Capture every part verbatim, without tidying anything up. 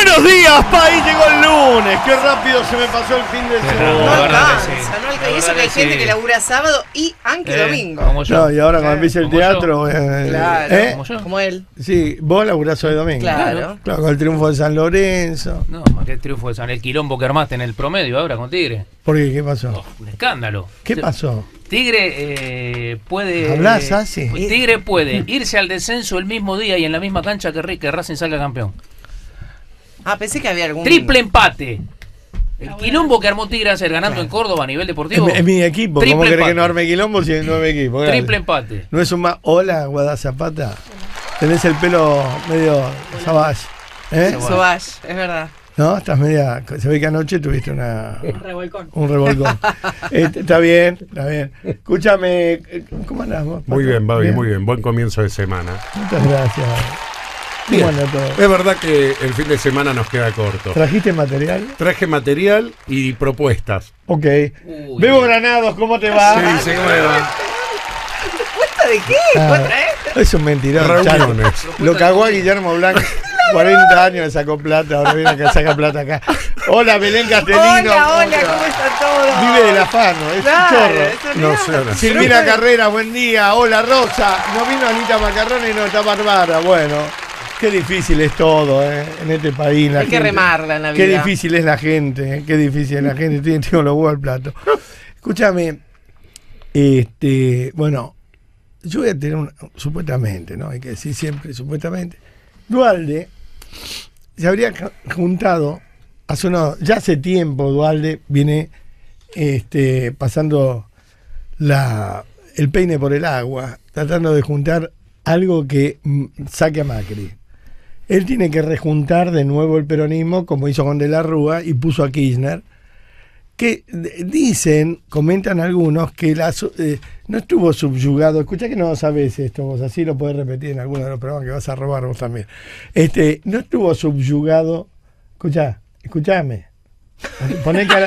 Buenos días, país. Llegó el lunes. Qué rápido se me pasó el fin de semana. No La verdad alcanza, que sí. no alcanza. La Y eso verdad que hay que gente sí. que labura sábado y aunque Eh, domingo. Como yo. No, y ahora cuando Claro. empiece el Como teatro. eh, Claro, ¿eh? Como yo. como él. Sí, vos laburás hoy domingo. Claro. Claro, con el triunfo de San Lorenzo. No, más que el triunfo de San el quilombo que armaste en el promedio ahora con Tigre. ¿Por qué? ¿Qué pasó? Oh, un escándalo. ¿Qué Se- pasó? Tigre eh, puede. ¿Hablás, Asi? Tigre puede irse al descenso el mismo día y en la misma cancha que, Ri- que Racing salga campeón. Ah, pensé que había algún. Triple empate. El quilombo que armó Tigre ayer ganando en Córdoba a nivel deportivo. Es, es mi equipo. Triple ¿Cómo querés empate. que no arme quilombo si no es mi equipo? Dale. Triple empate. ¿No es un más? Hola, Guadazapata. Tenés el pelo medio savage. ¿Eh? Sobash, es verdad. ¿No? Estás media. Se ve que anoche tuviste una. Un revolcón. Un revolcón. Eh, está bien, está bien. Escúchame, eh, ¿cómo andás vos? Muy Pato? bien, Babi, muy bien. Buen comienzo de semana. Muchas gracias. Bien. ¿Cómo anda todo? Es verdad que el fin de semana nos queda corto. ¿Trajiste material? Traje material y propuestas. Ok. Uy. Bebo Granados, ¿cómo te va? Sí, sí, ¿cómo le va? ¿Puesta de qué? Ah, ¿Otra vez? es un mentiroso. Reuniones. Lo cagó a Guillermo Blanco. cuarenta años le sacó plata, ahora viene a sacar plata acá. Hola, Belén Castellino. Hola, hola, ¿cómo está todo? Vive del afano, es Claro, un chorro. eso No no. sé, ahora. Silvina Carrera, buen día. Hola, Rosa. No vino Anita Macarrone y no está Bárbara. Bueno, qué difícil es todo, ¿eh? En este país. La Hay que gente- remarla en la Qué vida. difícil es la gente, ¿eh? Qué difícil es la gente. Tiene tengo los huevos al plato. Escúchame, este, bueno, yo voy a tener un, supuestamente, ¿no? Hay que decir siempre, supuestamente. Dualde se habría ca- juntado hace unos, ya hace tiempo Dualde viene este, pasando la, el peine por el agua, tratando de juntar algo que mm, saque a Macri. Él tiene que rejuntar de nuevo el peronismo, como hizo con De la Rúa, y puso a Kirchner, que d- dicen, comentan algunos, que la, su- eh, no estuvo subyugado. Escucha que no sabes esto vos, así lo podés repetir en alguno de los programas que vas a robar vos también. Este, no estuvo subyugado. Escuchá, escuchame. Poné cara.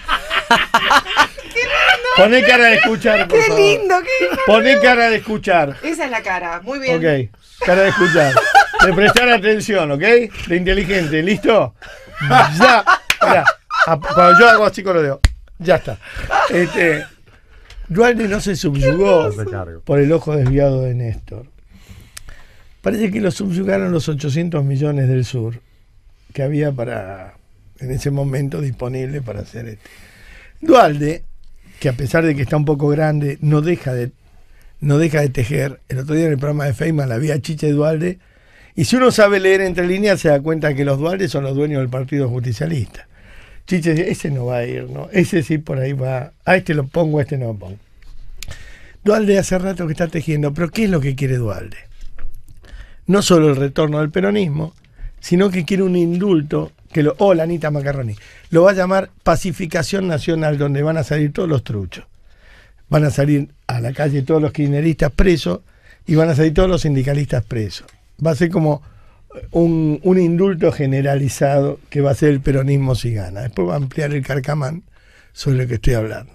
Poné cara de escuchar, por Qué favor. lindo, qué lindo. Poné cara de escuchar. Esa es la cara, muy bien. Ok, cara de escuchar. De prestar atención, ¿ok? De inteligente, ¿listo? Ya, ya. A- Cuando yo hago así con los dedos, ya está. Este, Dualde no se subyugó Recargo. por el ojo desviado de Néstor. Parece que lo subyugaron los ochocientos millones del sur que había para, en ese momento, disponible para hacer este. Dualde, que a pesar de que está un poco grande, no deja de, no deja de tejer. El otro día en el programa de Feynman la vi a Chiche Dualde, y si uno sabe leer entre líneas se da cuenta que los Dualde son los dueños del Partido Justicialista. Chiche dice, ese no va a ir, ¿no? Ese sí por ahí va. A este lo pongo, a este no lo pongo. Dualde hace rato que está tejiendo, pero ¿qué es lo que quiere Dualde? No solo el retorno del peronismo, sino que quiere un indulto, que lo, o la Anita Macarroni, lo va a llamar pacificación nacional, donde van a salir todos los truchos. Van a salir a la calle todos los kirchneristas presos y van a salir todos los sindicalistas presos. Va a ser como un, un indulto generalizado que va a ser el peronismo si gana. Después va a ampliar el carcamán sobre lo que estoy hablando.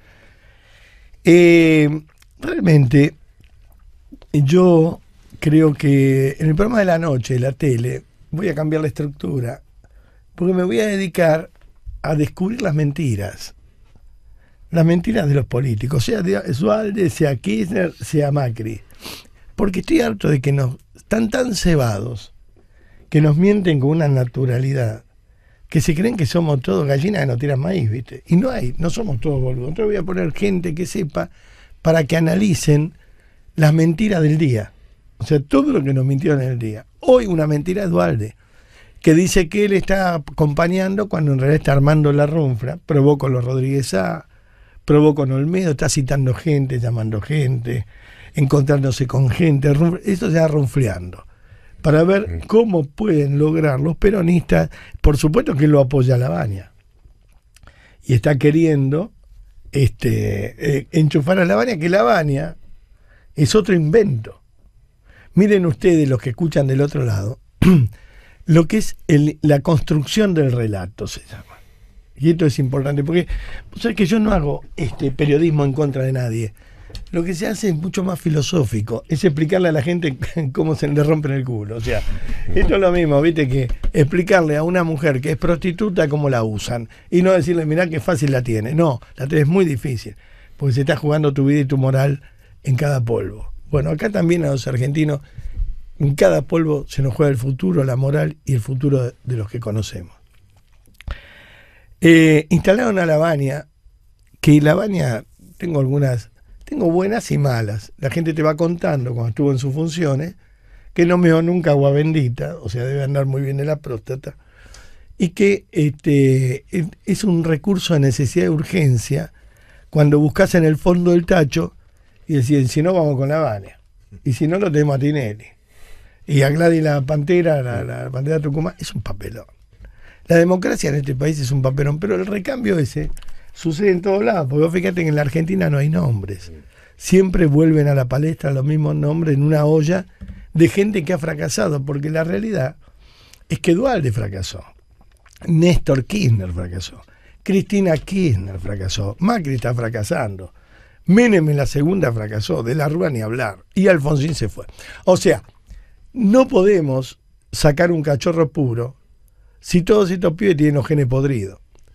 Eh, realmente, yo creo que en el programa de la noche, la tele, voy a cambiar la estructura, porque me voy a dedicar a descubrir las mentiras. Las mentiras de los políticos, sea de Dualde, sea Kirchner, sea Macri. Porque estoy harto de que nos están tan cebados, que nos mienten con una naturalidad, que se creen que somos todos gallinas que no tiran maíz, ¿viste? Y no hay, no somos todos boludos. Entonces voy a poner gente que sepa para que analicen las mentiras del día. O sea, todo lo que nos mintieron en el día. Hoy una mentira es Dualde, que dice que él está acompañando cuando en realidad está armando la runfla, probó con los Rodríguez A, probó con Olmedo, está citando gente, llamando gente, encontrándose con gente, runf- eso se va runfleando, para ver cómo pueden lograr los peronistas. Por supuesto que él lo apoya a Lavagna, y está queriendo este, eh, enchufar a Lavagna, que Lavagna es otro invento. Miren ustedes, los que escuchan del otro lado, lo que es el, la construcción del relato se llama. Y esto es importante, porque vos sabés que yo no hago este periodismo en contra de nadie. lo que se hace es mucho más filosófico, es explicarle a la gente cómo se le rompen el culo. O sea, esto es lo mismo, viste, que explicarle a una mujer que es prostituta cómo la usan y no decirle, mirá qué fácil la tiene. No, la tiene es muy difícil, porque se está jugando tu vida y tu moral en cada polvo. Bueno, acá también a los argentinos, en cada polvo se nos juega el futuro, la moral y el futuro de, de los que conocemos. Eh, instalaron a la Baña, que la Baña, tengo algunas, tengo buenas y malas. La gente te va contando cuando estuvo en sus funciones que no meó nunca agua bendita, o sea, debe andar muy bien de la próstata, y que este, es un recurso de necesidad de urgencia cuando buscas en el fondo del tacho y decís, si no, vamos con la Baña. Y si no, lo tenemos a Tinelli. Y a Gladys la Pantera, la, la Pantera Tucumán, es un papelón. La democracia en este país es un papelón, pero el recambio ese sucede en todos lados, porque vos fíjate que en la Argentina no hay nombres. Siempre vuelven a la palestra los mismos nombres en una olla de gente que ha fracasado, porque la realidad es que Duhalde fracasó, Néstor Kirchner fracasó, Cristina Kirchner fracasó, Macri está fracasando, Menem en la segunda fracasó, de la Rúa ni hablar, y Alfonsín se fue. O sea, no podemos sacar un cachorro puro si todos estos pibes tienen los genes podridos.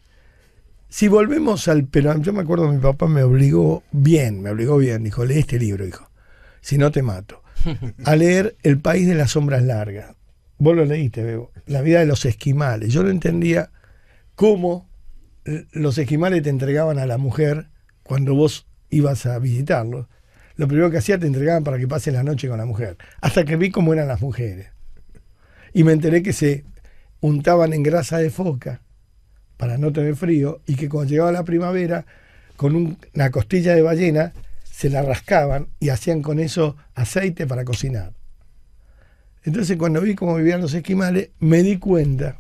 Si volvemos al peronismo, yo me acuerdo que mi papá me obligó bien, me obligó bien, dijo, lee este libro, hijo, si no te mato, a leer El país de las sombras largas. Vos lo leíste, Bebo, La vida de los esquimales. Yo no entendía cómo los esquimales te entregaban a la mujer cuando vos ibas a visitarlos. Lo primero que hacía te entregaban para que pases la noche con la mujer, hasta que vi cómo eran las mujeres. Y me enteré que se untaban en grasa de foca para no tener frío, y que cuando llegaba la primavera, con un, una costilla de ballena, se la rascaban y hacían con eso aceite para cocinar. Entonces, cuando vi cómo vivían los esquimales, me di cuenta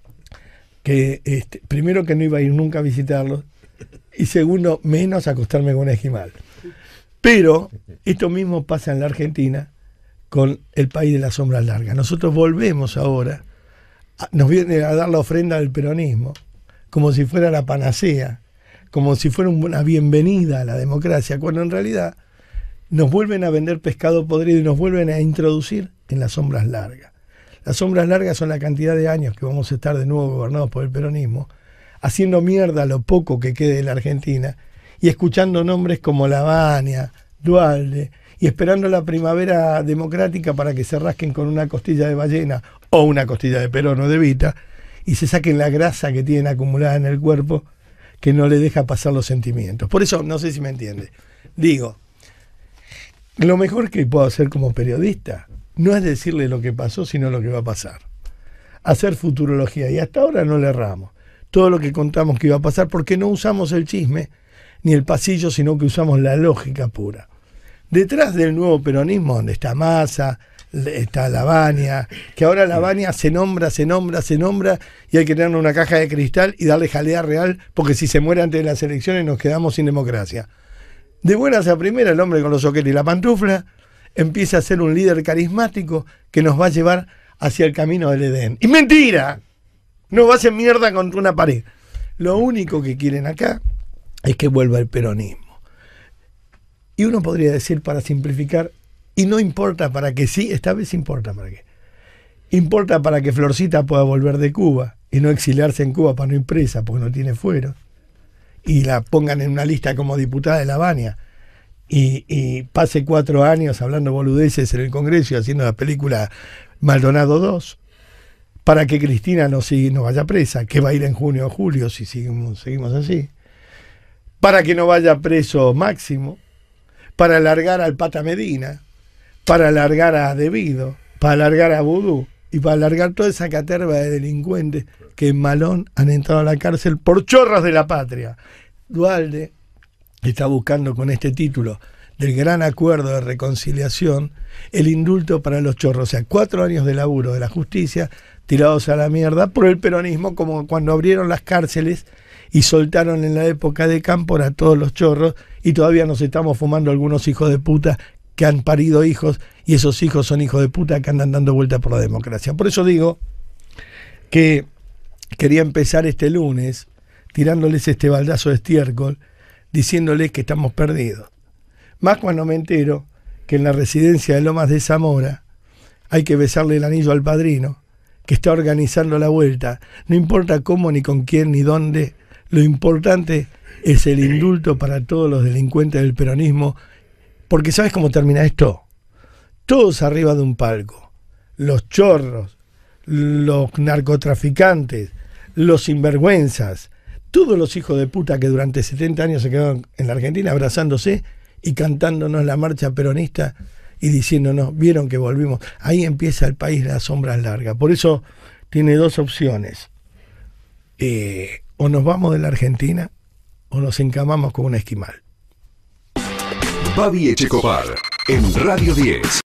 que, este, primero, que no iba a ir nunca a visitarlos, y segundo, menos a acostarme con un esquimal. Pero esto mismo pasa en la Argentina con el país de las sombras largas. Nosotros volvemos ahora, a, nos viene a dar la ofrenda del peronismo, como si fuera la panacea, como si fuera una bienvenida a la democracia, cuando en realidad nos vuelven a vender pescado podrido y nos vuelven a introducir en las sombras largas. Las sombras largas son la cantidad de años que vamos a estar de nuevo gobernados por el peronismo, haciendo mierda lo poco que quede de la Argentina y escuchando nombres como La Baña, Duhalde, y esperando la primavera democrática para que se rasquen con una costilla de ballena o una costilla de Perón o de Evita y se saquen la grasa que tienen acumulada en el cuerpo, que no le deja pasar los sentimientos. Por eso, no sé si me entiende, digo, lo mejor que puedo hacer como periodista no es decirle lo que pasó, sino lo que va a pasar. Hacer futurología, y hasta ahora no le erramos. Todo lo que contamos que iba a pasar, porque no usamos el chisme ni el pasillo, sino que usamos la lógica pura. Detrás del nuevo peronismo, donde está Massa, está La Baña, que ahora La Baña se nombra, se nombra, se nombra, y hay que tener una caja de cristal y darle jalea real, porque si se muere antes de las elecciones nos quedamos sin democracia. De buenas a primera, el hombre con los soquetes y la pantufla empieza a ser un líder carismático que nos va a llevar hacia el camino del Edén. ¡Y mentira! Nos va a hacer mierda contra una pared. Lo único que quieren acá es que vuelva el peronismo. Y uno podría decir, para simplificar, y no importa para que sí, esta vez importa para qué. Importa para que Florcita pueda volver de Cuba y no exiliarse en Cuba para no ir presa porque no tiene fuero, y la pongan en una lista como diputada de La Baña y, y pase cuatro años hablando boludeces en el Congreso y haciendo la película Maldonado dos, para que Cristina no, siga, no vaya presa, que va a ir en junio o julio si seguimos, seguimos así, para que no vaya preso Máximo, para alargar al Pata Medina, para alargar a Debido, para alargar a Vudú y para alargar toda esa caterva de delincuentes que en Malón han entrado a la cárcel por chorros de la patria. Duhalde está buscando con este título del gran acuerdo de reconciliación el indulto para los chorros, o sea, cuatro años de laburo de la justicia tirados a la mierda por el peronismo, como cuando abrieron las cárceles y soltaron en la época de Cámpora a todos los chorros, y todavía nos estamos fumando algunos hijos de puta que han parido hijos, y esos hijos son hijos de puta que andan dando vuelta por la democracia. Por eso digo que quería empezar este lunes tirándoles este baldazo de estiércol, diciéndoles que estamos perdidos. Más cuando me entero que en la residencia de Lomas de Zamora hay que besarle el anillo al padrino, que está organizando la vuelta. No importa cómo, ni con quién, ni dónde. Lo importante es el indulto para todos los delincuentes del peronismo. Porque ¿sabes cómo termina esto? Todos arriba de un palco. Los chorros, los narcotraficantes, los sinvergüenzas, todos los hijos de puta que durante setenta años se quedaron en la Argentina abrazándose y cantándonos la marcha peronista y diciéndonos, vieron que volvimos. Ahí empieza el país de las sombras largas. Por eso tiene dos opciones. Eh, o nos vamos de la Argentina o nos encamamos como un esquimal. Babi Echecopar, en Radio diez.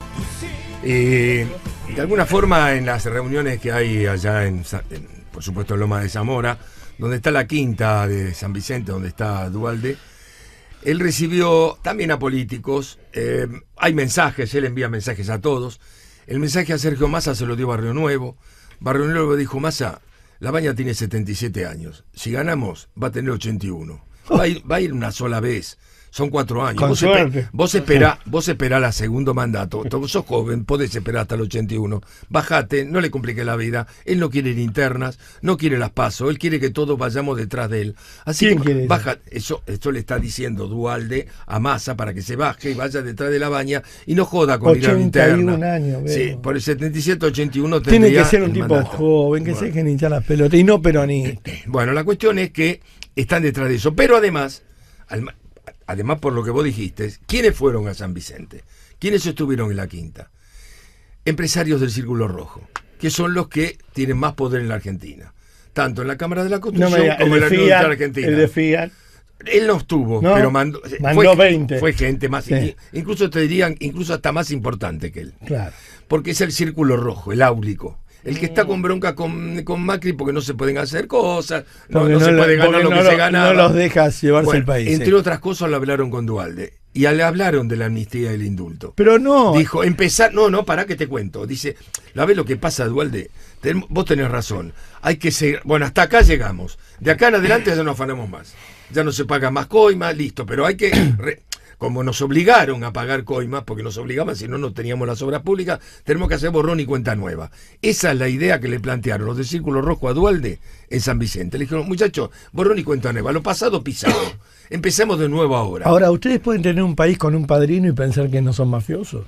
Eh, de alguna forma, en las reuniones que hay allá, en, en, por supuesto, en Loma de Zamora, donde está la quinta de San Vicente, donde está Duhalde, él recibió también a políticos, eh, hay mensajes, él envía mensajes a todos. El mensaje a Sergio Massa se lo dio Barrio Nuevo. Barrio Nuevo dijo, Massa, La Baña tiene setenta y siete años, si ganamos va a tener ochenta y uno. Va a ir, va a ir una sola vez. Son cuatro años. Con vos, suerte. esper, vos esperá, vos esperá la segundo mandato. Vos sos joven, podés esperar hasta el ochenta y uno. Bajate, no le complique la vida. Él no quiere linternas, no quiere las pasos. Él quiere que todos vayamos detrás de él. Así ¿Quién que quiere baja. Eso, esto le está diciendo Duhalde a Massa para que se baje y vaya detrás de La Baña y no joda con ir a linterna. ochenta y un años, veo. Sí, por el setenta y siete, ochenta y uno Tiene que ser un el tipo mandato. joven, que Bueno. se dejen hinchar las pelotas y no peronista. Bueno, la cuestión es que están detrás de eso. Pero además, al, además por lo que vos dijiste, ¿quiénes fueron a San Vicente? ¿Quiénes estuvieron en la quinta? Empresarios del Círculo Rojo, que son los que tienen más poder en la Argentina. Tanto en la Cámara de la No Construcción me diga, como el en de la Universidad Fiat, Argentina. el de Fiat. Él no estuvo, No, pero mandó, mandó fue, veinte. fue gente más, Sí. incluso te dirían, incluso hasta más importante que él. Claro. Porque es el Círculo Rojo, el áulico. El que está con bronca con, con Macri porque no se pueden hacer cosas, no, Porque no se lo- puede ganar porque lo no que lo- se ganaba. No los dejas llevarse Bueno, el país. entre sí. otras cosas lo hablaron con Duhalde. Y le hablaron de la amnistía y el indulto. Pero no. Dijo, empezar, no, no, pará que te cuento. Dice, ¿la ves lo que pasa, Duhalde? Ten- vos tenés razón. Hay que seguir. Bueno, hasta acá llegamos. De acá en adelante ya no afanamos más. Ya no se paga más coima, listo. Pero hay que, re- como nos obligaron a pagar coimas, porque nos obligaban, si no, no teníamos las obras públicas, tenemos que hacer borrón y cuenta nueva. Esa es la idea que le plantearon los del Círculo Rojo a Duhalde en San Vicente. Le dijeron, muchachos, borrón y cuenta nueva. Lo pasado pisado. Empecemos de nuevo ahora. Ahora, ¿ustedes pueden tener un país con un padrino y pensar que no son mafiosos?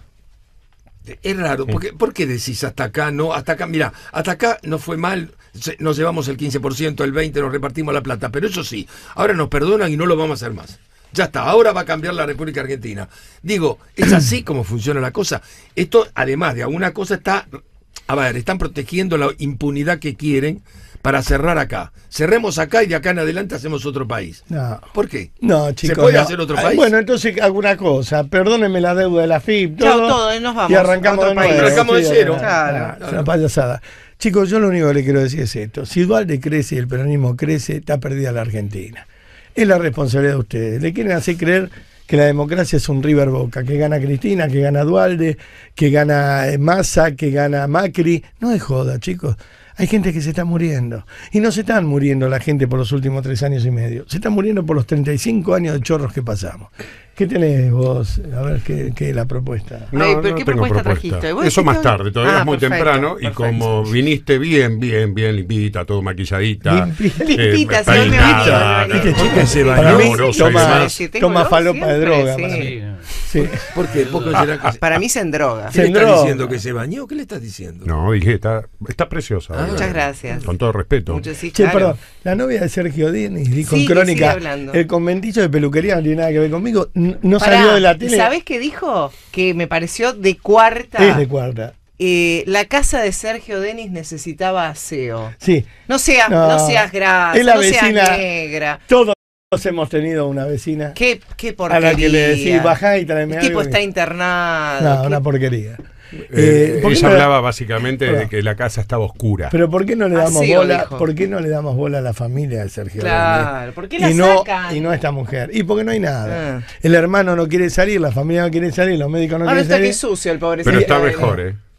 Es raro, porque, ¿por qué decís hasta acá? No, hasta acá, mira, hasta acá no fue mal, se- nos llevamos el quince por ciento, el veinte por ciento, nos repartimos la plata, pero eso sí, ahora nos perdonan y no lo vamos a hacer más. Ya está, ahora va a cambiar la República Argentina. Digo, es así como funciona la cosa. Esto, además de alguna cosa, está, a ver, están protegiendo la impunidad que quieren para cerrar acá. Cerremos acá y de acá en adelante hacemos otro país. No. ¿Por qué? No, chicos. ¿Se puede no. hacer otro Ah, país? Bueno, entonces alguna cosa. Perdónenme la deuda de la F I P. Chao, todo, todo, y nos vamos Y arrancamos a de otro nuevo. país. Arrancamos de Sí, cero. ah, Claro. ah, Es una payasada. Chicos, yo lo único que le quiero decir es esto. Si Duhalde crece y el peronismo crece, está perdida la Argentina. Es la responsabilidad de ustedes. Le quieren hacer creer que la democracia es un River Boca, que gana Cristina, que gana Duhalde, que gana eh, Massa, que gana Macri. No es joda, chicos. Hay gente que se está muriendo. Y no se están muriendo la gente por los últimos tres años y medio. Se están muriendo por los treinta y cinco años de chorros que pasamos. ¿Qué tenés vos? A ver, ¿qué, qué es la propuesta? No, Ay, pero no ¿qué tengo propuesta propuesta. trajiste? ¿Vos Eso dijiste más hoy? tarde, todavía Ah, es muy perfecto, temprano y perfecto. como viniste bien, bien, bien limpita, todo maquilladita, Limpita. Limpita, eh, si hoy me peinada, baño, Viste, ¿Por qué chicos, se para bañó? mí amorosa y toma, demás. Sí, tengo toma olor falopa de siempre, droga. sí. para mí. Sí. Sí. ¿Por qué? ¿Por qué será que se- Para mí se endroga. ¿Qué le Se estás droga. diciendo que se bañó? ¿Qué le estás diciendo? No, dije, está, está preciosa. Ah, ¿verdad? Muchas gracias. Con todo respeto. Mucho, sí, Che, claro. perdón, la novia de Sergio Denis dijo Sí, en que sigue Crónica, hablando. el conventillo de peluquería no tiene nada que ver conmigo, n- no Pará, salió de la tele. ¿sabés qué dijo? Que me pareció de cuarta. Es de cuarta. Eh, la casa de Sergio Denis necesitaba aseo. Sí, No seas, No. no, seas grasa, Es la no seas vecina. negra. todos hemos tenido una vecina Qué, qué a porquería. la que le decís, bajá y tráeme El tipo algo", está y- internado. No, Qué- una porquería. Eh, Eh, ¿por qué ella no- hablaba básicamente de Perdón. que la casa estaba oscura. Pero ¿por qué no le damos Así lo bola? dijo. ¿Por qué no le damos bola a la familia de Sergio Claro, Denis? ¿por qué la y no, sacan? y no a esta mujer. Y porque no hay nada. Ah. El hermano no quiere salir, la familia no quiere salir, los médicos no Ahora quieren está salir. que sucio el pobre Pero está Sergio mejor, Denis. ¿eh?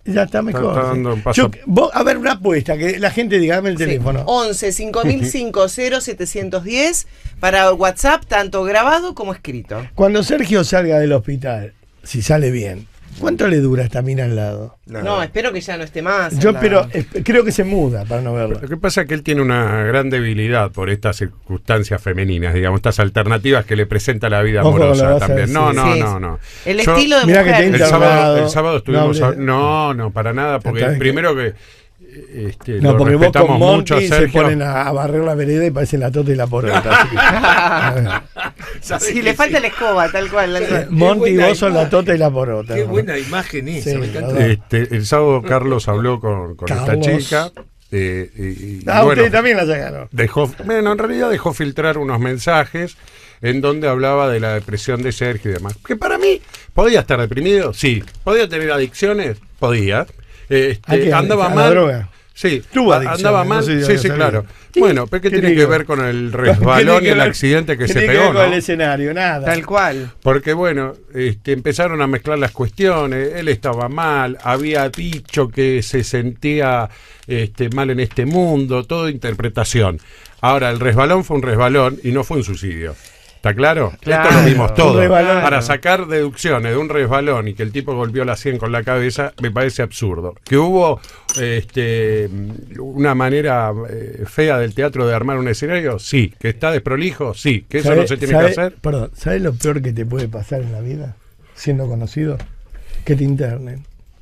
Ya está mejor. Está dando un paso. Yo, vos, a ver, una apuesta, que la gente diga, dame el Sí. teléfono. once cinco mil cincuenta setecientos diez para WhatsApp, tanto grabado como escrito. Cuando Sergio salga del hospital, si sale bien, ¿cuánto le dura esta mina al lado? No, No, espero que ya no esté más. Yo en la- espero, esp- creo que se muda para no verlo. Lo que pasa es que él tiene una gran debilidad por estas circunstancias femeninas, digamos, estas alternativas que le presenta la vida Ojo, lo amorosa vas a también. decir. No, no, Sí, no, sí. no. El Yo- estilo de Mirá que mujer. te El Internado, sábado, el sábado estuvimos. no a- hablé- No, no, para nada, porque Está bien. primero que. Este, No, lo porque vos respetamos con mucho a Monty se Sergio. ponen a, a barrer la vereda y parecen la tota y la porota. así que- A ver. ¿Sabés Si que le falta sí? la escoba, tal cual. tal cual. Monty y buena vos son la imagen. tota y la porota. Qué ¿no? buena imagen esa, Sí, me la encanta. verdad. Este, el sábado Carlos habló con, con esta Carlos. chica. eh, y, y, Ah, bueno, ustedes también la sacaron. dejó, bueno, en realidad dejó filtrar unos mensajes en donde hablaba de la depresión de Sergio y demás. Que para mí, ¿podía estar deprimido? Sí. ¿Podía tener adicciones? Podía. Este, ¿A qué? andaba ¿A la mal. droga? Sí, Tuvo a- adicciones, andaba no mal. sé si sí, había sí, salido. claro. ¿Qué? Bueno, ¿pero qué, ¿Qué tiene digo? que ver con el ¿Qué resbalón tiene y que el ver- accidente que qué se tiene que pegó? ver con ¿no? el escenario? Nada. Tal cual. Porque bueno, este, empezaron a mezclar las cuestiones, él estaba mal, había dicho que se sentía este, mal en este mundo, todo interpretación. Ahora, el resbalón fue un resbalón y no fue un suicidio. ¿Está claro? Claro. Esto lo vimos Un todo. resbalón. Para sacar deducciones de un resbalón y que el tipo golpeó la cien con la cabeza, me parece absurdo. Que hubo este, una manera eh, fea del teatro de armar un escenario, sí. Que está desprolijo, sí. Que eso ¿Sabe- no se tiene sabe- que hacer. Perdón, ¿sabes lo peor que te puede pasar en la vida? Siendo conocido. Que te internen.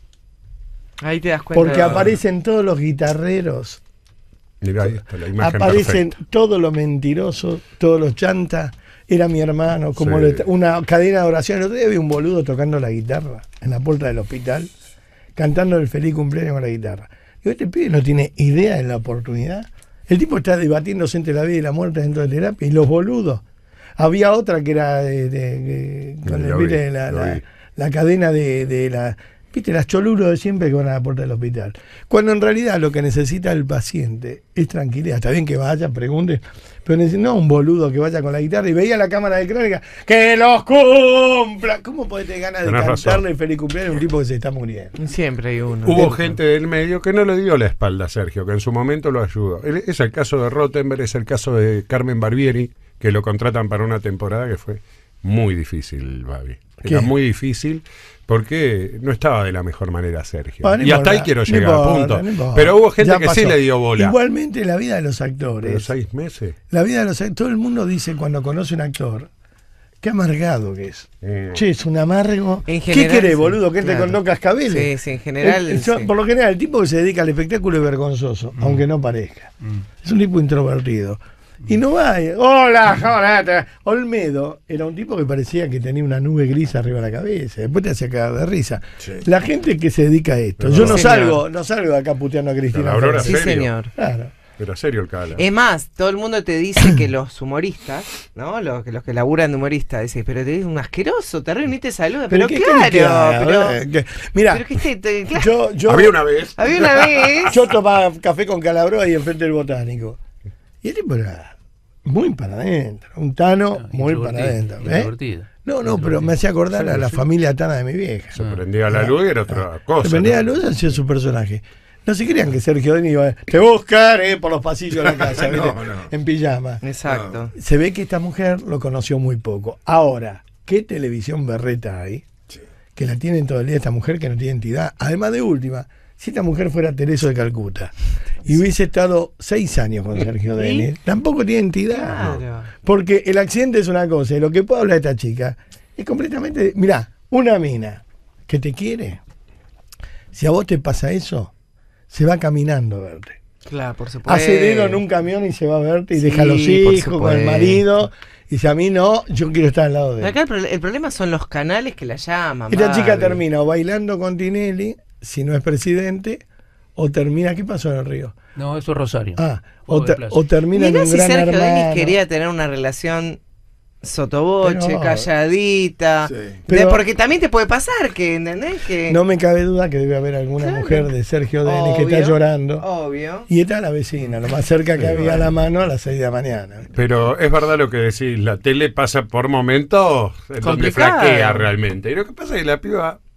Ahí te das cuenta. Porque de- aparecen todos los guitarreros. Mirá, ahí está la imagen Aparecen perfecta. todos los mentirosos, todos los chantas. Era mi hermano, como Sí. le- una cadena de oración. El otro día vi un boludo tocando la guitarra en la puerta del hospital, cantando el feliz cumpleaños con la guitarra. Y este pibe no tiene idea de la oportunidad. El tipo está debatiéndose entre la vida y la muerte dentro de terapia. Y los boludos. Había otra que era de, de- de- con el- Lo ¿viste? vi, la, lo la- vi. la cadena de, de la... ¿Viste? Las choluros de siempre que van a la puerta del hospital. Cuando en realidad lo que necesita el paciente es tranquilidad. Está bien que vaya, pregunte, pero neces- no un boludo que vaya con la guitarra y veía la cámara de crónica. ¡Que los cumpla! ¿Cómo podés tener ganas de Tenés cantarle razón. el feliz cumpleaños a un tipo que se está muriendo? Siempre hay uno. Hubo gente del medio que no le dio la espalda a Sergio, que en su momento lo ayudó. El- Es el caso de Rottenberg, es el caso de Carmen Barbieri, que lo contratan para una temporada que fue muy difícil, Babi. Era ¿Qué? muy difícil porque no estaba de la mejor manera Sergio. Bueno, no y hasta importa, ahí quiero no llegar, importa, punto. no importa. Pero hubo gente Ya que sí pasó. le dio bola. Igualmente la vida de los actores. Pero seis meses. La vida de los actores. Todo el mundo dice cuando conoce un actor, qué amargado que es. Mm. Che, es un amargo. En ¿Qué general, querés, sí, boludo? Que entre claro. con dos cascabeles. Sí, sí, en general, El- el- sí. Por lo general, el tipo que se dedica al espectáculo es vergonzoso, aunque no parezca. Es un tipo introvertido. Y no va. y, Hola, hola. Olmedo era un tipo que parecía que tenía una nube gris arriba de la cabeza. Después te hacía cagar de risa. Sí. La gente que se dedica a esto. Pero Yo no, no señor. salgo, no salgo de acá puteando a Cristina. La Aurora Fernández. Sí, serio. señor. Claro. Pero serio el cala. Es más, todo el mundo te dice que los humoristas, ¿no? Los, que- los que laburan de humoristas, dicen, pero te es un asqueroso, terrible, ni te saluda. Pero, ¿qué claro, querés que haga? pero, Eh, que- Mirá, pero que este, te- claro. yo, yo, Había una vez. Había una vez. yo tomaba café con Calabro ahí enfrente del botánico. Y el tipo era muy para adentro. Un Tano muy para adentro. ¿eh? Introvertido. No, no, pero me hacía acordar a la familia Tana de mi vieja. Se prendía la luz y era otra cosa. Se prendía la ¿no? luz, hacía su personaje. No se crean que Sergio Denis iba a te buscaré por los pasillos de la casa, ¿viste? No, no. En pijama. Exacto. Se ve que esta mujer lo conoció muy poco. Ahora, ¿qué televisión berreta hay? Sí. Que la tienen todo el día esta mujer que no tiene entidad. Además de última, si esta mujer fuera Teresa de Calcuta y hubiese estado seis años con Sergio Denis, tampoco tiene entidad. Claro. Porque el accidente es una cosa y lo que puede hablar esta chica es completamente... Mirá, una mina que te quiere, si a vos te pasa eso, se va caminando a verte. Claro, por supuesto. Hace dedo en un camión y se va a verte y Sí, deja a los por hijos con el supuesto. marido. Y si a mí no, yo quiero estar al lado de Pero él. acá el, pro- el problema son los canales que la llaman. Esta Barbie. chica termina o bailando con Tinelli, si no es presidente, o termina... ¿Qué pasó en el río? No, eso es Rosario. Ah, o, Juego de te- plaza. o termina en Mirá un si gran Sergio Denis hermano. quería tener una relación sotoboche, Pero- calladita. Sí. De- Pero- porque también te puede pasar que, ¿entendés? Que, No me cabe duda que debe haber alguna Claro. mujer de Sergio Denis que está Obvio, llorando. Obvio. Y está la vecina, lo más cerca que había a la mano a las seis de la mañana. Pero es verdad lo que decís, la tele pasa por momentos en donde Complicado. flaquea realmente. Y lo que pasa es que la piba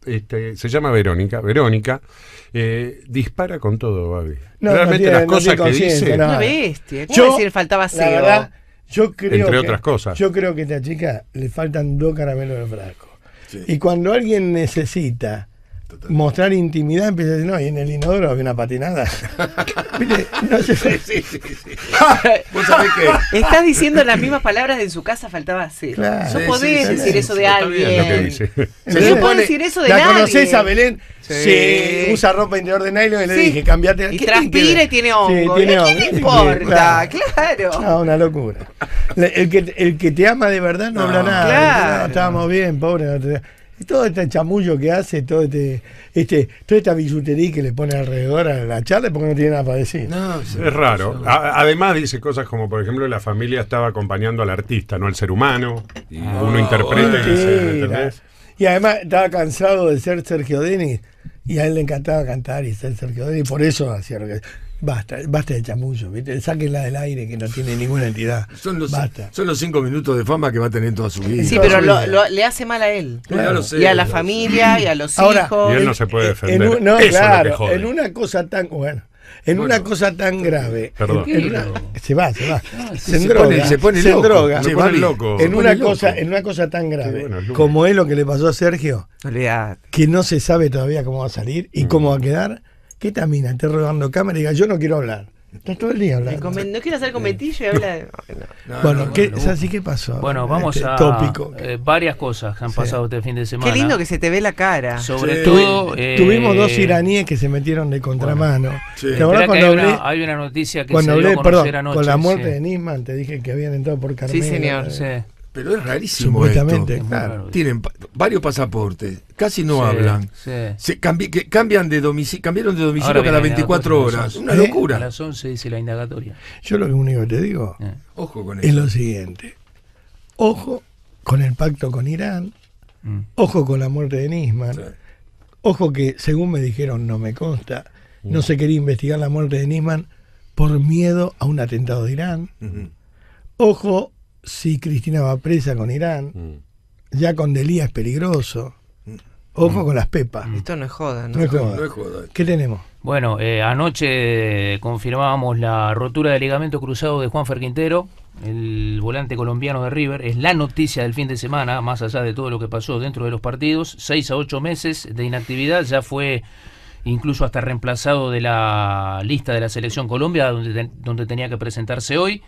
este, se llama Verónica, Verónica, eh, dispara con todo, Babi. No, Realmente no tiene- las no cosas tiene que conciencia, dice, no. Una bestia. ¿Cómo Yo, decir faltaba la cero? verdad, yo creo Entre que, otras cosas. Yo creo que a esta chica le faltan dos caramelos en el frasco. Sí. Y cuando alguien necesita mostrar intimidad, empieza a decir, no, y en el inodoro había una patinada. ¿Viste? No sé. Sí, sí, sí, sí. Vos sabés que Estás diciendo las mismas palabras de en su casa faltaba cero. Claro. No Sí, podés sí, sí, decir sí, eso sí, de está bien lo que alguien. dice. se No puedo supone decir eso de ¿La nadie. conocés a Belén? Sí. Sí. Usa ropa interior de nylon y le Sí. dije, cambiate. Y ¿Qué transpira tiene y que ver? tiene hongo. Sí, tiene ¿A hongo. quién le Sí, importa? claro. Claro. No, una locura. Le- El que, el que te ama de verdad no, No, habla nada. claro. No, estábamos bien, pobre. no te- y todo este chamullo que hace, todo este, este, toda esta billutería que le pone alrededor a la charla, porque no tiene nada para decir. no, sí. Es raro. A- además dice cosas como, por ejemplo, la familia estaba acompañando al artista, no al ser humano. Y uno interpreta y dice, Mentira. ¿entendés? Y además estaba cansado de ser Sergio Denis y a él le encantaba cantar y ser Sergio Denis, por eso hacía lo que. Basta, basta de chamullo, ¿viste? Sáquenla del aire que no tiene ninguna entidad. Son los, Basta. son los cinco minutos de fama que va a tener toda su vida. Sí, Toda pero su lo, vida. lo- le hace mal a él. Ya lo sé. Y a la familia, y a los Ahora, hijos. Y él no se puede En defender. un- no, Eso es lo que claro, jode. en una cosa tan, bueno, en Bueno. una cosa tan grave. Perdón. en- en una- se va, se va. se, se droga, pone- se pone se loco. droga. Se Se va pone bien. loco. En Se una pone cosa, loco. en una cosa tan grave, bueno, es loco. como es lo que le pasó a Sergio, Olvidate. que no se sabe todavía cómo va a salir y cómo va a quedar, que esta mina esté rodando cámara y diga, yo no quiero hablar. Estás todo el día El hablando. comen- No quiero hacer comentillo y habla de. no. No, Bueno, no, ¿qué, no. Sassi, ¿qué pasó? Bueno, vamos Este a tópico. eh, varias cosas que han Sí. pasado este fin de semana. Qué lindo que se te ve la cara. Sobre Sí. todo. Tuvi- eh, Tuvimos dos iraníes que se metieron de contramano. Sí. ¿Te Esperá acordás que cuando hay, hablé, una, hay una noticia que cuando se dio hablé a perdón, conocer anoche. con la muerte sí. de Nisman? Te dije que habían entrado por Carmelo. Sí, señor. eh, Sí. Pero es rarísimo Supuestamente, esto. claro. Claro. Tienen pa- varios pasaportes, casi no Sí, hablan. sí. Se cambi- que cambian de domicilio, cambiaron de domicilio Ahora cada viene la veinticuatro cosa, horas. a las Una once. ¿Eh? A locura. las once dice la indagatoria. Yo lo único que te digo Eh. Ojo con es eso. lo siguiente. Ojo con el pacto con Irán. Mm. Ojo con la muerte de Nisman. Sí. Ojo que, según me dijeron, no me consta, no se quería investigar la muerte de Nisman por miedo a un atentado de Irán. Ujú. Ojo si Cristina va presa con Irán. Mm. Ya con Delía es peligroso. Ojo con las pepas. Esto no es joda, ¿no? No es joda. No es joda. ¿Qué tenemos? Bueno, eh, anoche confirmábamos la rotura del ligamento cruzado de Juanfer Quintero, el volante colombiano de River. Es la noticia del fin de semana, más allá de todo lo que pasó dentro de los partidos. Seis a ocho meses de inactividad, ya fue incluso hasta reemplazado de la lista de la Selección Colombia, donde, ten- donde tenía que presentarse hoy.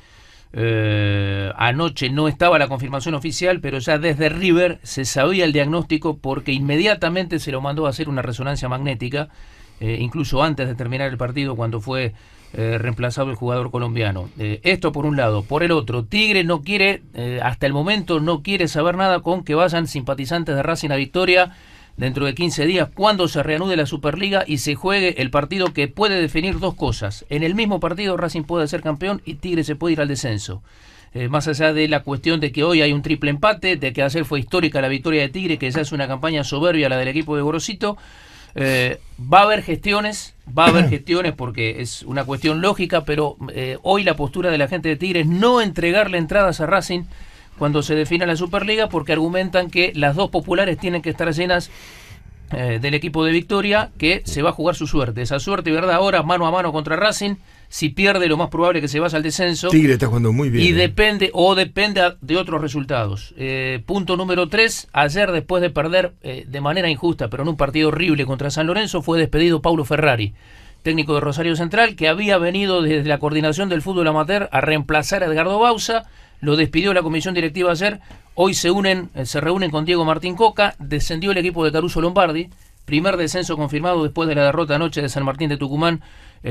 Eh, anoche no estaba la confirmación oficial, pero ya desde River se sabía el diagnóstico porque inmediatamente se lo mandó a hacer una resonancia magnética, eh, incluso antes de terminar el partido cuando fue eh, reemplazado el jugador colombiano. Eh, esto por un lado. Por el otro, Tigre no quiere, eh, hasta el momento no quiere saber nada con que vayan simpatizantes de Racing a Victoria dentro de quince días, cuando se reanude la Superliga y se juegue el partido que puede definir dos cosas. En el mismo partido Racing puede ser campeón y Tigre se puede ir al descenso. Eh, más allá de la cuestión de que hoy hay un triple empate, de que ayer fue histórica la victoria de Tigre, que ya es una campaña soberbia la del equipo de Gorosito, eh, va a haber gestiones, va a haber gestiones porque es una cuestión lógica, pero eh, hoy la postura de la gente de Tigre es no entregarle entradas a Racing cuando se defina la Superliga, porque argumentan que las dos populares tienen que estar llenas eh, del equipo de Victoria, que se va a jugar su suerte. Esa suerte, ¿verdad? Ahora mano a mano contra Racing. Si pierde, lo más probable es que se vaya al descenso. Tigre está jugando muy bien. Y ¿eh? depende, o depende a- de otros resultados. Eh, punto número tres, ayer después de perder eh, de manera injusta, pero en un partido horrible contra San Lorenzo, fue despedido Paulo Ferrari, técnico de Rosario Central, que había venido desde la coordinación del fútbol amateur a reemplazar a Edgardo Bauza. Lo despidió la comisión directiva ayer. Hoy se unen, eh, se reúnen con Diego Martín Coca. Descendió el equipo de Caruso Lombardi. Primer descenso confirmado después de la derrota anoche de San Martín de Tucumán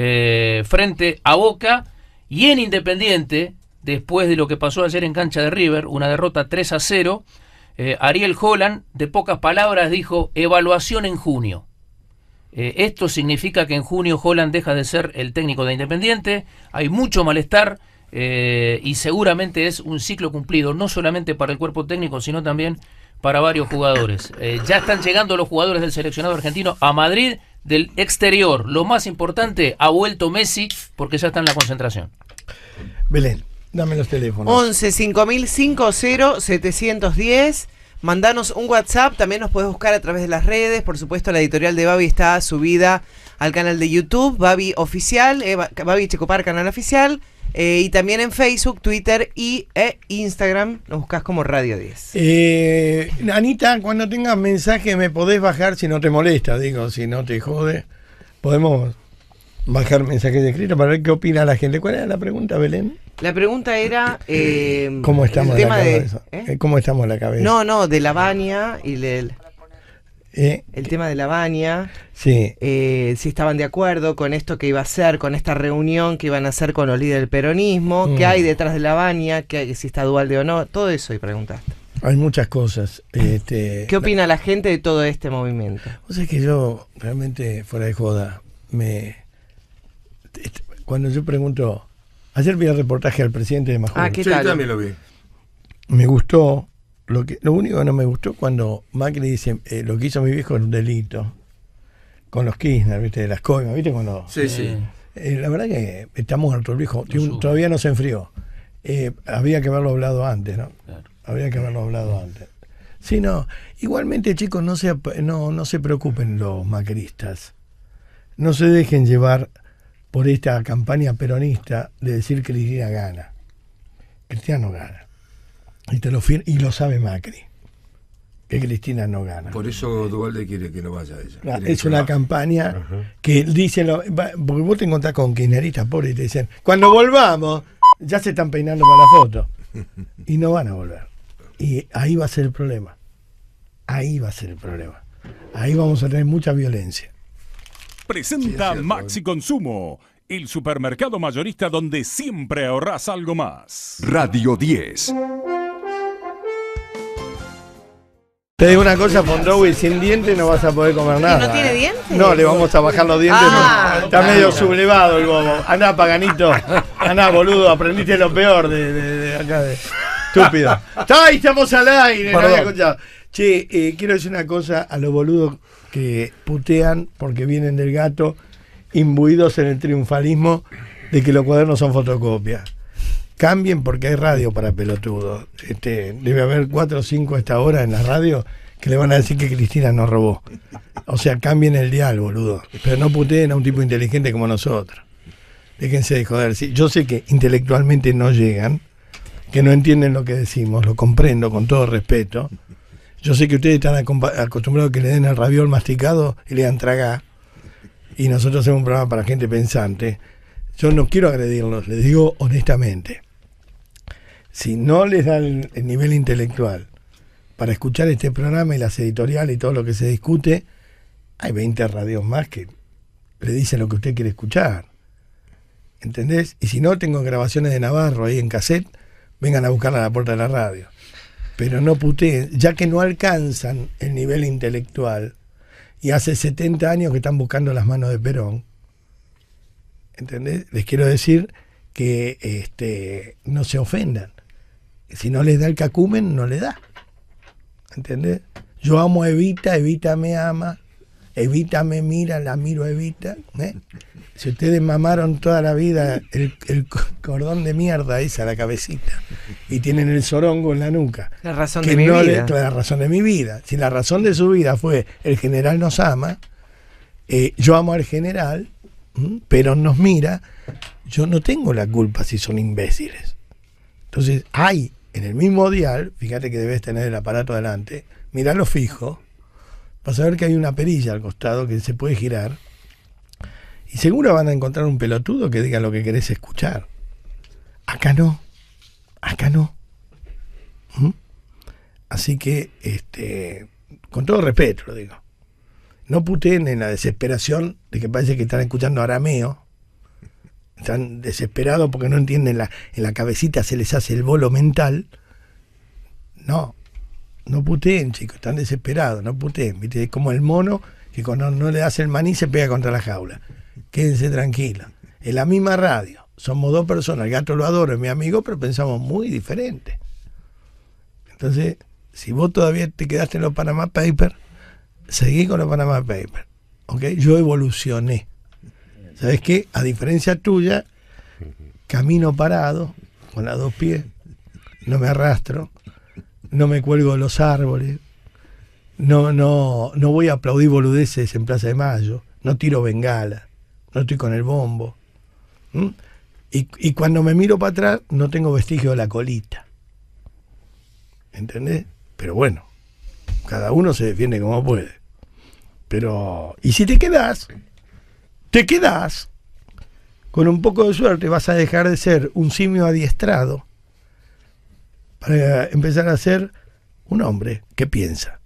eh, frente a Boca. Y en Independiente, después de lo que pasó ayer en cancha de River, una derrota tres a cero, eh, Ariel Holland, de pocas palabras, dijo evaluación en junio. Eh, esto significa que en junio Holland deja de ser el técnico de Independiente. Hay mucho malestar. Eh, y seguramente es un ciclo cumplido, no solamente para el cuerpo técnico, sino también para varios jugadores. Eh, ya están llegando los jugadores del seleccionado argentino a Madrid del exterior. Lo más importante, ha vuelto Messi porque ya está en la concentración. Belén, dame los teléfonos. once cinco mil cincuenta setecientos diez. mandanos un WhatsApp, también nos puedes buscar a través de las redes, por supuesto la editorial de Babi está subida al canal de YouTube, Babi Oficial, eh, Babi Echecopar Canal Oficial, eh, y también en Facebook, Twitter y eh, Instagram, nos buscas como Radio diez. Eh, Anita, cuando tengas mensaje me podés bajar si no te molesta, digo, si no te jode, podemos bajar mensajes escritos para ver qué opina la gente. ¿Cuál era la pregunta, Belén? La pregunta era eh, ¿Cómo estamos el en la tema de, cabeza? ¿eh? ¿Cómo estamos en la cabeza? No, no, de la baña y el, ¿Eh? el tema de la baña. Sí. Eh, si estaban de acuerdo con esto que iba a hacer, con esta reunión que iban a hacer con los líderes del peronismo, Mm. qué hay detrás de la baña, qué hay, si está Dualde o no, todo eso y preguntaste. Hay muchas cosas. Este, ¿Qué opina la gente de todo este movimiento? O sea, es que yo, realmente, fuera de joda, me est- cuando yo pregunto, ayer vi el reportaje al presidente de Majul. Ah, ¿qué Sí, tal? también lo vi. Me gustó, lo que lo único que no me gustó cuando Macri dice, eh, lo que hizo mi viejo es un delito, con los Kirchner, ¿viste? De las coimas, ¿viste? Cuando, Sí, sí. eh, la verdad que está muerto el viejo, tiene un- sube. todavía no se enfrió. Eh, había que haberlo hablado antes, ¿no? Claro. Habría que haberlo hablado antes. Sí, no. Igualmente, chicos, no se, ap- no, no se preocupen los macristas. No se dejen llevar por esta campaña peronista de decir que Cristina gana. Cristina no gana. Y, te lo, fir- y lo sabe Macri. Que Cristina no gana. Por eso Dualde quiere que no vaya ella. Ah, Quiere es que una trabaje. campaña que dicen, lo- va- porque vos te encontrás con kirchneristas pobres y te dicen, cuando volvamos, ya se están peinando para la foto. Y no van a volver. Y ahí va a ser el problema. Ahí va a ser el problema. Ahí vamos a tener mucha violencia. Presenta Sí, es cierto, Maxi Consumo, el supermercado mayorista donde siempre ahorras algo más. Radio diez. Te digo una cosa, Fondowi, sin dientes no vas a poder comer nada. no tiene ¿eh? dientes? No, le vamos a bajar los dientes. Ah, no. Está medio sublevado el bobo. Andá, paganito. Andá, boludo, aprendiste lo peor de, de, de acá. De... Estúpido. ¡Ay, estamos al aire! No había escuchado. Che, eh, quiero decir una cosa a los boludos que putean porque vienen del gato, imbuidos en el triunfalismo de que los cuadernos son fotocopias. Cambien porque hay radio para pelotudos. Este, debe haber cuatro o cinco a esta hora en la radio que le van a decir que Cristina nos robó. O sea, cambien el dial, boludo. Pero no puteen a un tipo inteligente como nosotros. Déjense de joder. Sí, yo sé que intelectualmente no llegan, que no entienden lo que decimos, lo comprendo con todo respeto. Yo sé que ustedes están acompa- acostumbrados a que le den el raviol masticado y le dan tragar. Y nosotros hacemos un programa para gente pensante. Yo no quiero agredirlos, les digo honestamente. Si no les dan el, el nivel intelectual para escuchar este programa y las editoriales y todo lo que se discute, hay veinte radios más que le dicen lo que usted quiere escuchar. ¿Entendés? Y si no, tengo grabaciones de Navarro ahí en cassette, vengan a buscarla a la puerta de la radio. Pero no puteen, ya que no alcanzan el nivel intelectual y hace setenta años que están buscando las manos de Perón. ¿Entendés? Les quiero decir que este, no se ofendan. Si no les da el cacumen, no le da. ¿Entendés? Yo amo a Evita, Evita me ama, Evita me mira, la miro a Evita. ¿eh? Si ustedes mamaron toda la vida el, el cordón de mierda esa, la cabecita, y tienen el sorongo en la nuca. La razón que de mi no vida. Le, la razón de mi vida. Si la razón de su vida fue el general nos ama, eh, yo amo al general, ¿m? pero nos mira, yo no tengo la culpa si son imbéciles. Entonces hay en el mismo dial, fíjate que debes tener el aparato adelante, miralo fijo, vas a ver que hay una perilla al costado que se puede girar, y seguro van a encontrar un pelotudo que diga lo que querés escuchar. Acá no, acá no. ¿Mm? Así que, este, con todo respeto lo digo, no puteen en la desesperación de que parece que están escuchando arameo. Están desesperados porque no entienden, la, en la cabecita se les hace el bolo mental. No, no puteen, chicos, están desesperados, no puteen. ¿Viste? Es como el mono que cuando no le das el maní se pega contra la jaula. Quédense tranquilos. En la misma radio, somos dos personas, el gato lo adoro, es mi amigo, pero pensamos muy diferente. Entonces, si vos todavía te quedaste en los Panama Papers, seguí con los Panama Papers. ¿Okay? Yo evolucioné. ¿Sabes qué? A diferencia tuya, camino parado, con los dos pies, no me arrastro, no me cuelgo de los árboles, no, no, no voy a aplaudir boludeces en Plaza de Mayo, no tiro bengala, no estoy con el bombo. ¿Mm? Y, y cuando me miro para atrás no tengo vestigio de la colita. ¿Entendés? Pero bueno, cada uno se defiende como puede. Pero, y si te quedás, te quedás, con un poco de suerte vas a dejar de ser un simio adiestrado para empezar a ser un hombre que piensa.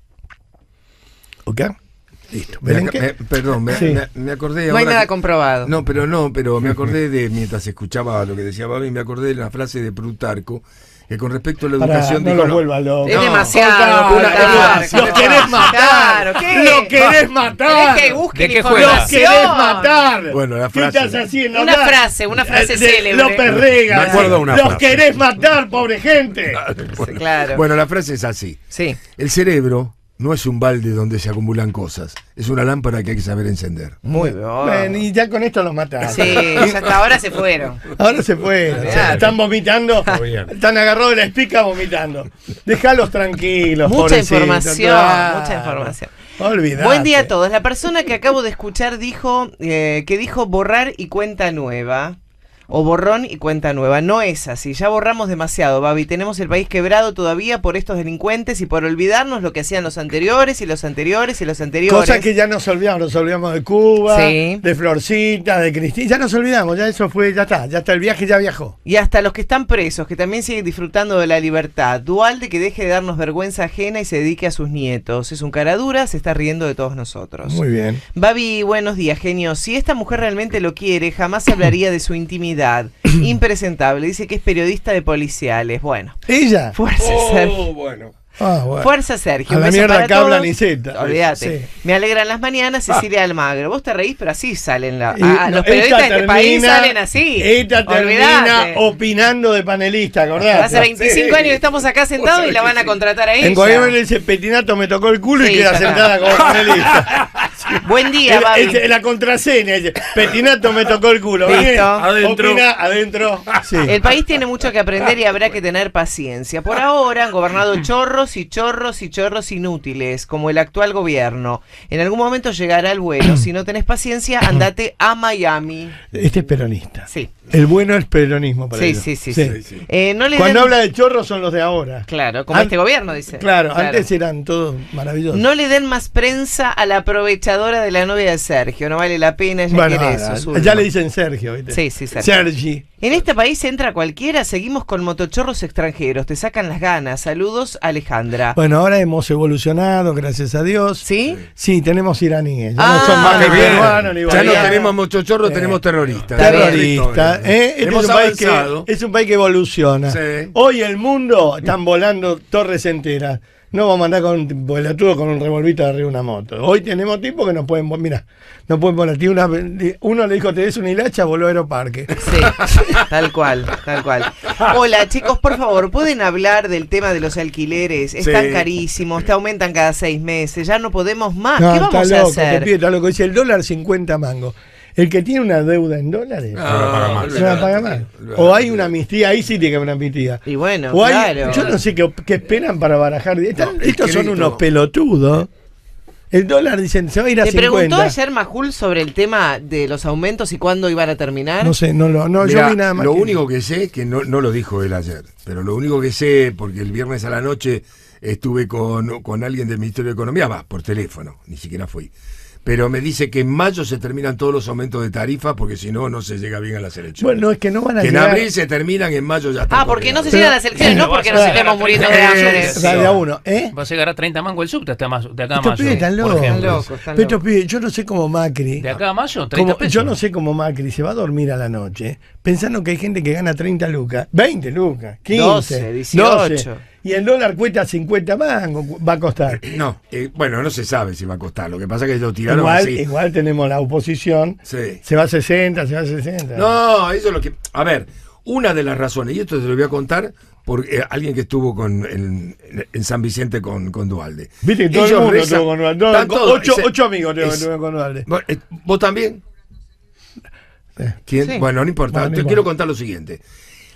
¿Ok? Listo. Me, ¿Ven ac- qué? me- perdón, me, Sí. me- me acordé No hay ahora nada que- comprobado. No, pero no, pero me acordé de, mientras escuchaba lo que decía Babi, me acordé de una frase de Plutarco, que con respecto a la Pará, educación no dijo, lo vuelva loco. Es No, demasiado. Una- Plutarco. ¡Lo querés matar! Claro, ¿qué? ¡Lo querés matar! ¿Querés que busque ¿De qué la juega? ¡Lo información? querés matar! Bueno, la ¿Qué frase. estás haciendo? Una acá? frase, una frase De- célebre. López Rega. Me acuerdo una ¡Los frase. querés matar, pobre gente! Sí, claro. Bueno, la frase es así. Sí. El cerebro no es un balde donde se acumulan cosas, es una lámpara que hay que saber encender. Muy bien. Ven, y ya con esto los mataron. Sí, ya hasta ahora se fueron. Ahora se fueron. Olvidate. Están vomitando. Está bien. Están agarrados de la espica vomitando. Déjalos tranquilos. Mucha pobrecito, información, claro. mucha información. Olvidate. Buen día a todos. La persona que acabo de escuchar dijo eh, que dijo borrar y cuenta nueva. O borrón y cuenta nueva. No es así. Ya borramos demasiado, Babi. Tenemos el país quebrado todavía por estos delincuentes y por olvidarnos lo que hacían los anteriores y los anteriores y los anteriores. Cosas que ya nos olvidamos. Nos olvidamos de Cuba, Sí. de Florcita, de Cristina. Ya nos olvidamos. Ya eso fue, ya está. Ya está. El viaje ya viajó. Y hasta los que están presos, que también siguen disfrutando de la libertad. Dualde, que deje de darnos vergüenza ajena y se dedique a sus nietos. Es un cara dura, se está riendo de todos nosotros. Muy bien. Babi, buenos días, genio. Si esta mujer realmente lo quiere, jamás hablaría de su intimidad. Impresentable. Dice que es periodista de policiales. Bueno, ¿Ella? fuerza, Sergio. Oh, bueno. Ah, bueno. Fuerza, Sergio. A Un la beso mierda para que habla todos. Niceta. Olvídate. Sí. Me alegran las mañanas, Cecilia Almagro. Vos te reís, pero así salen la, Y, ah, no, los periodistas de esta este país termina- salen así. Esta termina Olvídate. opinando de panelista, ¿acordás? Hace veinticinco años que estamos acá sentados y la van a contratar a ella. En gobierno le dice Petinato me tocó el culo Sí, y queda ya está. sentada como panelista. Buen día, Es- Babi. es- es la contraseña, dice, Petinato me tocó el culo. Listo. Bien, Adentro. opina, adentro. Sí. El país tiene mucho que aprender y habrá que tener paciencia. Por ahora han gobernado chorros y chorros y chorros inútiles, como el actual gobierno. En algún momento llegará el bueno. Si no tenés paciencia, andate a Miami. Este es peronista. Sí, El bueno es peronismo para sí, ellos. sí, sí. sí. sí. Eh, no le Cuando den- habla de chorros son los de ahora. Claro, como An- este gobierno, dice. Claro, antes eran todos maravillosos. No le den más prensa a la aprovechadora de la novia de Sergio. No vale la pena, ella Bueno, quiere ahora, eso. Zulma. ya le dicen Sergio, ¿viste? Sí, sí, Sergio. Sergi. En este país entra cualquiera, seguimos con motochorros extranjeros, te sacan las ganas. Saludos, Alejandra. Bueno, ahora hemos evolucionado, gracias a Dios. ¿Sí? Sí, tenemos iraníes. Ya Ah, no son más qué ni bien. peruanos ni Ya no bolivianos. tenemos mochochorro, Eh, tenemos terroristas. Terrorista. ¿eh? Este Hemos es, un país avanzado. que, es un país que evoluciona. Sí. Hoy el mundo están volando torres enteras. No vamos a andar con un pelotudo con un revolvito de arriba de una moto. Hoy tenemos tipos que nos pueden volar. Mira, no pueden volar. Tiene una- uno le dijo, te des una hilacha, voló a Aeroparque. Sí, tal cual, tal cual. Hola chicos, por favor, ¿pueden hablar del tema de los alquileres? Están Sí. carísimos, te aumentan cada seis meses, ya no podemos más. No, ¿Qué está vamos a loco, te hacer? pide, está loco. Dice el dólar cincuenta mangos. El que tiene una deuda en dólares, No, la paga más. no la paga más. O hay una amnistía, ahí sí tiene que haber una amnistía. Y bueno, O hay- claro. Yo no sé qué, qué esperan para barajar. Están- No, el estos son crédito. unos pelotudos. El dólar, dicen, se va a ir a ¿Te preguntó cincuenta. ayer Majul sobre el tema de los aumentos y cuándo iban a terminar? No sé, no lo, no, Mirá, yo vi nada más. lo que- único que sé, que no, no lo dijo él ayer, pero lo único que sé, porque el viernes a la noche estuve con, con alguien del Ministerio de Economía, va, por teléfono, ni siquiera fui. Pero me dice que en mayo se terminan todos los aumentos de tarifa, porque si no, no se llega bien a las elecciones. Bueno, es que no van a que en llegar. abril se terminan, en mayo ya está. Ah, porque no se Pero- llegan a las elecciones, no porque nos Pero- estemos muriendo de Eh, hambre. sí. Radio uno, ¿eh? Va a llegar a treinta mangos el subte hasta más, de acá a Estos mayo. pibes están por locos. ejemplo. Están locos, están Estos locos. pibes, yo no sé cómo Macri. De acá a mayo, treinta Como- pesos. yo no sé cómo Macri se va a dormir a la noche pensando que hay gente que gana treinta lucas, veinte lucas, quince, doce, dieciocho. doce, y el dólar cuesta cincuenta mangos, va a costar. No, eh, bueno, no se sabe si va a costar. Lo que pasa es que lo tiraron Igual, así. igual tenemos la oposición, Sí. se va a sesenta, se va a sesenta. No, eso es lo que. A ver, una de las razones, y esto te lo voy a contar por eh, alguien que estuvo con, en, en San Vicente con, con Dualde. Viste que todo Ellos el mundo rezan- estuvo con Dualde. están Con- todos- ocho, ese- ocho amigos tengo que es- tuve con Dualde. Bueno, eh, ¿Vos también? Eh. ¿Quién? Sí. Bueno, no importa. Bueno, no Te importa. quiero contar lo siguiente.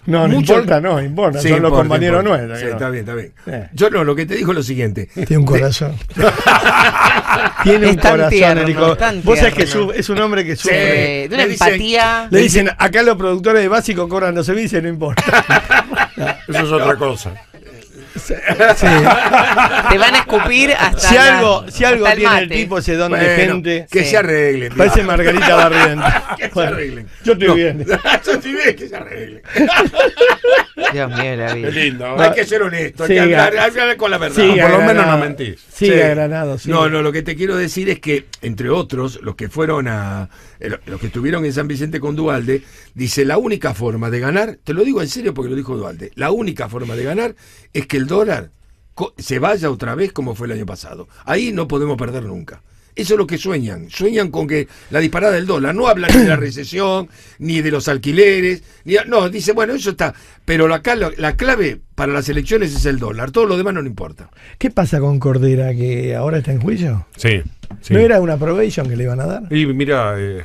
No, no Mucho- importa, no, importa. Sí, son los importa, compañeros importa. nuestros. Sí, ¿no? está bien, está bien. Eh. Yo no, lo que te digo es lo siguiente. Tiene un corazón. Tiene un Es tan corazón, tierno, el hijo. tan Vos sabés que tierno. su- es un hombre que Sí. sufre. Eh, de una Le dicen- empatía. Le dicen, acá los productores de básico cobran doce mil y no importa. Eso es otra cosa. Sí. Te van a escupir hasta Si la- algo, si algo hasta el tiene el mate. tipo ese don de Bueno, gente, que Sí. se arreglen. parece Margarita Barrientos. Que se Bueno, arreglen. yo estoy No. bien. Yo estoy bien, que se arreglen. Dios mío, la vida. Qué lindo. Hay que ser honesto, hay Sí, que hablar, ga- hablar con la verdad. Sí, por lo menos Granado. no mentís. Sí, Sí. Granado, sí. No, no, lo que te quiero decir es que, entre otros, los que fueron a. eh, Los que estuvieron en San Vicente con Duhalde, dice: la única forma de ganar, te lo digo en serio porque lo dijo Duhalde, la única forma de ganar es que el dólar co- se vaya otra vez como fue el año pasado. Ahí no podemos perder nunca. Eso es lo que sueñan. Sueñan con que la disparada del dólar. No hablan ni de la recesión, ni de los alquileres. Ni, no, dice, bueno, eso está. Pero acá la, la clave para las elecciones es el dólar. Todo lo demás no le importa. ¿Qué pasa con Cordera, que ahora está en juicio? Sí. sí. ¿No era una probation que le iban a dar? Y mira, eh,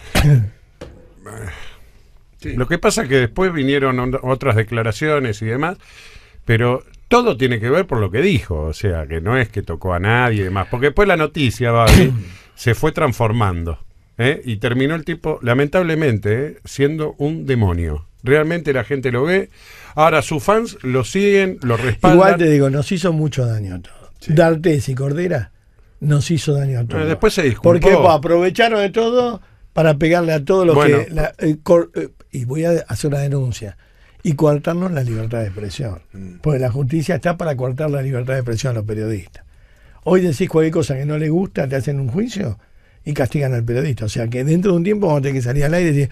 Sí. lo que pasa es que después vinieron on- otras declaraciones y demás, pero todo tiene que ver por lo que dijo, o sea, que no es que tocó a nadie y demás, porque después la noticia, Babi, se fue transformando, ¿eh? Y terminó el tipo, lamentablemente, ¿eh? siendo un demonio. Realmente la gente lo ve, ahora sus fans lo siguen, lo respaldan. Igual te digo, nos hizo mucho daño a todos. D'Artés y Cordera nos hizo daño a todos. Eh, después se disculpó. Porque pues, aprovecharon de todo para pegarle a todos los Bueno. que... la- eh, cor- eh, y voy a hacer una denuncia. Y coartarnos la libertad de expresión. Porque la justicia está para coartar la libertad de expresión a los periodistas. Hoy decís cualquier cosa que no le gusta, te hacen un juicio y castigan al periodista. O sea que dentro de un tiempo vamos a tener que salir al aire y decir...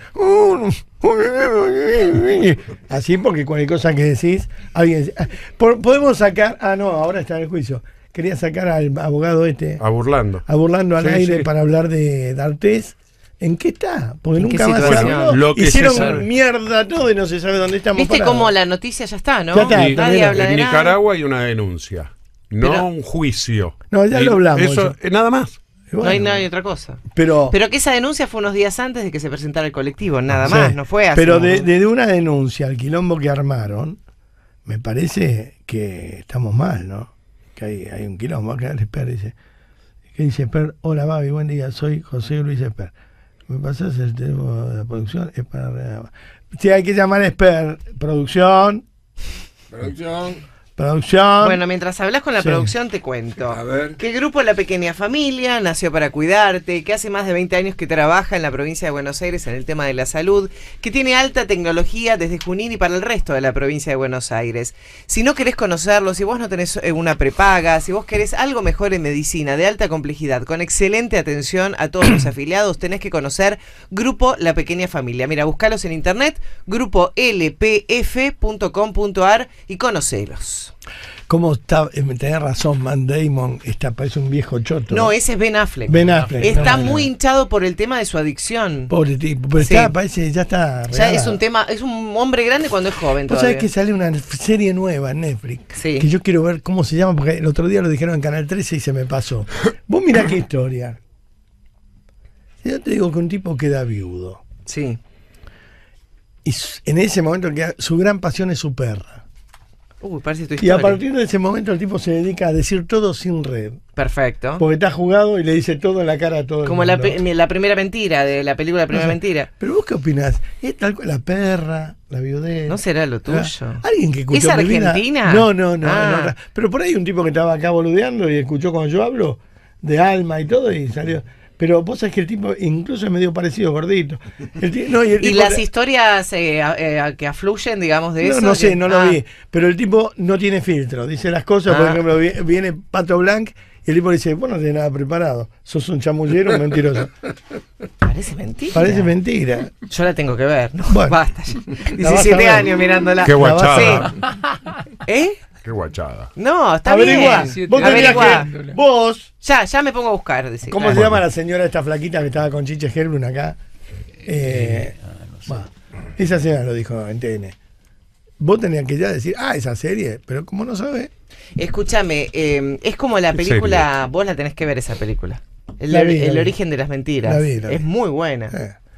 Así porque cualquier cosa que decís, alguien... Por- podemos sacar... Ah, no, ahora está en el juicio. Quería sacar al abogado este... A burlando. a burlando al Sí, aire sí. para hablar de D'Artés. ¿En qué está? Porque ¿En qué nunca más se situación? habló. Lo que se Hicieron sabe. mierda todo y no se sabe dónde estamos Viste parados. cómo la noticia ya está, ¿no? Ya está, Y Nadie habla de en nada. Nicaragua hay una denuncia, no Pero- un juicio. No, ya Y lo hablamos, Eso, eso. eh, nada más. Y bueno, No hay, no hay otra cosa. Pero, Pero que esa denuncia fue unos días antes de que se presentara el colectivo, nada sí. más, no fue así. Pero de, de una denuncia al quilombo que armaron, me parece que estamos mal, ¿no? Que hay, hay un quilombo. Acá el Esper dice, ¿qué dice Esper? Hola Babi, buen día, soy José Luis Esper. ¿Me pasas el teléfono de la producción? Es para... Sí, hay que llamar a Esper. Producción, Producción. producción. Bueno, mientras hablas con la Sí. producción te cuento. A ver. Que el grupo La Pequeña Familia nació para cuidarte, que hace más de veinte años que trabaja en la provincia de Buenos Aires en el tema de la salud, que tiene alta tecnología desde Junín y para el resto de la provincia de Buenos Aires. Si no querés conocerlo, si vos no tenés eh, una prepaga, si vos querés algo mejor en medicina de alta complejidad, con excelente atención a todos los afiliados, tenés que conocer Grupo La Pequeña Familia. Mira, buscalos en internet, grupo l p f punto com punto a r y conocelos. ¿Cómo está? Eh, tenés razón, Man Damon está, parece un viejo choto. No, ese es Ben Affleck. Ben Affleck. Está no, no, muy no. hinchado por el tema de su adicción. Pobre tipo, pero Sí. está, parece, ya está. Ya es regada. un tema, es un hombre grande cuando es joven Vos todavía. sabés que sale una serie nueva en Netflix. Sí. Que yo quiero ver cómo se llama, porque el otro día lo dijeron en Canal trece y se me pasó. Vos mirá qué historia. Yo te digo que un tipo queda viudo. Sí. Y s- en ese momento queda- su gran pasión es su perra. Uy, parece tu Y historia. a partir de ese momento el tipo se dedica a decir todo sin red. Perfecto. Porque está jugado y le dice todo en la cara a todo el Como la, mundo. pe- la primera mentira de la película La Primera No sé. Mentira. Pero vos qué opinás? ¿Es tal cual la perra, la viudez? ¿No será lo tuyo? Alguien que escuchó ¿Es mi vida- argentina? No, no, no, Ah. no. Pero por ahí un tipo que estaba acá boludeando y escuchó cuando yo hablo de alma y todo y salió. Pero vos sabés que el tipo incluso es medio parecido, gordito. El ti- no, y el ¿Y tipo- las historias eh, a- eh, a- que afluyen, digamos, de no, eso? no sé, que- no lo Ah, vi. Pero el tipo no tiene filtro. Dice las cosas, por Ah. ejemplo, vi- viene Pato Blanc y el tipo dice, vos no tenés nada preparado. Sos un chamullero, un mentiroso. Parece mentira. Parece mentira. Yo la tengo que ver. No, Bueno. basta. ya. La vas a diecisiete ver. años mirándola. Qué La vas a guachada. Sí. ¿Eh? Qué guachada. No, está Averigua. bien. Vos tendrías Averigua. que. Vos. Ya, ya me pongo a buscar. Dice, ¿Cómo claro. se llama la señora esta flaquita que estaba con Chiche Helblum acá? Eh, bah, esa señora lo dijo en T N. Vos tenías que ya decir, ah, esa serie, pero como no sabes. Escúchame, eh, es como la ¿En película, vos la tenés que ver esa película. El, La vi, la el vi. origen de las mentiras. La vi, la vi. Es muy buena. Eh.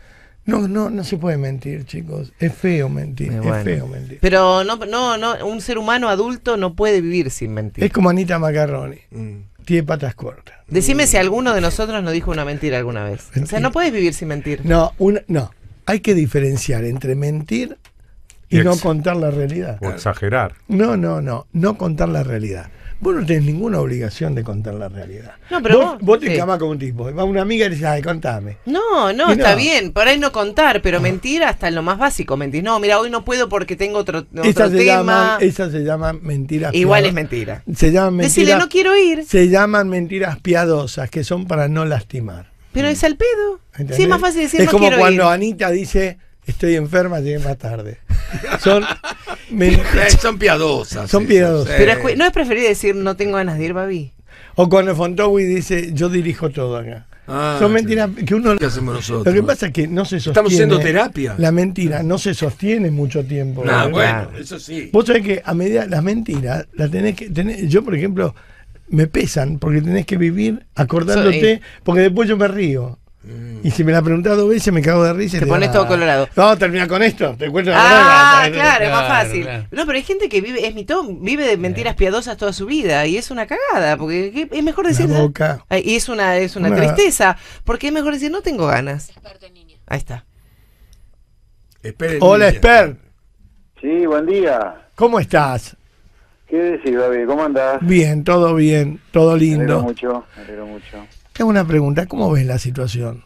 No, no, no se puede mentir, chicos. Es feo mentir, Eh, es bueno. feo mentir. Pero no, no, no, un ser humano adulto no puede vivir sin mentir. Es como Anita Macarroni. Mm. Tiene patas cortas. Decime si alguno de nosotros nos dijo una mentira alguna vez. O sea, Mentira. no puedes vivir sin mentir. No, una, no. Hay que diferenciar entre mentir y, Y no ex- contar la realidad. O exagerar. No, no, no. No contar la realidad. Vos no tenés ninguna obligación de contar la realidad. No, pero vos, vos- vos te sí. escamás con un tipo. Va una amiga y dice, ay, contame. No, no, Y está no. bien. Por ahí no contar, pero mentir hasta en lo más básico. Mentir. No, mira, hoy no puedo porque tengo otro, otro Esas se, tema. llaman, esas se llaman mentiras Igual es piadosas. mentira. Se llaman Decirle, mentiras, no quiero ir. se llaman mentiras piadosas, que son para no lastimar. Pero es al pedo. ¿Entendés? Sí, es más fácil decir es no como quiero cuando ir. Anita dice, estoy enferma, llegué más tarde. Son, men- Eh, Son piadosas. Son esas, piadosas. eh. Pero es cu- no es preferible decir no tengo ganas de ir, Babi. o cuando Fontowi dice, yo dirijo todo acá. Ah, Son mentiras que uno... ¿Qué hacemos nosotros? Lo que pasa es que no se sostiene. Estamos haciendo terapia. La mentira no se sostiene mucho tiempo. Ah, ¿verdad? bueno, eso sí. Vos sabés que a medida las mentiras las tenés que tener, yo por ejemplo me pesan porque tenés que vivir acordándote, Sí. porque después yo me río. Y si me la preguntás dos veces me cago de risa y Te digo, pones "Ah, todo colorado". Vamos a terminar con esto, te cuento la Ah, verdad. claro, es más Claro, fácil. claro. No, pero hay gente que vive, es mitón, vive de mentiras piadosas toda su vida y es una cagada, porque ¿qué- es mejor decir. La boca. Ay, y es una, es una Una- tristeza, porque es mejor decir no tengo ganas. Ahí está. Esperen, Hola, niña. Esper, Sí, buen día. ¿cómo estás? ¿Qué decís, David? ¿Cómo andás? Bien, todo bien, todo Me alegro lindo. mucho, me alegro mucho. Te hago una pregunta, ¿cómo ves la situación?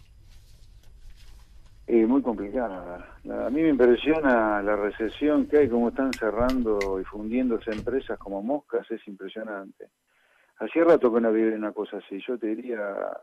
Eh, muy complicada. La- A mí me impresiona la recesión que hay, cómo están cerrando y fundiéndose empresas como moscas, es impresionante. Hacía rato que no vive una cosa así. Yo te diría,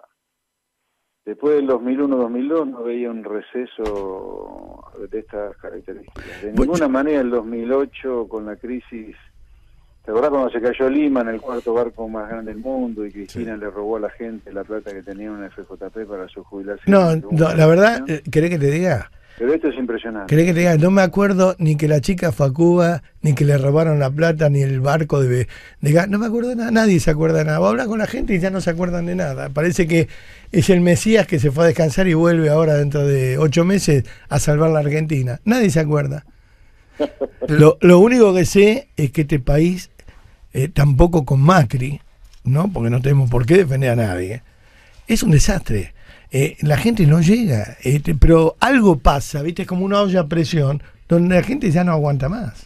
después del dos mil uno dos mil dos no veía un receso de estas características. De Bueno, ninguna manera el dos mil ocho con la crisis. ¿Te acordás cuando se cayó Lima en el cuarto barco más grande del mundo y Cristina le robó a la gente la plata que tenía en una F J P para su jubilación? No, no, la verdad, eh, ¿querés que te diga? Pero esto es impresionante. ¿Querés que te diga? No me acuerdo ni que la chica fue a Cuba, ni que le robaron la plata, ni el barco de, de gas. No me acuerdo de nada, nadie se acuerda de nada. Va a hablar con la gente y ya no se acuerdan de nada. Parece que es el Mesías que se fue a descansar y vuelve ahora dentro de ocho meses a salvar la Argentina. Nadie se acuerda. Lo, lo único que sé es que este país, eh, tampoco con Macri, ¿no? Porque no tenemos por qué defender a nadie, es un desastre. Eh, la gente no llega, este, pero algo pasa, ¿viste? Es como una olla a presión donde la gente ya no aguanta más.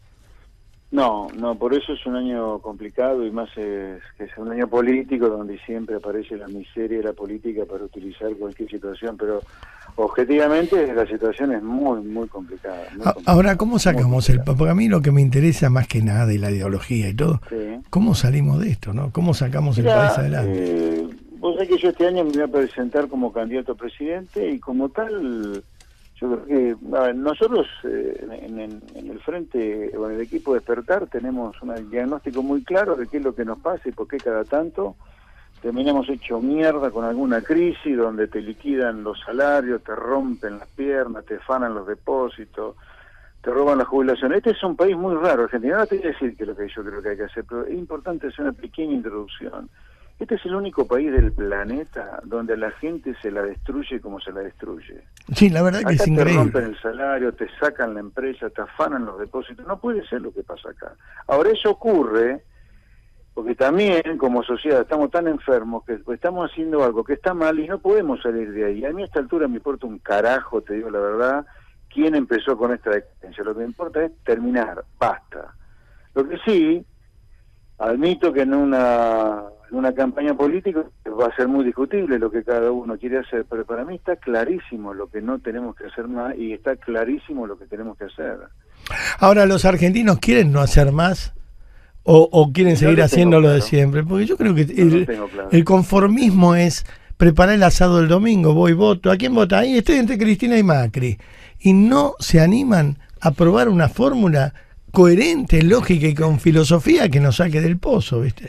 No, no, por eso es un año complicado y más es que es un año político donde siempre aparece la miseria de la política para utilizar cualquier situación, pero objetivamente la situación es muy, muy complicada. muy A- complicada, Ahora, ¿cómo muy sacamos el...? complicada. Porque a mí lo que me interesa más que nada y la ideología y todo, Sí. ¿cómo salimos de esto, no? ¿Cómo sacamos el Mira, país adelante? eh, vos sabés que yo este año me voy a presentar como candidato a presidente y como tal, yo creo que a ver, nosotros eh, en, en- en el frente, o en el equipo Despertar, tenemos un diagnóstico muy claro de qué es lo que nos pasa y por qué cada tanto terminamos hecho mierda con alguna crisis donde te liquidan los salarios, te rompen las piernas, te fanan los depósitos, te roban la jubilación. Este es un país muy raro, Argentina. No te voy a decir que es lo que yo creo que hay que hacer, pero es importante hacer una pequeña introducción. Este es el único país del planeta donde a la gente se la destruye como se la destruye. Sí, la verdad que Acá es te increíble. rompen el salario, te sacan la empresa, te afanan los depósitos. No puede ser lo que pasa acá. Ahora eso ocurre porque también como sociedad estamos tan enfermos que estamos haciendo algo que está mal y no podemos salir de ahí. A mí a esta altura me importa un carajo, te digo la verdad, quién empezó con esta decadencia. Lo que me importa es terminar, basta. Lo que sí, admito que en una, en una campaña política va a ser muy discutible lo que cada uno quiere hacer, pero para mí está clarísimo lo que no tenemos que hacer más y está clarísimo lo que tenemos que hacer. Ahora, ¿los argentinos quieren no hacer más? ¿O, o quieren Yo seguir lo tengo haciendo lo de claro. siempre? Porque yo creo que Yo lo el, tengo claro. el conformismo es preparar el asado el domingo, voy, voto. ¿A quién vota? Ahí estoy entre Cristina y Macri. Y no se animan a probar una fórmula coherente, lógica y con filosofía que nos saque del pozo, ¿viste?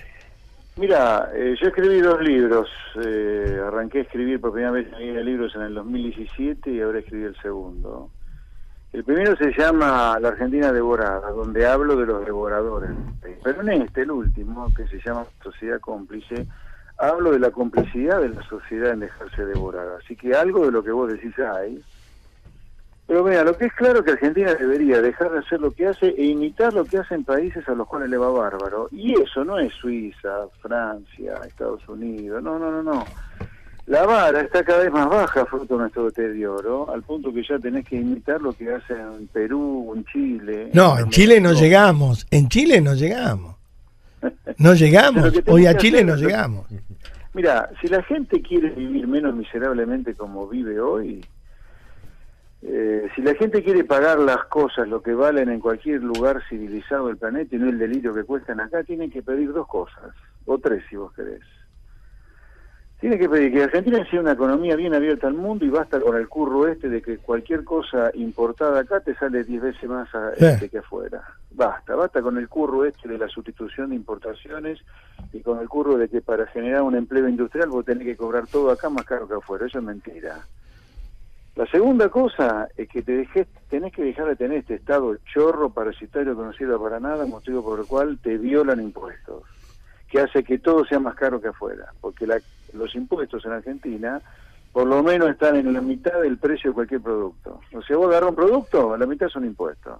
Mira, eh, yo escribí dos libros. Eh, arranqué a escribir por primera vez en libros en el dos mil diecisiete y ahora escribí el segundo. El primero se llama La Argentina Devorada, donde hablo de los devoradores. Pero en este, el último, que se llama Sociedad Cómplice, hablo de la complicidad de la sociedad en dejarse devorar. Así que algo de lo que vos decís hay, Pero mira, lo que es claro que Argentina debería dejar de hacer lo que hace e imitar lo que hacen países a los cuales le va bárbaro. Y eso no es Suiza, Francia, Estados Unidos, no, no, no, no. La vara está cada vez más baja fruto de nuestro deterioro, al punto que ya tenés que imitar lo que hacen en Perú, en Chile. No, en Chile no llegamos, en Chile no llegamos. No llegamos, hoy a Chile no llegamos. Mira, si la gente quiere vivir menos miserablemente como vive hoy, eh, si la gente quiere pagar las cosas lo que valen en cualquier lugar civilizado del planeta y no el delirio que cuestan acá, tienen que pedir dos cosas, o tres si vos querés. Tiene que pedir que Argentina sea una economía bien abierta al mundo y basta con el curro este de que cualquier cosa importada acá te sale diez veces más a, este que afuera. Basta, basta con el curro este de la sustitución de importaciones y con el curro de que para generar un empleo industrial vos tenés que cobrar todo acá más caro que afuera. Eso es mentira. La segunda cosa es que te dejes, tenés que dejar de tener este estado chorro parasitario que no sirve para nada, motivo por el cual te violan impuestos, que hace que todo sea más caro que afuera, porque la, los impuestos en Argentina por lo menos están en la mitad del precio de cualquier producto. O sea, vos agarrás un producto, la mitad son impuestos.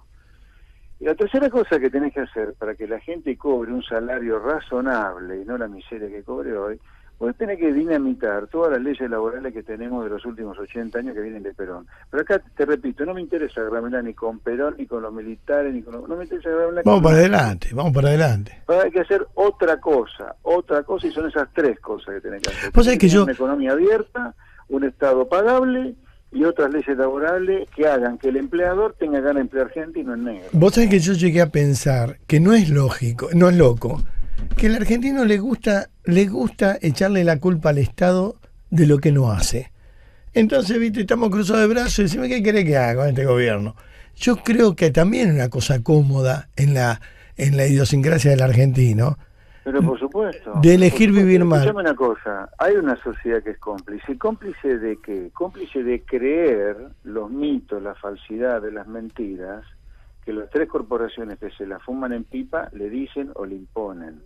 Y la tercera cosa que tenés que hacer para que la gente cobre un salario razonable y no la miseria que cobre hoy, vos tenés que dinamitar todas las leyes laborales que tenemos de los últimos ochenta años que vienen de Perón. Pero acá, te repito, no me interesa gravelar ni con Perón, ni con los militares, ni con los... No me interesa gravelar Vamos con para nada. adelante, vamos para adelante. Pero hay que hacer otra cosa, otra cosa, y son esas tres cosas que tenés que hacer. Vos sabés que yo... Una economía abierta, un Estado pagable y otras leyes laborales que hagan que el empleador tenga ganas de emplear gente y no en negro. Vos sabés que yo llegué a pensar que no es lógico, no es loco, que al argentino le gusta, le gusta echarle la culpa al Estado de lo que no hace. Entonces, viste, estamos cruzados de brazos y decimos, ¿qué querés que haga con este gobierno? Yo creo que también es una cosa cómoda en la, en la idiosincrasia del argentino. Pero por supuesto. De elegir por supuesto, vivir mal. Escuchame una cosa, hay una sociedad que es cómplice. ¿Cómplice de qué? Cómplice de creer los mitos, las falsidades, las mentiras, que las tres corporaciones que se la fuman en pipa le dicen o le imponen.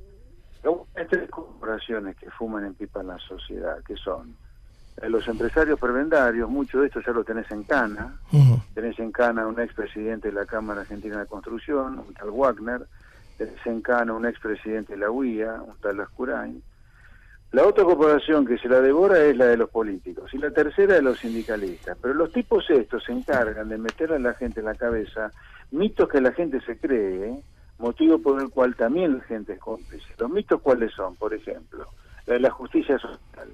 Hay tres corporaciones que fuman en pipa en la sociedad, que son eh, los empresarios prebendarios, mucho de esto ya lo tenés en cana. Uh-huh. Tenés en cana un expresidente de la Cámara Argentina de Construcción, un tal Wagner. Tenés en cana un expresidente de la U I A, un tal Lascurain. La otra corporación que se la devora es la de los políticos y la tercera de los sindicalistas. Pero los tipos estos se encargan de meterle a la gente en la cabeza mitos que la gente se cree, ¿eh? Motivo por el cual también la gente es cómplice. ¿Los mitos cuáles son? Por ejemplo, la de la justicia social.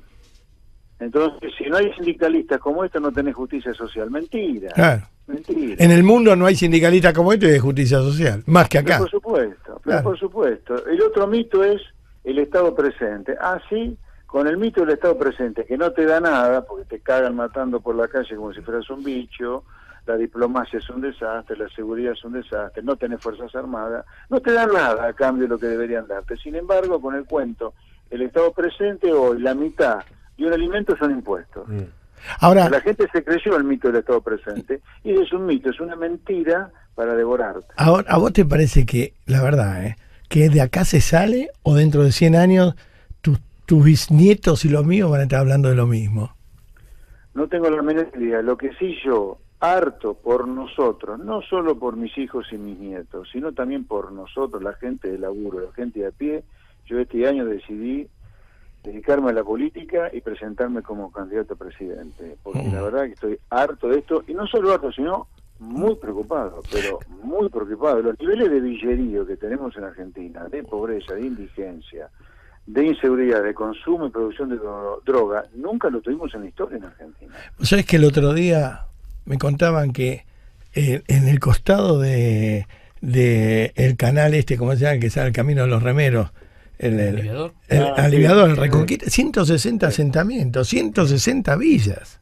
Entonces, si no hay sindicalistas como estos, no tenés justicia social. Mentira. Claro. Mentira. En el mundo no hay sindicalistas como este de justicia social, más que acá. Pero por supuesto, pero claro. por supuesto. El otro mito es el Estado presente. Ah, sí, con el mito del Estado presente, que no te da nada, porque te cagan matando por la calle como si fueras un bicho, la diplomacia es un desastre, la seguridad es un desastre, no tenés fuerzas armadas, no te dan nada a cambio de lo que deberían darte. Sin embargo, con el cuento, el Estado presente hoy, la mitad de un alimento son impuestos. Mm. Ahora, la gente se creyó el mito del Estado presente y es un mito, es una mentira para devorarte. Ahora, ¿a vos te parece que, la verdad, eh, que de acá se sale o dentro de cien años tus, tus bisnietos y los míos van a estar hablando de lo mismo? No tengo la menor idea. Lo que sí yo, harto por nosotros, no solo por mis hijos y mis nietos, sino también por nosotros, la gente de laburo, la gente de a pie, yo este año decidí dedicarme a la política y presentarme como candidato a presidente, porque mm. la verdad que estoy harto de esto, y no solo harto, sino muy preocupado, pero muy preocupado. Los niveles de villerío que tenemos en Argentina, de pobreza, de indigencia, de inseguridad, de consumo y producción de dro droga, nunca lo tuvimos en la historia en Argentina. ¿Vos sabés que el otro día me contaban que eh, en el costado de, de el canal este, como se llama, que sale el Camino de los Remeros, el, el, aliviador, el, ah, aliviador, sí, el Reconquista, ciento sesenta sí. asentamientos, ciento sesenta villas,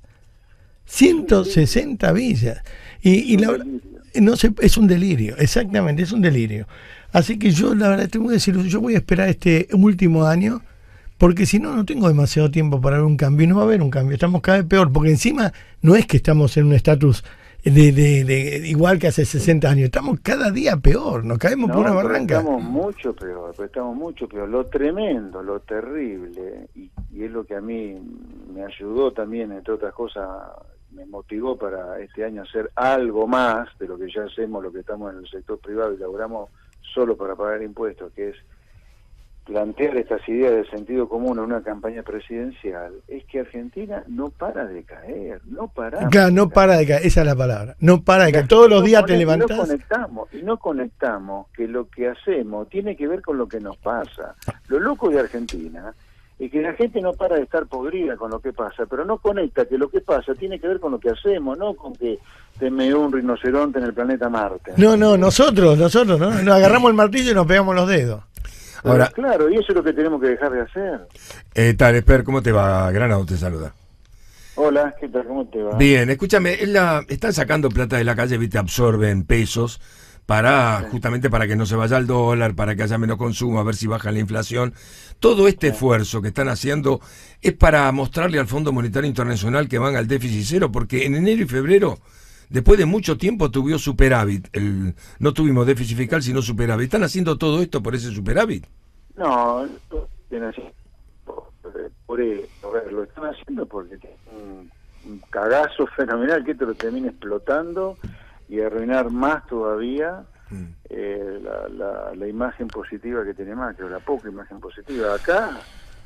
ciento sesenta villas, y, y la verdad, no sé, es un delirio, exactamente, es un delirio. Así que yo, la verdad, te voy a decir, yo voy a esperar este último año, porque si no, no tengo demasiado tiempo para ver un cambio, y no va a haber un cambio, estamos cada vez peor, porque encima no es que estamos en un estatus de, de, de igual que hace sesenta años, estamos cada día peor, nos caemos no, por una barranca. Estamos mucho peor, pero estamos mucho peor. Lo tremendo, lo terrible, y, y es lo que a mí me ayudó también, entre otras cosas, me motivó para este año hacer algo más de lo que ya hacemos, lo que estamos en el sector privado y laburamos solo para pagar impuestos, que es plantear estas ideas de sentido común en una campaña presidencial, es que Argentina no para de caer, no para. Claro, no para de caer, esa es la palabra, no para de caer. Todos los días te levantás. Y no conectamos, y no conectamos que lo que hacemos tiene que ver con lo que nos pasa. Lo loco de Argentina es que la gente no para de estar podrida con lo que pasa, pero no conecta que lo que pasa tiene que ver con lo que hacemos, no con que te meó un rinoceronte en el planeta Marte. No, no, nosotros, nosotros, ¿no? Nos agarramos el martillo y nos pegamos los dedos. Ahora, claro, y eso es lo que tenemos que dejar de hacer. Eh, tal, Esper, ¿cómo te va? Granado te saluda. Hola, ¿qué tal? ¿Cómo te va? Bien, escúchame, es la, están sacando plata de la calle, viste, absorben pesos para sí. justamente para que no se vaya el dólar, para que haya menos consumo, a ver si baja la inflación. Todo este sí. esfuerzo que están haciendo es para mostrarle al Fondo Monetario Internacional que van al déficit cero, porque en enero y febrero, después de mucho tiempo, tuvimos superávit. El, no tuvimos déficit fiscal, sino superávit. ¿Están haciendo todo esto por ese superávit? No, no por, por eso, a ver, lo están haciendo porque tienen un, un cagazo fenomenal que te lo termina explotando y arruinar más todavía mm. eh, la, la, la imagen positiva que tiene Macri, o la poca imagen positiva. Acá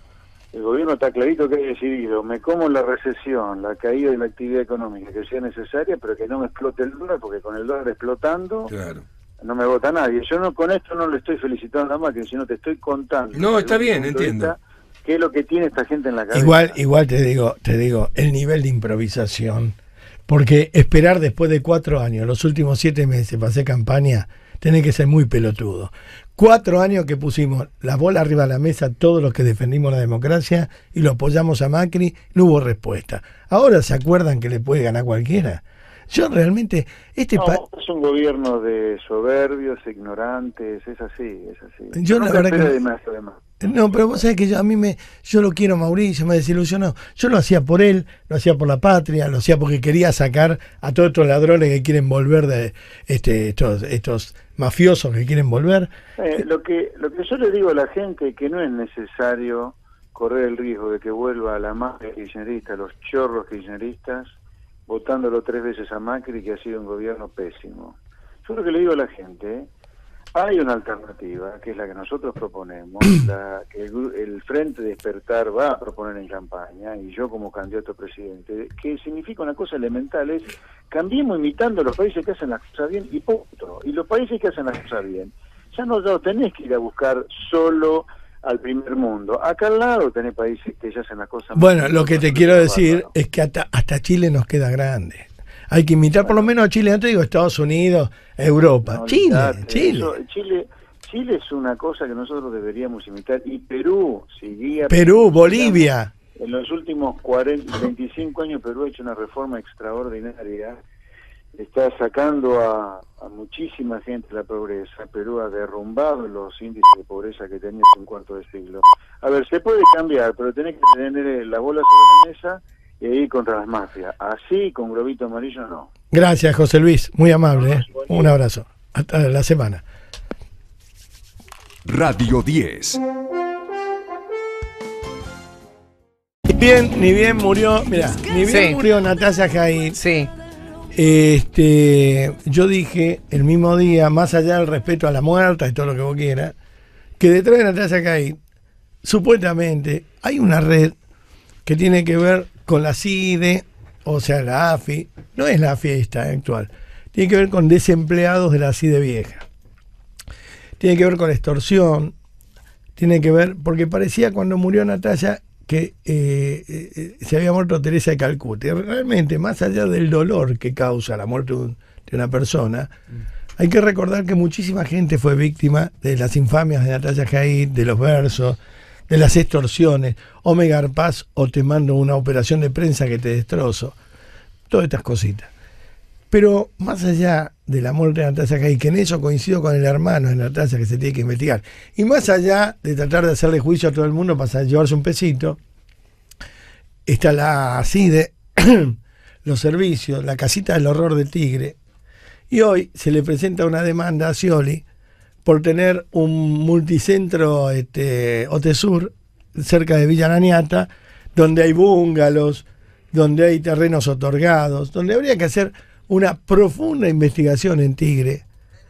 el gobierno está clarito que ha decidido, me como la recesión, la caída de la actividad económica que sea necesaria, pero que no me explote el dólar, porque con el dólar explotando... Claro. No me vota nadie. Yo no con esto no le estoy felicitando a Macri, sino te estoy contando. No, está bien, entiendo. ¿Qué es lo que tiene esta gente en la cabeza? Igual, igual te digo, te digo, el nivel de improvisación, porque esperar después de cuatro años, los últimos siete meses para hacer campaña, tiene que ser muy pelotudo. Cuatro años que pusimos la bola arriba de la mesa, todos los que defendimos la democracia, y lo apoyamos a Macri, no hubo respuesta. Ahora se acuerdan que le puede ganar cualquiera. Yo realmente... este no, pa es un gobierno de soberbios, ignorantes, es así, es así. Yo no la verdad que... de más, de más. No, pero vos sabés que yo, a mí me... Yo lo quiero, Mauricio, me desilusionó. Yo lo hacía por él, lo hacía por la patria, lo hacía porque quería sacar a todos estos ladrones que quieren volver de... este estos estos mafiosos que quieren volver. Eh, lo que lo que yo le digo a la gente es que no es necesario correr el riesgo de que vuelva la mafia kirchnerista, los chorros kirchneristas, votándolo tres veces a Macri, que ha sido un gobierno pésimo. Yo lo que le digo a la gente, hay una alternativa, que es la que nosotros proponemos, la que el, el Frente Despertar va a proponer en campaña, y yo como candidato a presidente, que significa una cosa elemental, es cambiemos imitando a los países que hacen las cosas bien, y punto. Y los países que hacen las cosas bien, ya no lo tenés que ir a buscar solo al primer mundo. Acá al lado tenés países que ya hacen las cosas. Bueno, lo que te quiero decir es que hasta, hasta Chile nos queda grande. Hay que imitar por lo menos a Chile, no te digo Estados Unidos, Europa. No, Chile, olvidate, Chile. Eso, Chile. Chile es una cosa que nosotros deberíamos imitar. Y Perú, seguía... Perú, Bolivia. En los últimos cuarenta, veinticinco años Perú ha hecho una reforma extraordinaria. Está sacando a, a muchísima gente de la pobreza. Perú ha derrumbado los índices de pobreza que tenía hace un cuarto de siglo. A ver, se puede cambiar, pero tenés que tener la bola sobre la mesa y ir contra las mafias. Así, con globito amarillo, no. Gracias, José Luis. Muy amable. ¿eh? Un abrazo. Hasta la semana. Radio diez. Ni bien, ni bien murió, mira, ni bien Sí. murió Natalia Jair. Sí. Este, yo dije el mismo día, más allá del respeto a la muerta y todo lo que vos quieras, que detrás de Natalia Jair, supuestamente, hay una red que tiene que ver con la C I D E, o sea, la A F I, no es la fiesta actual, tiene que ver con desempleados de la C I D E vieja. Tiene que ver con extorsión, tiene que ver, porque parecía cuando murió Natalia que eh, eh, se había muerto Teresa de Calcuta. Y realmente, más allá del dolor que causa la muerte de, un, de una persona, hay que recordar que muchísima gente fue víctima de las infamias de Natalia Jair, de los versos, de las extorsiones, o me garpás o te mando una operación de prensa que te destrozo, todas estas cositas. Pero más allá de la muerte de Natalia Jair, que en eso coincido con el hermano de Natalia, que se tiene que investigar, y más allá de tratar de hacerle juicio a todo el mundo para llevarse un pesito, está la C I D E, los servicios, la casita del horror del Tigre, y hoy se le presenta una demanda a Scioli por tener un multicentro este, Otesur cerca de Villa Laniata, donde hay búngalos, donde hay terrenos otorgados, donde habría que hacer una profunda investigación en Tigre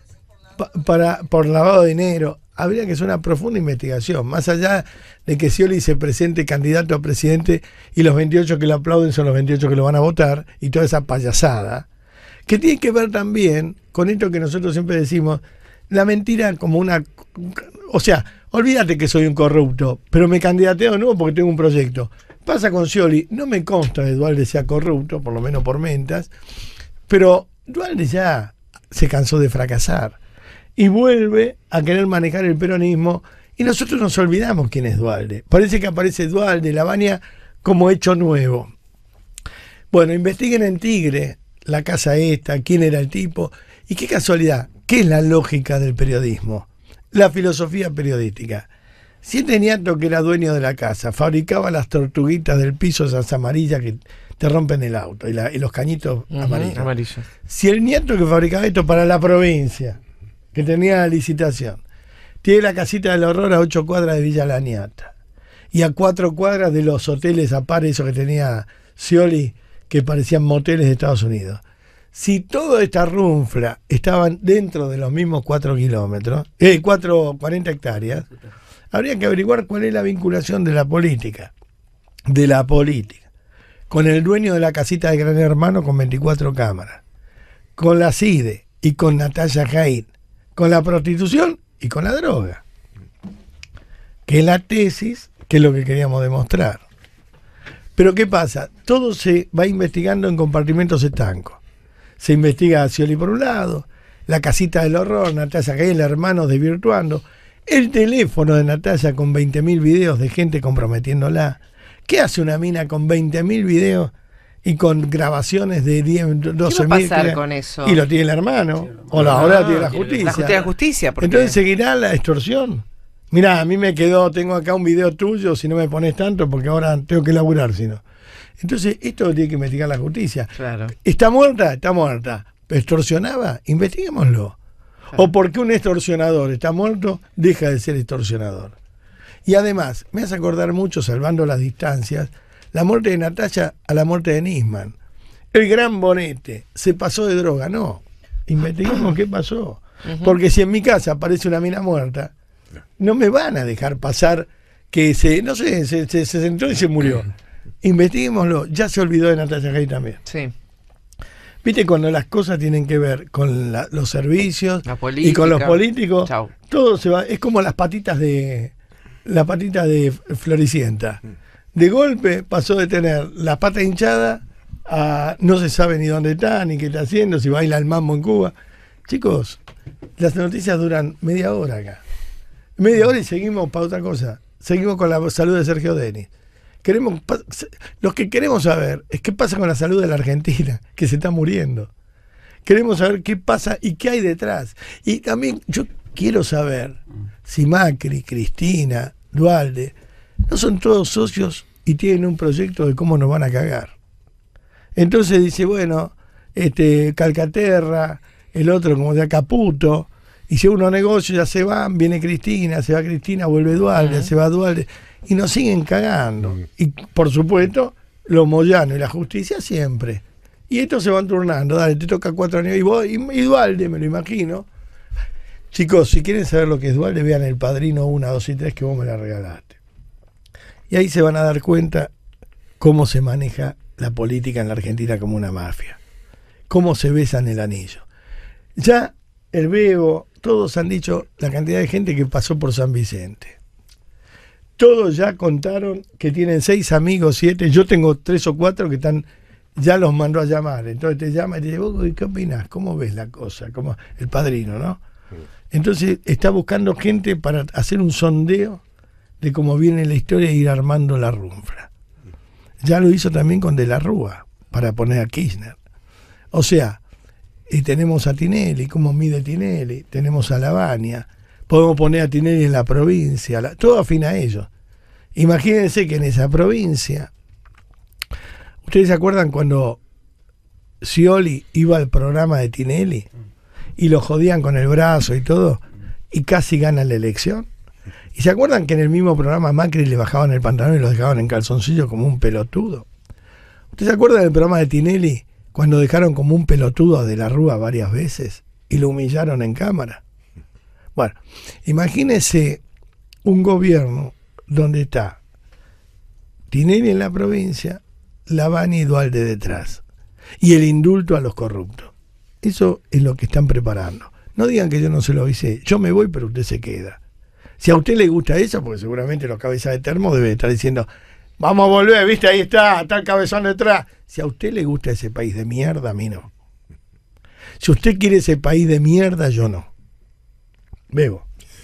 pa para por lavado de dinero. Habría que hacer una profunda investigación, más allá de que Scioli se presente candidato a presidente y los veintiocho que lo aplauden son los veintiocho que lo van a votar, y toda esa payasada, que tiene que ver también con esto que nosotros siempre decimos, la mentira como una... O sea, olvídate que soy un corrupto, pero me candidateo de nuevo porque tengo un proyecto. Pasa con Scioli, no me consta que Duhalde sea corrupto, por lo menos por mentas, pero Duhalde ya se cansó de fracasar y vuelve a querer manejar el peronismo, y nosotros nos olvidamos quién es Duhalde. Parece que aparece Duhalde, Lavagna, como hecho nuevo. Bueno, investiguen en Tigre la casa esta, quién era el tipo, y qué casualidad, qué es la lógica del periodismo, la filosofía periodística. Siete Niato, que era dueño de la casa, fabricaba las tortuguitas del piso, esas amarillas que te rompen el auto, y, la, y los cañitos uh-huh, amarillos. amarillos. Si el Niato que fabricaba esto para la provincia, que tenía la licitación, tiene la casita del horror a ocho cuadras de Villa Laniata, y a cuatro cuadras de los hoteles a par, esos que tenía Scioli, que parecían moteles de Estados Unidos. Si toda esta runfla estaban dentro de los mismos cuatro kilómetros, eh, cuatro, cuarenta hectáreas, habría que averiguar cuál es la vinculación de la política, de la política, con el dueño de la casita de Gran Hermano con veinticuatro cámaras, con la CIDE y con Natalia Jain, con la prostitución y con la droga, que es la tesis, que es lo que queríamos demostrar. Pero ¿qué pasa? Todo se va investigando en compartimentos estancos. Se investiga a Scioli por un lado, la casita del horror, Natalia Jain, el hermano desvirtuando, el teléfono de Natalia con veinte mil videos de gente comprometiéndola. ¿Qué hace una mina con veinte mil videos y con grabaciones de diez, doce mil? ¿Qué va a pasar con eso? Y lo tiene el hermano, o la ahora tiene la justicia. La justicia, la justicia porque... Entonces seguirá la extorsión. Mirá, a mí me quedó, tengo acá un video tuyo, si no me pones tanto, porque ahora tengo que laburar, si no. Entonces, esto lo tiene que investigar la justicia. Claro. ¿Está muerta? Está muerta. ¿Extorsionaba? Investiguémoslo. Claro. O porque un extorsionador está muerto, deja de ser extorsionador. Y además, me hace acordar mucho, salvando las distancias, la muerte de Natalia a la muerte de Nisman. El gran Bonete se pasó de droga. No, investiguemos qué pasó. Uh-huh. Porque si en mi casa aparece una mina muerta, no me van a dejar pasar que se, no sé, se, se, se sentó y se murió. Investiguémoslo. Ya se olvidó de Natalia Jain también. Sí. Viste, cuando las cosas tienen que ver con la, los servicios la política, y con los políticos, chau. Todo se va. Es como las patitas de la patita de Floricienta. De golpe pasó de tener la pata hinchada a no se sabe ni dónde está, ni qué está haciendo, si baila el mambo en Cuba. Chicos, las noticias duran media hora acá. Media hora y seguimos para otra cosa. Seguimos con la salud de Sergio Denis. Queremos, los que queremos saber es qué pasa con la salud de la Argentina, que se está muriendo. Queremos saber qué pasa y qué hay detrás. Y también yo quiero saber si Macri, Cristina, Duhalde, no son todos socios y tienen un proyecto de cómo nos van a cagar. Entonces dice, bueno, este Calcaterra, el otro como de Caputo, y si uno negocia ya se van, viene Cristina, se va Cristina, vuelve Duhalde, uh-huh. se va Duhalde, y nos siguen cagando. Uh-huh. Y por supuesto, los Moyano y la justicia siempre. Y estos se van turnando, dale, te toca cuatro años, y vos, y, y Duhalde, me lo imagino. Chicos, si quieren saber lo que es Duhalde, vean El Padrino uno, dos y tres que vos me la regalaste. Y ahí se van a dar cuenta cómo se maneja la política en la Argentina como una mafia. Cómo se besan el anillo. Ya el Bebo, todos han dicho la cantidad de gente que pasó por San Vicente. Todos ya contaron que tienen seis amigos, siete. Yo tengo tres o cuatro que están, ya los mandó a llamar. Entonces te llama y te dice, ¿vos qué opinás? ¿Cómo ves la cosa? Como el Padrino, ¿no? Entonces está buscando gente para hacer un sondeo de cómo viene la historia e ir armando la runfla. Ya lo hizo también con De la Rúa, para poner a Kirchner. O sea, y tenemos a Tinelli, cómo mide Tinelli, tenemos a Lavagna, podemos poner a Tinelli en la provincia, la, todo afina a ellos. Imagínense que en esa provincia, ¿ustedes se acuerdan cuando Scioli iba al programa de Tinelli y lo jodían con el brazo y todo, y casi gana la elección? ¿Y se acuerdan que en el mismo programa Macri le bajaban el pantalón y lo dejaban en calzoncillo como un pelotudo? ¿Usted se acuerda del programa de Tinelli cuando dejaron como un pelotudo de la Rúa varias veces y lo humillaron en cámara? Bueno, imagínese un gobierno donde está Tinelli en la provincia, Lavani y Dualde detrás, y el indulto a los corruptos. Eso es lo que están preparando. No digan que yo no se lo avisé. Yo me voy, pero usted se queda. Si a usted le gusta eso, porque seguramente los cabezas de termo deben estar diciendo, vamos a volver, viste, ahí está, está el cabezón detrás. Si a usted le gusta ese país de mierda, a mí no. Si usted quiere ese país de mierda, yo no. Bebo.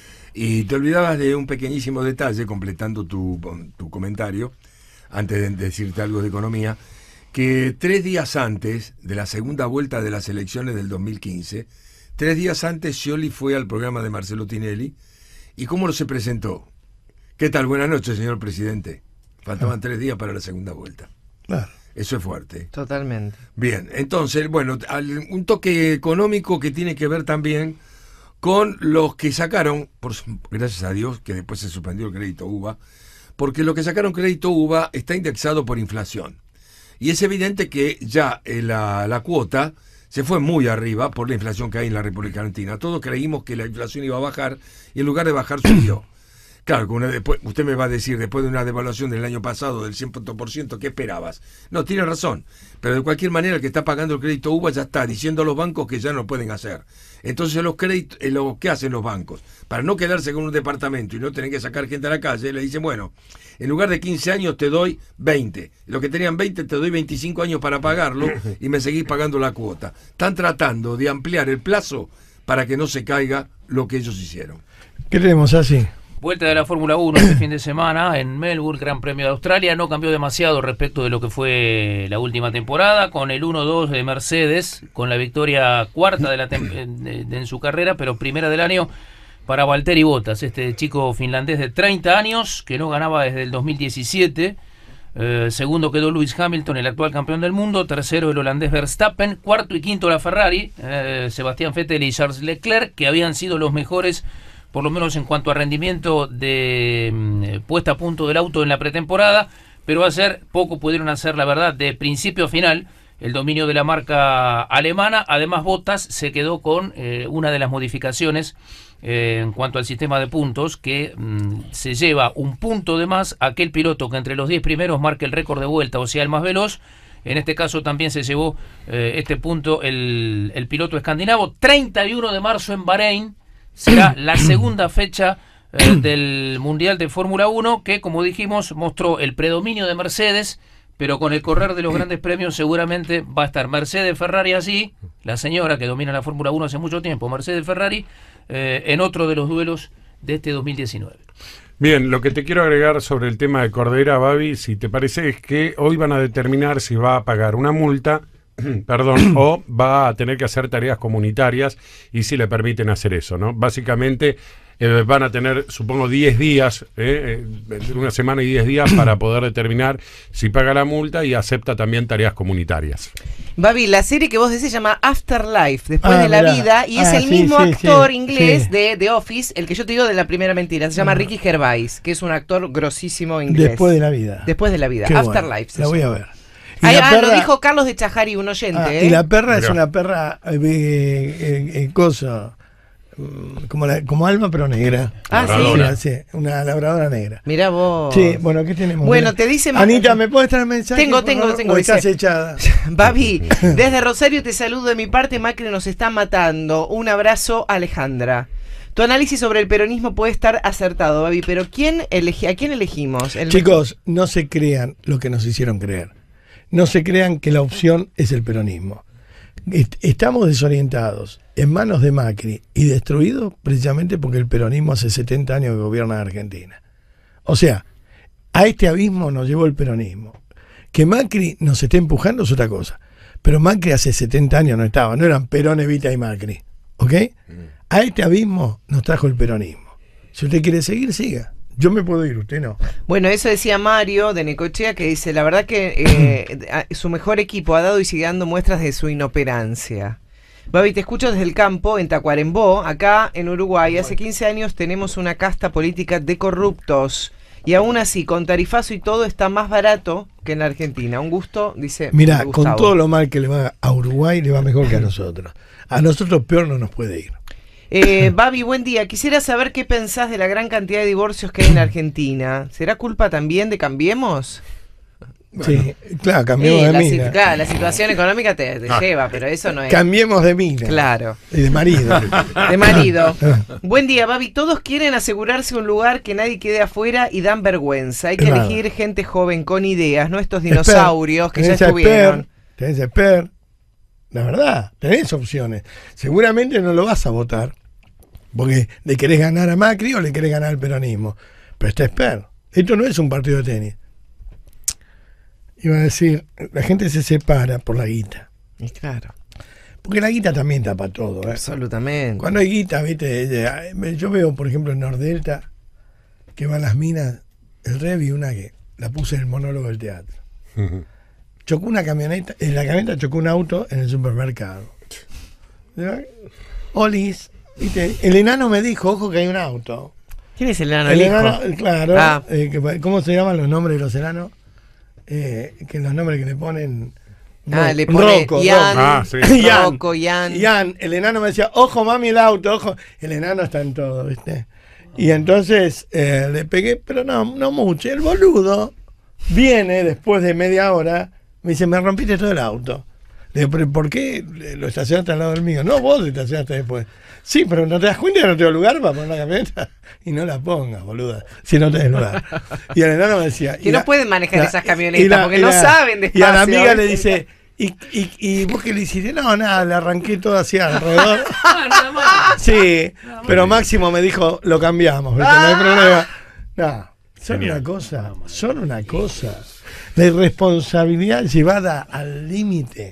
Y te olvidabas de un pequeñísimo detalle, completando tu, tu comentario, antes de decirte algo de economía, que tres días antes de la segunda vuelta de las elecciones del dos mil quince, tres días antes Scioli fue al programa de Marcelo Tinelli. ¿Y cómo lo se presentó? ¿Qué tal? Buenas noches, señor presidente. Faltaban ah. tres días para la segunda vuelta. Claro. Eso es fuerte. Totalmente. Bien, entonces, bueno, un toque económico que tiene que ver también con los que sacaron, por, gracias a Dios, que después se suspendió el crédito U V A, porque lo que sacaron crédito U V A está indexado por inflación. Y es evidente que ya eh, la, la cuota se fue muy arriba por la inflación que hay en la República Argentina. Todos creímos que la inflación iba a bajar y en lugar de bajar subió. Claro, una, después, usted me va a decir, después de una devaluación del año pasado del cien por ciento, ¿qué esperabas? No, tiene razón. Pero de cualquier manera, el que está pagando el crédito U V A ya está diciendo a los bancos que ya no lo pueden hacer. Entonces, los créditos, eh, lo que hacen los bancos, para no quedarse con un departamento y no tener que sacar gente a la calle, le dicen, bueno, en lugar de quince años te doy veinte. Los que tenían veinte te doy veinticinco años para pagarlo y me seguís pagando la cuota. Están tratando de ampliar el plazo para que no se caiga lo que ellos hicieron. ¿Qué tenemos así? Vuelta de la Fórmula uno este fin de semana en Melbourne, Gran Premio de Australia. No cambió demasiado respecto de lo que fue la última temporada, con el uno dos de Mercedes, con la victoria cuarta de la de, de, en su carrera, pero primera del año para Valtteri Bottas, este chico finlandés de treinta años, que no ganaba desde el dos mil diecisiete. Eh, segundo quedó Lewis Hamilton, el actual campeón del mundo. Tercero el holandés Verstappen. Cuarto y quinto la Ferrari, eh, Sebastián Vettel y Charles Leclerc, que habían sido los mejores, por lo menos en cuanto a rendimiento de eh, puesta a punto del auto en la pretemporada, pero va a ser, poco pudieron hacer, la verdad, de principio a final, el dominio de la marca alemana. Además, Bottas se quedó con eh, una de las modificaciones eh, en cuanto al sistema de puntos, que mm, se lleva un punto de más a aquel piloto que entre los diez primeros marque el récord de vuelta, o sea, el más veloz. En este caso también se llevó eh, este punto el, el piloto escandinavo. treinta y uno de marzo en Bahrein será la segunda fecha eh, del Mundial de Fórmula uno, que, como dijimos, mostró el predominio de Mercedes, pero con el correr de los grandes premios seguramente va a estar Mercedes, Ferrari así, la señora que domina la Fórmula uno hace mucho tiempo, Mercedes, Ferrari, eh, en otro de los duelos de este dos mil diecinueve. Bien, lo que te quiero agregar sobre el tema de Cordera, Babi, si te parece, es que hoy van a determinar si va a pagar una multa perdón, o va a tener que hacer tareas comunitarias, y si le permiten hacer eso, ¿no? Básicamente eh, van a tener, supongo, diez días, eh, eh, una semana y diez días para poder determinar si paga la multa y acepta también tareas comunitarias. Babi, la serie que vos decís se llama Afterlife, después ah, de la mirá. vida, y ah, es el sí, mismo sí, actor sí, inglés sí. de The Office, el que yo te digo de la primera mentira, se llama ah. Ricky Gervais, que es un actor grosísimo inglés. Después de la vida. Después de la vida, Qué Afterlife. bueno. Se La voy llama. a ver. Y Ay, la ah, perra, lo dijo Carlos de Chajari, un oyente. ah, ¿eh? Y la perra es Mirá. una perra, eh, eh, eh, cosa, como, la, como Alma, pero negra. Ah, Labradora. sí. Sí, una labradora negra. Mirá vos. Sí, bueno, ¿qué tenemos? Bueno, Mira. te dice... Anita, ¿me puedes traer mensaje? Tengo, por tengo, favor? tengo, ¿O estás dice- echada? Babi, desde Rosario te saludo de mi parte, Macri nos está matando. Un abrazo, Alejandra. Tu análisis sobre el peronismo puede estar acertado, Babi, pero ¿quién elegi- ¿a quién elegimos? El Chicos, no se crean lo que nos hicieron creer. No se crean que la opción es el peronismo. Est- Estamos desorientados, en manos de Macri, y destruidos precisamente porque el peronismo hace setenta años que gobierna Argentina. O sea, a este abismo nos llevó el peronismo. Que Macri nos esté empujando es otra cosa. Pero Macri hace setenta años no estaba, no eran Perón, Evita y Macri. ¿Ok? A este abismo nos trajo el peronismo. Si usted quiere seguir, siga. Yo me puedo ir, usted no. Bueno, eso decía Mario de Necochea, que dice, la verdad que eh, a- su mejor equipo ha dado y sigue dando muestras de su inoperancia. Babi, te escucho desde el campo, en Tacuarembó, acá en Uruguay. Hace quince años tenemos una casta política de corruptos y aún así, con tarifazo y todo, está más barato que en la Argentina. Un gusto, dice Mira, con Gustavo. todo lo mal que le va a Uruguay, le va mejor que a nosotros. A nosotros peor no nos puede ir. Eh, Babi, buen día. Quisiera saber qué pensás de la gran cantidad de divorcios que hay en Argentina. ¿Será culpa también de Cambiemos? Bueno, sí, claro, cambiemos Sí, de la, mina. si- claro, la situación económica te, te Ah. lleva, pero eso no es. Cambiemos de mina. Claro. Y de marido. De marido. Buen día, Babi. Todos quieren asegurarse un lugar, que nadie quede afuera y dan vergüenza. Hay que Claro. elegir gente joven con ideas, no estos dinosaurios que ya Tenés a estuvieron. Esper, tenés a Esper. La verdad, tenés opciones. Seguramente no lo vas a votar porque le querés ganar a Macri o le querés ganar al peronismo. Pero está Esper. Esto no es un partido de tenis. Iba a decir, la gente se separa por la guita. Y claro. Porque la guita también tapa todo. ¿eh? Absolutamente. Cuando hay guita, viste, yo veo, por ejemplo, en Nordelta, que van las minas, el Revi, una que la puse en el monólogo del teatro. Chocó una camioneta, en la camioneta chocó un auto en el supermercado. Olis, viste, el enano me dijo, ojo que hay un auto. ¿Quién es el enano? El El hijo? enano, claro, Ah. eh, que- ¿cómo se llaman los nombres de los enanos? Eh, que los nombres que le ponen... Ah, Ro- le pone Rocco, Ian, Rocco. Ah, sí. Ian. Rocco, Ian. Ian, el enano me decía, ojo mami el auto, ojo. El enano está en todo, ¿viste? Y entonces eh, le pegué, pero no, no mucho. El boludo viene después de media hora, me dice, me rompiste todo el auto. Le digo, ¿pero por qué lo estacionaste al lado del mío? No, vos lo estacionaste después. Sí, pero ¿no te das cuenta que no tengo lugar para poner la camioneta? Y no la pongas, boluda, si no tenés lugar. Y el enano me decía... Que y no la- pueden manejar la- esas y camionetas la- porque y no la- saben de Y a la espacio. amiga le dice... Y, y, y vos que le hiciste, no, nada, le arranqué todo hacia alrededor. Ah, nada más. Sí, pero Máximo me dijo, lo cambiamos, ¿viste? No hay problema. No, son Genial. una cosa, son una cosa. La irresponsabilidad llevada al límite.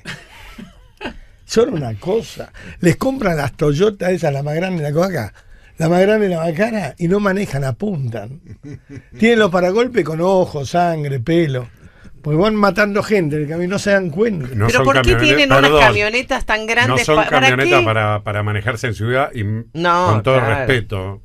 Son una cosa. Les compran las Toyota esas, la más grande, la coca, la más grande, la más cara, y no manejan, apuntan. Tienen los paragolpes con ojos, sangre, pelo. Porque van matando gente en el camino, no se dan cuenta. No Pero son ¿por qué camionetas- tienen perdón, unas camionetas tan No grandes? son pa- ¿Para camionetas qué? para, para manejarse en ciudad y m- No, con todo claro. respeto.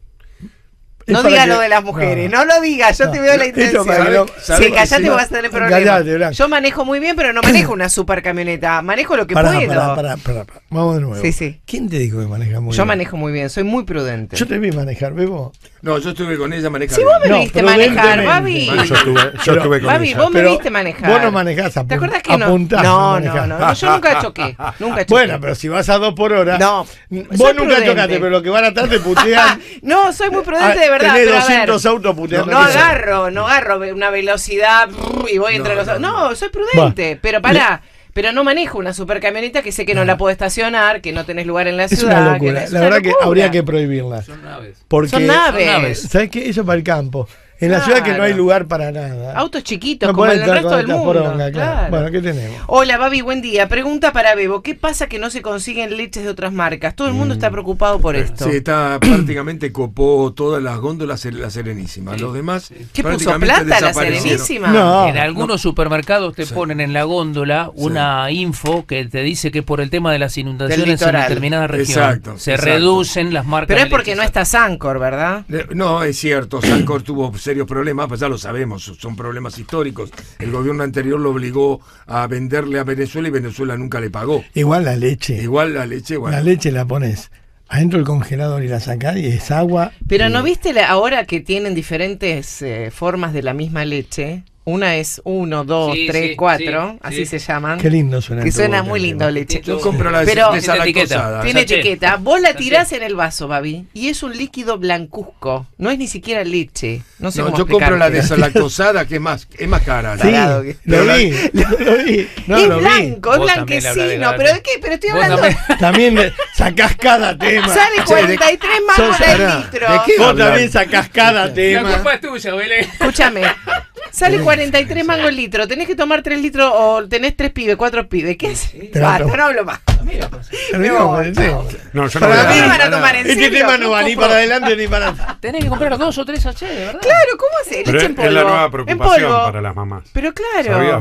Es No para diga que- lo de las mujeres, no, no. lo diga, yo No. te veo la Esto intención. para que no- Sí, ¿sabe? callate, Si no- vas a tener problemas. Callate, Blanca. Yo manejo muy bien, pero no manejo una super camioneta. Manejo lo que Pará, puedo. pará, pará, pará, pará. Vamos de nuevo. Sí, sí. ¿Quién te dijo que maneja muy Yo bien? manejo muy bien, soy muy prudente. Yo te vi manejar, Bebo. No, yo estuve con ella manejando. Si vos me No, viste manejar, prudentemente. Babi. Yo estuve, yo Pero- estuve con Babi, ella. vos me Pero viste manejar. vos no manejás, ¿Te apun- acordás que no? apuntás, No, no no, manejás. no, no, yo nunca choqué. Nunca choqué. Bueno, pero si vas a dos por hora. No, Vos soy nunca prudente. chocaste, pero los que van atrás te putean. No, soy muy prudente Ah, de verdad. tenés pero a ver, doscientos autos puteando. no agarro, no agarro una velocidad y voy entre No, los. no, No, soy prudente, Va. pero pará. Pero no manejo una supercamioneta que sé que no, No. la puedo estacionar, que no tenés lugar en la Es ciudad. una que locura. es La una verdad que locura. habría que prohibirlas. Son naves. Porque, Son naves. Son naves. ¿sabes qué? Eso para el campo. En la ciudad que no hay Claro. lugar para nada. Autos chiquitos, No como podés en el entrar resto con del esta mundo. poronga, claro. Claro. Bueno, ¿qué tenemos? Hola, Babi, buen día. Pregunta para Bebo. ¿Qué pasa que no se consiguen leches de otras marcas? Todo el mundo está preocupado por esto. Sí, está prácticamente copó todas las góndolas la Serenísima. Los demás ¿Qué puso prácticamente plata la desaparecieron. Serenísima? No. En algunos supermercados te Sí. ponen en la góndola una info que te dice que por el tema de las inundaciones en litoral. determinada región Exacto, se exacto. reducen las marcas. Pero es de porque leche. no está Sancor, ¿verdad? Eh, No, es cierto, Sancor tuvo serios problemas, pues ya lo sabemos, son problemas históricos. El gobierno anterior lo obligó a venderle a Venezuela y Venezuela nunca le pagó. Igual la leche. Igual la leche, bueno. La leche la pones adentro del congelador y la sacás y es agua. Pero y- ¿no viste la- ahora que tienen diferentes eh, formas de la misma leche? Una es uno, dos, Sí, tres, sí, cuatro, sí, así sí. se llaman. Qué lindo suena. Que en tu suena boca, muy lindo Esteban. leche. Yo compro la Pero- de desalactosada. Tiene Sachet. etiqueta. Vos la Sachet. tirás en el vaso, Babi, y es un líquido blancuzco. No es ni siquiera leche. No sé No, cómo yo compro la explicarte. desalactosada, que es más, es más cara. Sí, Tarado que- lo vi, lo vi. No, es lo vi. blanco, es Vos también hablas de blanquecino. la- ¿Pero de qué? Pero estoy Vos hablando. también. También de- sacás cada tema. Sale cuarenta y tres mangos sos- el pará, litro. ¿de qué? Vos hablan? también sacás cada La tema. culpa es tuya, Belén. Escúchame. Sale cuarenta y tres mangos el litro. Tenés que tomar tres litros o tenés tres pibes, cuatro pibes. ¿Qué es? Pero Basta, no. no hablo más. Terminamos con el tema. No, yo no Para voy a mí dar- van a tomar en Este serio. tema no va ni compro- para adelante ni para atrás. Tenés que comprar dos o tres H, de verdad. Claro, ¿cómo hace? Pero Leche es, en polvo. es la nueva En preocupación polvo. para las mamás. Pero claro. ¿Sabías, Fabi?